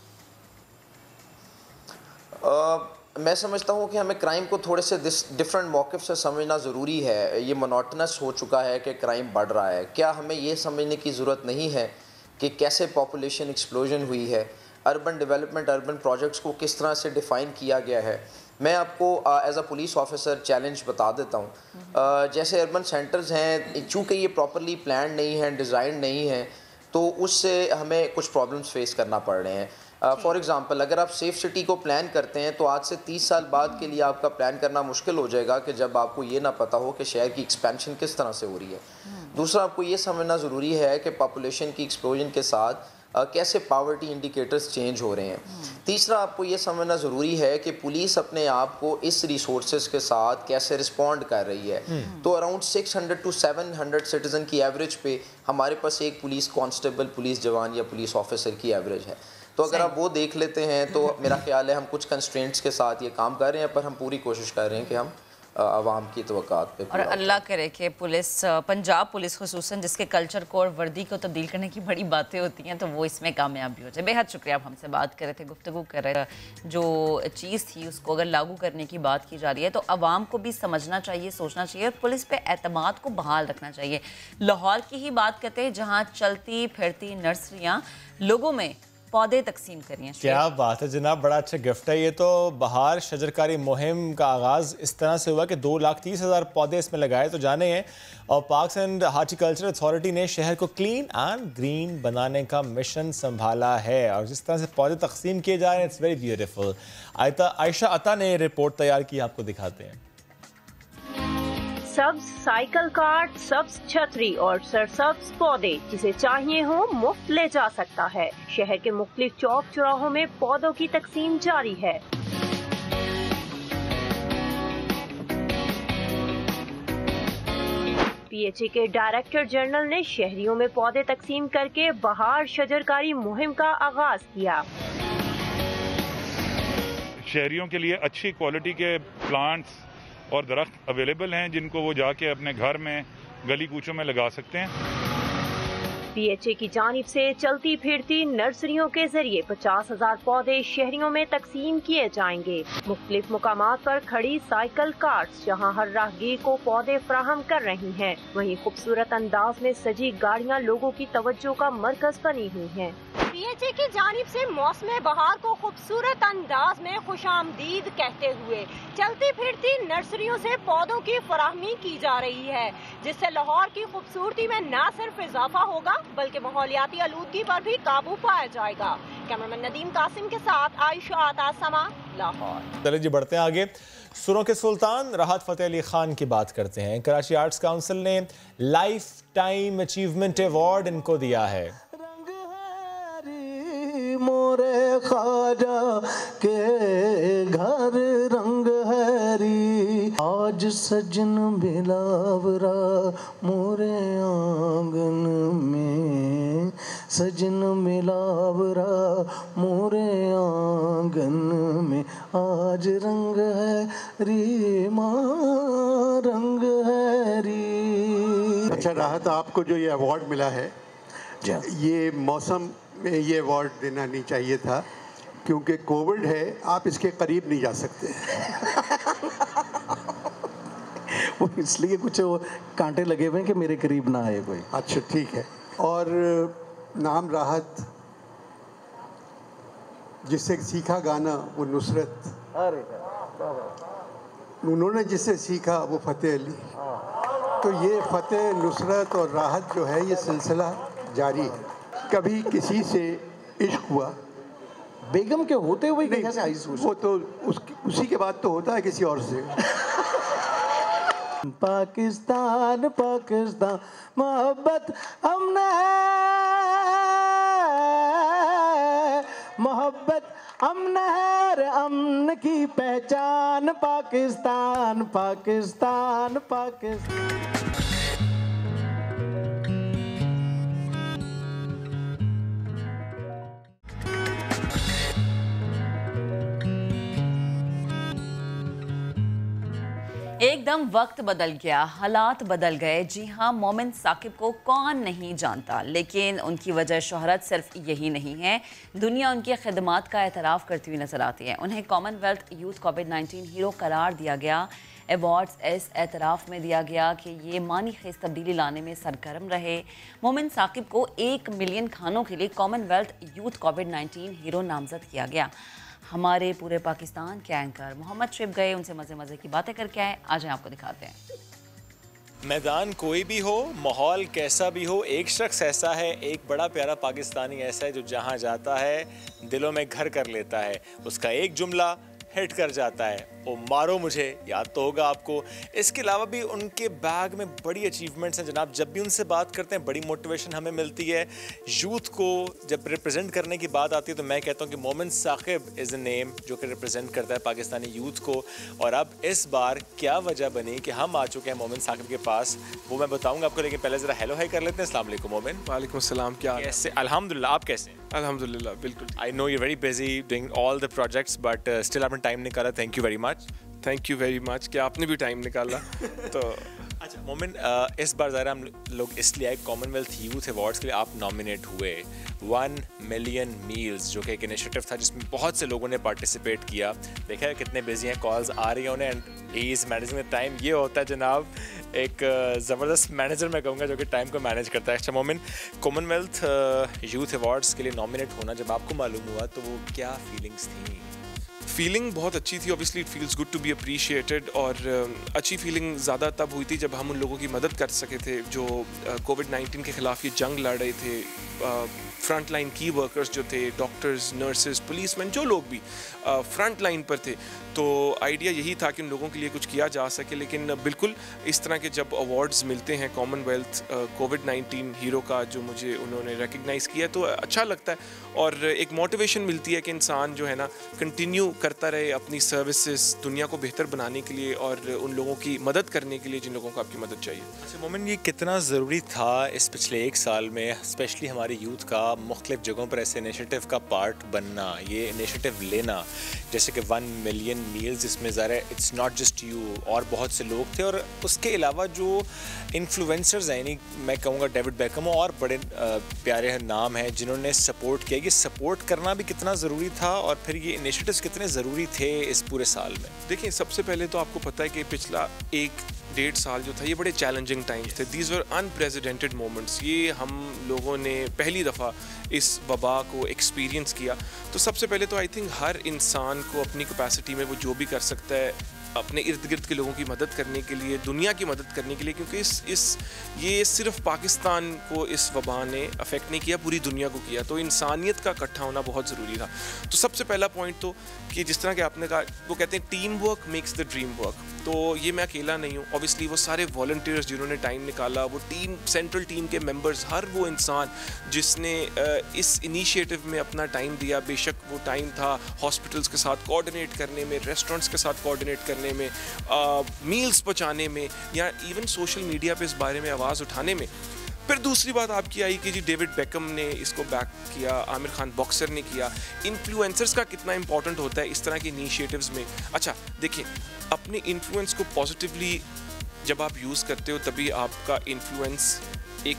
मैं समझता हूँ कि हमें क्राइम को थोड़े से डिफरेंट मौक़िफ़ से समझना ज़रूरी है। ये मोनोटनस हो चुका है कि क्राइम बढ़ रहा है। क्या हमें ये समझने की ज़रूरत नहीं है कि कैसे पॉपुलेशन एक्सप्लोजन हुई है, अर्बन डेवलपमेंट, अर्बन प्रोजेक्ट्स को किस तरह से डिफ़ाइन किया गया है? मैं आपको as a police officer challenge बता देता हूँ। जैसे अर्बन सेंटर्स हैं, चूँकि ये प्रॉपरली प्लान नहीं है, डिज़ाइन नहीं है, तो उससे हमें कुछ प्रॉब्लम्स फेस करना पड़ रहे हैं। फॉर एग्ज़ाम्पल, अगर आप सेफ सिटी को प्लान करते हैं तो आज से 30 साल बाद के लिए आपका प्लान करना मुश्किल हो जाएगा कि जब आपको ये ना पता हो कि शहर की एक्सपेंशन किस तरह से हो रही है। दूसरा, आपको ये समझना ज़रूरी है कि पॉपुलेशन की एक्सप्लोजन के साथ कैसे पॉवर्टी इंडिकेटर्स चेंज हो रहे हैं। तीसरा, आपको ये समझना ज़रूरी है कि पुलिस अपने आप को इस रिसोर्सेज के साथ कैसे रिस्पॉन्ड कर रही है। तो अराउंड 600 to 700 सिटीज़न की एवरेज पे हमारे पास एक पुलिस कांस्टेबल, पुलिस जवान या पुलिस ऑफिसर की एवरेज है। तो अगर आप वो देख लेते हैं तो मेरा ख्याल है हम कुछ कंस्ट्रेंट्स के साथ ये काम कर रहे हैं, पर हम पूरी कोशिश कर रहे हैं कि हम आवाम की तवक्कात पे। और अल्लाह करे कि पुलिस, पंजाब पुलिस खुसूसन जिसके कल्चर को और वर्दी को तब्दील करने की बड़ी बातें होती हैं, तो वो इसमें कामयाब भी हो जाए। बेहद शुक्रिया, आप हमसे बात कर रहे थे, गुफ्तगू कर रहे थे। जो चीज़ थी उसको अगर लागू करने की बात की जा रही है तो आवाम को भी समझना चाहिए, सोचना चाहिए और पुलिस पे एतमाद को बहाल रखना चाहिए। लाहौर की ही बात करते हैं जहाँ चलती फिरती नर्सरियाँ लोगों में पौधे तकसीम करिए। क्या बात है जनाब, बड़ा अच्छा गिफ्ट है ये। तो बहार शजरकारी मुहिम का आगाज़ इस तरह से हुआ कि 2,30,000 पौधे इसमें लगाए तो जाने हैं, और पार्क्स एंड हार्टिकल्चर अथॉरिटी ने शहर को क्लीन एंड ग्रीन बनाने का मिशन संभाला है, और जिस तरह से पौधे तकसीम किए जा रहे हैं, इट्स वेरी ब्यूटीफुल। आयशा अता ने रिपोर्ट तैयार की, आपको दिखाते हैं। सब्ज साइकिल कार्ड, सब्ज छतरी और सरसब्ज पौधे जिसे चाहिए हो मुफ्त ले जा सकता है। शहर के मुख्तलिफ चौक चौराहों में पौधों की तकसीम जारी है। पीएचए के डायरेक्टर जनरल ने शहरियों में पौधे तकसीम करके बहार शजरकारी मुहिम का आगाज किया। शहरियों के लिए अच्छी क्वालिटी के प्लांट्स और दरख्त अवेलेबल हैं जिनको वो जाके अपने घर में, गली कूचों में लगा सकते हैं। पीएचए की जानिब से चलती फिरती नर्सरियों के जरिए 50,000 पौधे शहरियों में तकसीम किए जाएंगे। मुख्तलिफ मुकामात पर खड़ी साइकिल कार्ट्स जहां हर राहगीर को पौधे फराहम कर रही हैं, वहीं खूबसूरत अंदाज में सजी गाड़ियां लोगों की तवज्जो का मरकज बनी हुई हैं। पीएचए की जानिब से मौसम बहार को खूबसूरत अंदाज में खुशामदीद कहते हुए चलती फिरती नर्सरियों से पौधों की फराहमी की जा रही है, जिससे लाहौर की खूबसूरती में न सिर्फ इजाफा होगा बल्कि माहौलियाती आलूदगी पर भी काबू पाया जाएगा। कैमरामैन नदीम कासिम के साथ आयशा आता समा, लाहौर। चलिए जी, बढ़ते हैं आगे। सुरों के सुल्तान राहत फ़तेह अली खान की बात करते हैं। कराची आर्ट्स काउंसिल ने लाइफ टाइम अचीवमेंट अवार्ड इनको दिया है। मोरे ख्वाजा के घर रंग हरी, आज सजन बिलावरा मोरे आंगन में, सजन बिलावरा मोरे आंगन में, आज रंग है री माँ रंग है री। अच्छा राहत, आपको जो ये अवार्ड मिला है, ये मौसम में ये अवार्ड देना नहीं चाहिए था, क्योंकि कोविड है, आप इसके करीब नहीं जा सकते। वो इसलिए कुछ कांटे लगे हुए हैं कि मेरे करीब ना आए कोई। अच्छा ठीक है। और नाम राहत, जिससे सीखा गाना वो नुसरत, उन्होंने जिससे सीखा वो फतेह अली। तो ये फतेह, नुसरत और राहत जो है ये सिलसिला जारी है। कभी किसी से इश्क हुआ, बेगम के होते हुए कैसे आई सोच? वो तो उसी के बाद तो होता है किसी और से। पाकिस्तान पाकिस्तान मोहब्बत हमने मोहब्बत अमन है, अमन की पहचान पाकिस्तान पाकिस्तान पाकिस्तान। एकदम वक्त बदल गया, हालात बदल गए। जी हाँ, मोमिन साकिब को कौन नहीं जानता, लेकिन उनकी वजह शोहरत सिर्फ यही नहीं है। दुनिया उनकी खिदमात का एतराफ़ करती हुई नजर आती है। उन्हें कॉमनवेल्थ यूथ कोविड-19 हीरो करार दिया गया। अवार्ड्स इस एतराफ़ में दिया गया कि ये मानी खेज तब्दीली लाने में सरगर्म रहे। मोमिन साकिब को 1 मिलियन खानों के लिए कॉमनवेल्थ यूथ कोविड-19 हीरो नामजद किया गया। हमारे पूरे पाकिस्तान के एंकर मोहम्मद शिब गए, उनसे मज़े मज़े की बातें करके आए। आज हम आपको दिखाते हैं। मैदान कोई भी हो, माहौल कैसा भी हो, एक शख्स ऐसा है, एक बड़ा प्यारा पाकिस्तानी ऐसा है जो जहां जाता है दिलों में घर कर लेता है। उसका एक जुमला हिट कर जाता है, ओ मारो मुझे, याद तो होगा आपको। इसके अलावा भी उनके बैग में बड़ी अचीवमेंट्स हैं जनाब। जब भी उनसे बात करते हैं बड़ी मोटिवेशन हमें मिलती है। यूथ को जब रिप्रेजेंट करने की बात आती है तो मैं कहता हूँ कि मोमिन साकिब इज़ अ नेम जो कि रिप्रेजेंट करता है पाकिस्तानी यूथ को। और अब इस बार क्या वजह बनी कि हम आ चुके हैं मोमिन साकिब के पास, वो मैं बताऊँगा आपको, लेकिन पहले ज़रा हेलो हाई कर लेते हैं। अस्सलाम वालेकुम मोमिन। वालेकुम सलाम, क्या कैसे? अल्हम्दुलिल्लाह, आप कैसे हैं? अल्हम्दुलिल्लाह, बिल्कुल। I know you very busy doing all the projects, but still आपने टाइम निकाला, thank you very much. Thank you very much कि आपने भी टाइम निकाला। तो अच्छा मोमिन, इस बार ज़रा हम लोग इसलिए आए, कॉमनवेल्थ यूथ अवार्ड्स के लिए आप नॉमिनेट हुए। 1 मिलियन मील्स जो कि एक इनिशिएटिव था जिसमें बहुत से लोगों ने पार्टिसिपेट किया। देखा है कितने बिजी हैं, कॉल्स आ रही हैं उन्हें, and he is managing the time. ये होता है जनाब एक ज़बरदस्त मैनेजर मैं कहूँगा जो कि टाइम को मैनेज करता है। अच्छा मोमिन, कॉमनवेल्थ यूथ अवार्ड्स के लिए नॉमिनेट होना जब आपको मालूम हुआ तो वो क्या फीलिंग्स थी? फीलिंग बहुत अच्छी थी। Obviously it feels good to be appreciated. और अच्छी फीलिंग ज़्यादा तब हुई थी जब हम उन लोगों की मदद कर सके थे जो कोविड-19 के ख़िलाफ़ ये जंग लड़ रहे थे। फ्रंट लाइन की वर्कर्स जो थे, डॉक्टर्स, नर्सेज, पुलिसमैन, जो लोग भी फ्रंट लाइन पर थे। तो आइडिया यही था कि उन लोगों के लिए कुछ किया जा सके। लेकिन बिल्कुल इस तरह के जब अवार्ड्स मिलते हैं कॉमनवेल्थ कोविड-19 हीरो का जो मुझे उन्होंने रिकग्नाइज़ किया तो अच्छा लगता है और एक मोटिवेशन मिलती है कि इंसान जो है ना कंटिन्यू करता रहे अपनी सर्विसेज दुनिया को बेहतर बनाने के लिए और उन लोगों की मदद करने के लिए जिन लोगों को आपकी मदद चाहिए। अच्छा मोमिन, ये कितना ज़रूरी था इस पिछले 1 साल में, स्पेशली हमारे यूथ का मुख्तलिफ जगहों पर ऐसे इनिशिएटिव का पार्ट बनना, ये इनिशिएटिव लेना, जैसे कि 1 मिलियन मील्स, जिसमें ज़रा इट्स नॉट जस्ट यू और बहुत से लोग थे, और उसके अलावा जो इन्फ्लुएंसर्स हैं, यानी मैं कहूँगा डेविड बेकम और बड़े प्यारे नाम हैं जिन्होंने सपोर्ट किया। ये सपोर्ट करना भी कितना ज़रूरी था और फिर ये इनिशिएटिव्स कितने ज़रूरी थे इस पूरे साल में? देखिए, सबसे पहले तो आपको पता है कि पिछला 1-1.5 साल जो था ये बड़े चैलेंजिंग टाइम्स थे। These were unprecedented moments. ये हम लोगों ने पहली दफ़ा इस वबा को एक्सपीरियंस किया। तो सबसे पहले तो आई थिंक हर इंसान को अपनी कैपेसिटी में वो जो भी कर सकता है अपने इर्द गिर्द के लोगों की मदद करने के लिए, दुनिया की मदद करने के लिए, क्योंकि ये सिर्फ पाकिस्तान को इस वबा ने अफेक्ट नहीं किया, पूरी दुनिया को किया। तो इंसानियत का इकट्ठा होना बहुत ज़रूरी था। तो सबसे पहला पॉइंट तो कि जिस तरह के आपने कहा, वो कहते हैं team work makes the dream work. तो ये मैं अकेला नहीं हूँ। ऑब्वियसली वो सारे वॉलंटियर्स जिन्होंने टाइम निकाला, वो टीम, सेंट्रल टीम के मेंबर्स, हर वो इंसान जिसने इस इनिशिएटिव में अपना टाइम दिया। बेशक वो टाइम था हॉस्पिटल्स के साथ कोऑर्डिनेट करने में, रेस्टोरेंट्स के साथ कोऑर्डिनेट करने में, मील्स पहुँचाने में, या इवन सोशल मीडिया पे इस बारे में आवाज़ उठाने में। फिर दूसरी बात आपकी आई कि जी डेविड बेकम ने इसको बैक किया, आमिर खान बॉक्सर ने किया। इन्फ्लुएंसर्स का कितना इंपॉर्टेंट होता है इस तरह के इनिशिएटिव्स में। अच्छा देखिए, अपने इन्फ्लुएंस को पॉजिटिवली जब आप यूज़ करते हो तभी आपका इन्फ्लुएंस एक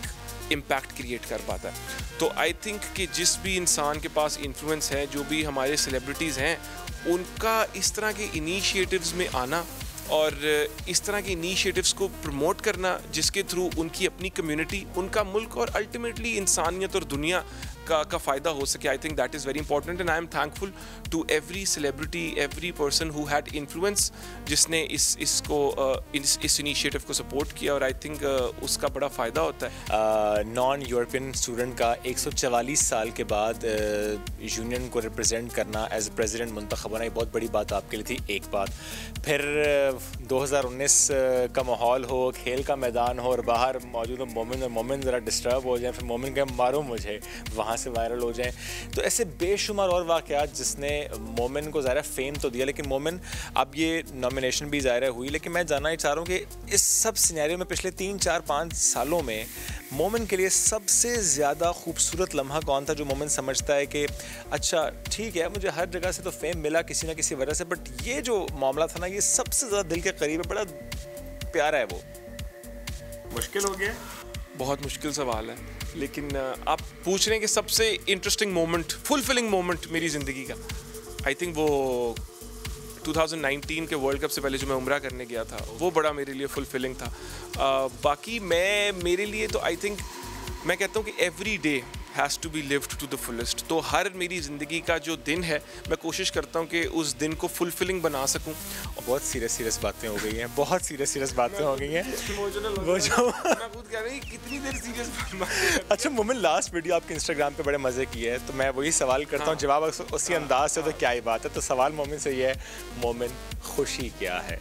इम्पैक्ट क्रिएट कर पाता है। तो आई थिंक कि जिस भी इंसान के पास इन्फ्लुएंस है, जो भी हमारे सेलिब्रिटीज़ हैं, उनका इस तरह के इनिशिएटिव्स में आना और इस तरह के इनिशिएटिव्स को प्रमोट करना, जिसके थ्रू उनकी अपनी कम्युनिटी, उनका मुल्क और अल्टीमेटली इंसानियत और दुनिया का फ़ायदा हो सके, I think that is very important. And I am thankful to every celebrity, every person who had influence, जिसने इस इनिशिएटिव को सपोर्ट किया, और आई थिंक उसका बड़ा फ़ायदा होता है। नॉन यूरोपियन स्टूडेंट का 144 साल के बाद यूनियन को रिप्रेजेंट करना, एज ए प्रेसिडेंट मुंतखब होना, ये बहुत बड़ी बात आपके लिए थी। एक बात, फिर 2019 का माहौल हो, खेल का मैदान हो और बाहर मौजूद हो मोमिन, और मोमिन ज़रा डिस्टर्ब हो जाए, फिर मोमिन कहे मारो मुझे, वहाँ से वायरल हो जाए। तो ऐसे बेशुमार और वाक़यात जिसने मोमिन को ज़ाहिर फेम तो दिया, लेकिन मोमिन अब ये नॉमिनेशन भी ज़ाहिर हुई, लेकिन मैं जानना ही चाह रहा हूँ कि इस सब सिनेरियो में पिछले 3, 4, 5 सालों में मोमिन के लिए सबसे ज़्यादा खूबसूरत लम्हा कौन था, जो मोमिन समझता है कि अच्छा ठीक है, मुझे हर जगह से तो फेम मिला किसी ना किसी वजह से, बट ये जो मामला था ना, ये सबसे ज़्यादा दिल के करीब है, बड़ा प्यारा है वो। मुश्किल हो गया? बहुत मुश्किल सवाल है, लेकिन आप पूछ रहे हैं कि सबसे इंटरेस्टिंग मोमेंट, फुलफिलिंग मोमेंट मेरी ज़िंदगी का, आई थिंक वो 2019 के वर्ल्ड कप से पहले जो मैं उम्रा करने गया था, वो बड़ा मेरे लिए फुलफिलिंग था। बाकी मेरे लिए तो आई थिंक मैं कहता हूँ कि every day has to be lived to the fullest. तो हर मेरी ज़िंदगी का जो दिन है, मैं कोशिश करता हूँ कि उस दिन को फुलफिलिंग बना सकूँ। बहुत सीरियस बातें हो गई हैं, बहुत सीरियस बातें हो गई हैं। वो जो मैं खुद कह रही कितनी देर सीरियस। अच्छा मोमिन, लास्ट वीडियो आपके इंस्टाग्राम पे बड़े मज़े की है, तो मैं वही सवाल करता हूँ, जवाब उसी अंदाज से, तो क्या ही बात है। तो सवाल मोमिन से ये है, मोमिन खुशी क्या है?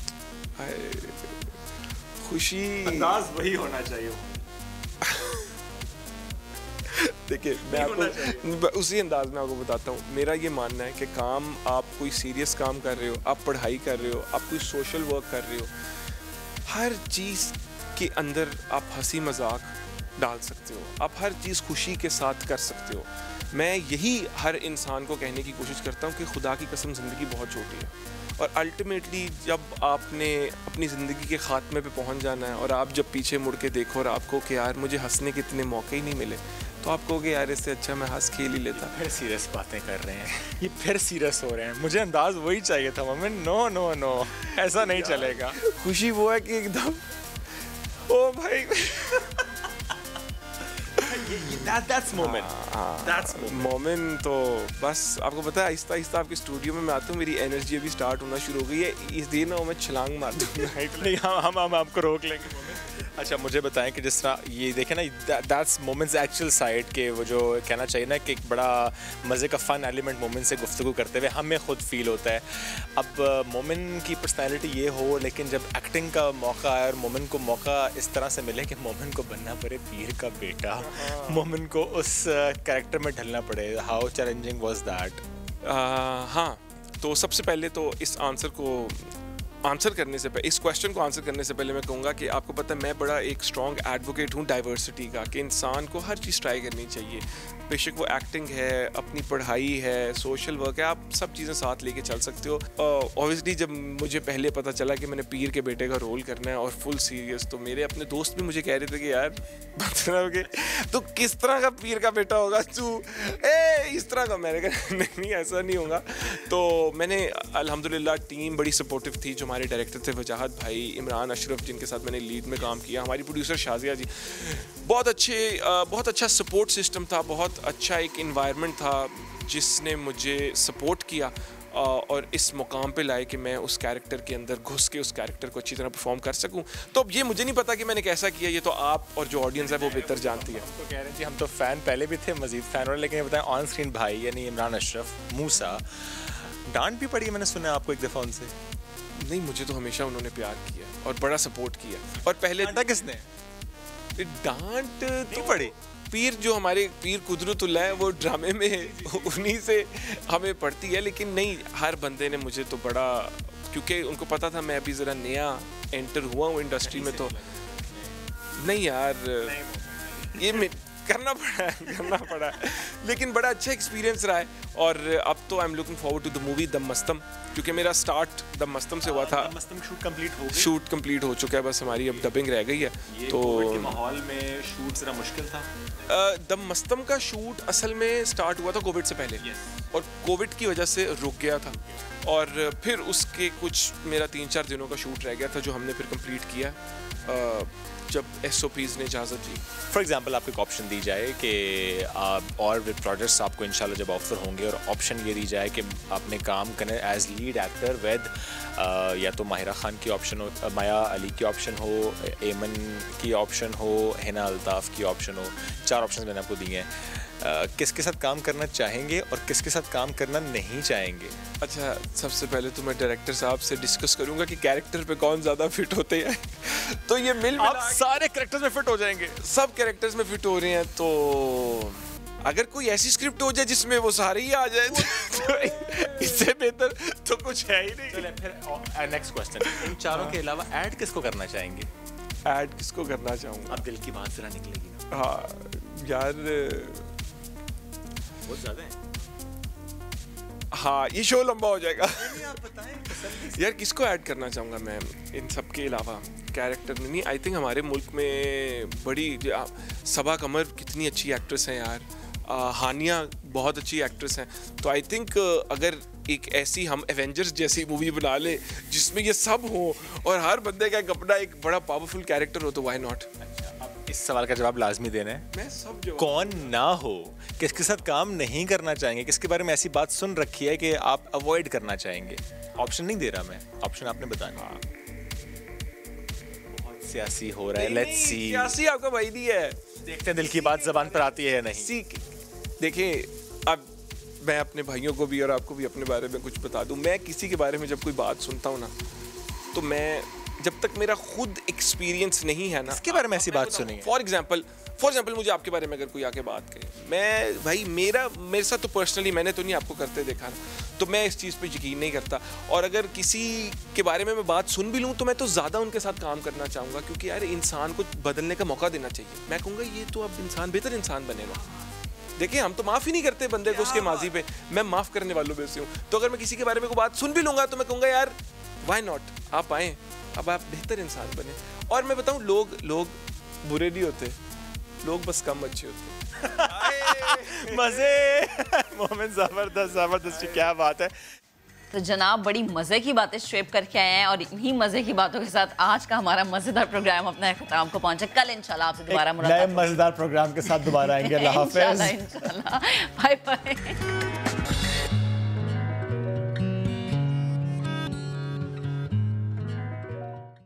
खुशी अंदाज वही होना चाहिए। देखिए, मैं आपको उसी अंदाज में आपको बताता हूँ। मेरा ये मानना है कि काम, आप कोई सीरियस काम कर रहे हो, आप पढ़ाई कर रहे हो, आप कोई सोशल वर्क कर रहे हो, हर चीज़ के अंदर आप हंसी मजाक डाल सकते हो, आप हर चीज़ खुशी के साथ कर सकते हो। मैं यही हर इंसान को कहने की कोशिश करता हूँ कि खुदा की कसम ज़िंदगी बहुत छोटी है, और अल्टीमेटली जब आपने अपनी ज़िंदगी के ख़ात्मे पे पहुँच जाना है, और आप जब पीछे मुड़ के देखो और आपको कि यार मुझे हंसने के इतने मौके ही नहीं मिले, तो आप कहोगे यार इससे अच्छा मैं हंस खेल ही लेता। फिर सीरियस बातें कर रहे हैं, ये फिर सीरियस हो रहे हैं। मुझे अंदाज वही चाहिए था मोमिन। नो नो नो, ऐसा नहीं चलेगा। खुशी वो है कि एकदम ओ भाई That's moment. That's moment। तो बस आपको पता है, आहिस्ता आहिस्ता आपके स्टूडियो में मैं आता हूँ, मेरी एनर्जी अभी स्टार्ट होना शुरू हो गई है। इस दिन ना मैं छलांग मार दूँगा। नहीं, हम आपको रोक लेंगे। अच्छा मुझे बताएं कि जिस तरह ये देखें ना, दैट्स मोमेंट्स एक्चुअल साइड के, वो जो कहना चाहिए ना कि एक बड़ा मज़े का फ़न एलिमेंट मोमेंट से गुफ्तगू करते हुए हमें ख़ुद फील होता है। अब मोमिन की पर्सनैलिटी ये हो, लेकिन जब एक्टिंग का मौका आया और मोमिन को मौका इस तरह से मिले कि मोमिन को बनना पड़े पीर का बेटा, मोमिन को उस कैरेक्टर में ढलना पड़े, हाउ चैलेंजिंग वाज दैट? हाँ, तो सबसे पहले तो इस क्वेश्चन को आंसर करने से पहले मैं कहूँगा कि आपको पता है, मैं बड़ा एक स्ट्रॉन्ग एडवोकेट हूँ डाइवर्सिटी का, कि इंसान को हर चीज़ ट्राई करनी चाहिए। बेशक वो एक्टिंग है, अपनी पढ़ाई है, सोशल वर्क है, आप सब चीज़ें साथ लेके चल सकते हो। ऑब्वियसली जब मुझे पहले पता चला कि मैंने पीर के बेटे का रोल करना है और फुल सीरियस, तो मेरे अपने दोस्त भी मुझे कह रहे थे कि यार तो किस तरह का पीर का बेटा होगा तू, इस तरह का। मैंने कहा नहीं ऐसा नहीं होगा। तो मैंने अल्हम्दुलिल्लाह, टीम बड़ी सपोर्टिव थी। जो हमारे डायरेक्टर थे वजाहत भाई, इमरान अशरफ जिनके साथ मैंने लीड में काम किया, हमारी प्रोड्यूसर शाजिया जी, बहुत अच्छा सपोर्ट सिस्टम था, बहुत अच्छा एक इन्वायरमेंट था जिसने मुझे सपोर्ट किया और इस मुकाम पे लाए कि मैं उस कैरेक्टर के अंदर घुस के उस कैरेक्टर को अच्छी तरह परफॉर्म कर सकूं। तो अब ये मुझे नहीं पता कि मैंने कैसा किया, ये तो आप और जो ऑडियंस है वो बेहतर जानती है। हम तो कह रहे थे, हम तो फ़ैन पहले भी थे, मज़ीद फ़ैन और, लेकिन ये बताएं ऑन स्क्रीन भाई यानी इमरान अशरफ मूसा, डांट भी पड़ी मैंने सुना आपको एक दफ़ा उनसे? नहीं, मुझे तो हमेशा उन्होंने प्यार किया और बड़ा सपोर्ट किया। और पहले डांटा किसने? डांट तो पड़ी, पीर जो हमारे पीर कुदरतुल्लाह है, वो ड्रामे में उन्हीं से हमें पड़ती है। लेकिन नहीं, हर बंदे ने मुझे तो बड़ा, क्योंकि उनको पता था मैं अभी ज़रा नया एंटर हुआ हूँ इंडस्ट्री में, तो नहीं यार, ये करना पड़ा है लेकिन बड़ा अच्छा एक्सपीरियंस रहा है। और अब तो I am looking forward to the movie Dum Mastam, क्योंकि मेरा स्टार्ट दम मस्तम से हुआ था। दम मस्तम शूट कंप्लीट हो चुका है, बस हमारी अब डबिंग रह गई है। तो कोविड के माहौल में शूट जरा मुश्किल था। दम मस्तम का शूट असल में स्टार्ट हुआ था कोविड से पहले और कोविड की वजह से रुक गया था और फिर उसके कुछ मेरा 3-4 दिनों का शूट रह गया था जो हमने फिर कंप्लीट किया जब SOPs ने इजाज़त दी। फॉर एग्जांपल आपको एक ऑप्शन दी जाए कि आप और वेब प्रोजेक्ट्स आपको इंशाल्लाह जब ऑफर होंगे और ऑप्शन ये दी जाए कि आपने काम करना एज लीड एक्टर विद या तो माहिरा खान की ऑप्शन हो, माया अली की ऑप्शन हो, एमन की ऑप्शन हो, हिना अल्ताफ़ की ऑप्शन हो, 4 ऑप्शन मैंने आपको दिए हैं। किसके साथ काम करना चाहेंगे और किसके साथ काम करना नहीं चाहेंगे? अच्छा, सबसे पहले तो मैं डायरेक्टर साहब से डिस्कस करूंगा कि कैरेक्टर पे कौन ज़्यादा फिट होते हैं तो ये आप सारे कैरेक्टर्स में फिट हो जाएंगे? सब कैरेक्टर्स में फिट हो रहे हैं, तो अगर कोई ऐसी स्क्रिप्ट हो जाए जिसमें वो सारे ही आ जाए तो इससे बेहतर तो कुछ है ही नहीं। चलिए फिर नेक्स्ट क्वेश्चन, इन चारों के अलावा ऐड किसको करना चाहेंगे? ऐड किसको करना चाहूँगा? अब दिल की बात जरा निकलेगी ना। हाँ यार, बहुत ज़्यादा है। हाँ, ये शो लंबा हो जाएगा। आप बताएं यार किसको ऐड करना चाहूँगा मैं इन सब के अलावा? कैरेक्टर नहीं, आई थिंक हमारे मुल्क में बड़ी सबा कमर कितनी अच्छी एक्ट्रेस हैं यार, हानिया बहुत अच्छी एक्ट्रेस हैं, तो आई थिंक अगर एक ऐसी हम एवेंजर्स जैसी मूवी बना ले जिसमें ये सब हो और हर बंदे का अपना एक बड़ा पावरफुल कैरेक्टर हो तो व्हाई नॉट। इस सवाल का जवाब लाजमी देना है। मैं सब जवाब कौन ना हो, किसके साथ काम नहीं करना चाहेंगे, किसके बारे में ऐसी बात सुन रखी है कि आप अवॉइड करना चाहेंगे? ऑप्शन नहीं दे रहा मैं, ऑप्शन आपने बताना। बहुत सियासी हो रहा है, लेट्स सी। सियासी आपका भाई नहीं है, देखते हैं दिल की बात जबान पर आती है या नहीं। देखिए, अब मैं अपने भाइयों को भी और आपको भी अपने बारे में कुछ बता दूं, मैं किसी के बारे में जब कोई बात सुनता हूं ना तो मैं जब तक मेरा खुद एक्सपीरियंस नहीं है ना, इसके बारे में ऐसी बात सुनी। फॉर एग्जांपल मुझे आपके बारे में अगर कोई आके बात करे, मैं भाई मेरे साथ तो पर्सनली मैंने तो नहीं आपको करते देखा ना, तो मैं इस चीज़ पे यकीन नहीं करता। और अगर किसी के बारे में मैं बात सुन भी लूँ तो मैं तो ज़्यादा उनके साथ काम करना चाहूँगा, क्योंकि यार इंसान को बदलने का मौका देना चाहिए। मैं कहूँगा ये तो अब इंसान बेहतर इंसान बनेगा। देखिए, हम तो माफ़ ही नहीं करते बंदे को उसके माजी पे, मैं माफ़ करने वालों में से हूँ। तो अगर मैं किसी के बारे में कोई बात सुन भी लूँगा तो मैं कहूँगा यार व्हाई नॉट, आप आएँ, अब आप बेहतर इंसान बने। और मैं बताऊँ, लोग बुरे नहीं होते, लोग बस कम अच्छे होते। मजे मोमेंट जबरदस्त, क्या बात है। तो जनाब बड़ी मज़े की बातें शेप करके आए हैं और इन्हीं मज़े की बातों के साथ आज का हमारा मज़ेदार प्रोग्राम अपने अख्ताम को पहुंचा। कल इंशाल्लाह आपसे दोबारा मुलाकात, नए मज़ेदार प्रोग्राम के साथ दोबारा आएंगे। अल्लाह हाफ़िज़, इंशाल्लाह, बाय बाय।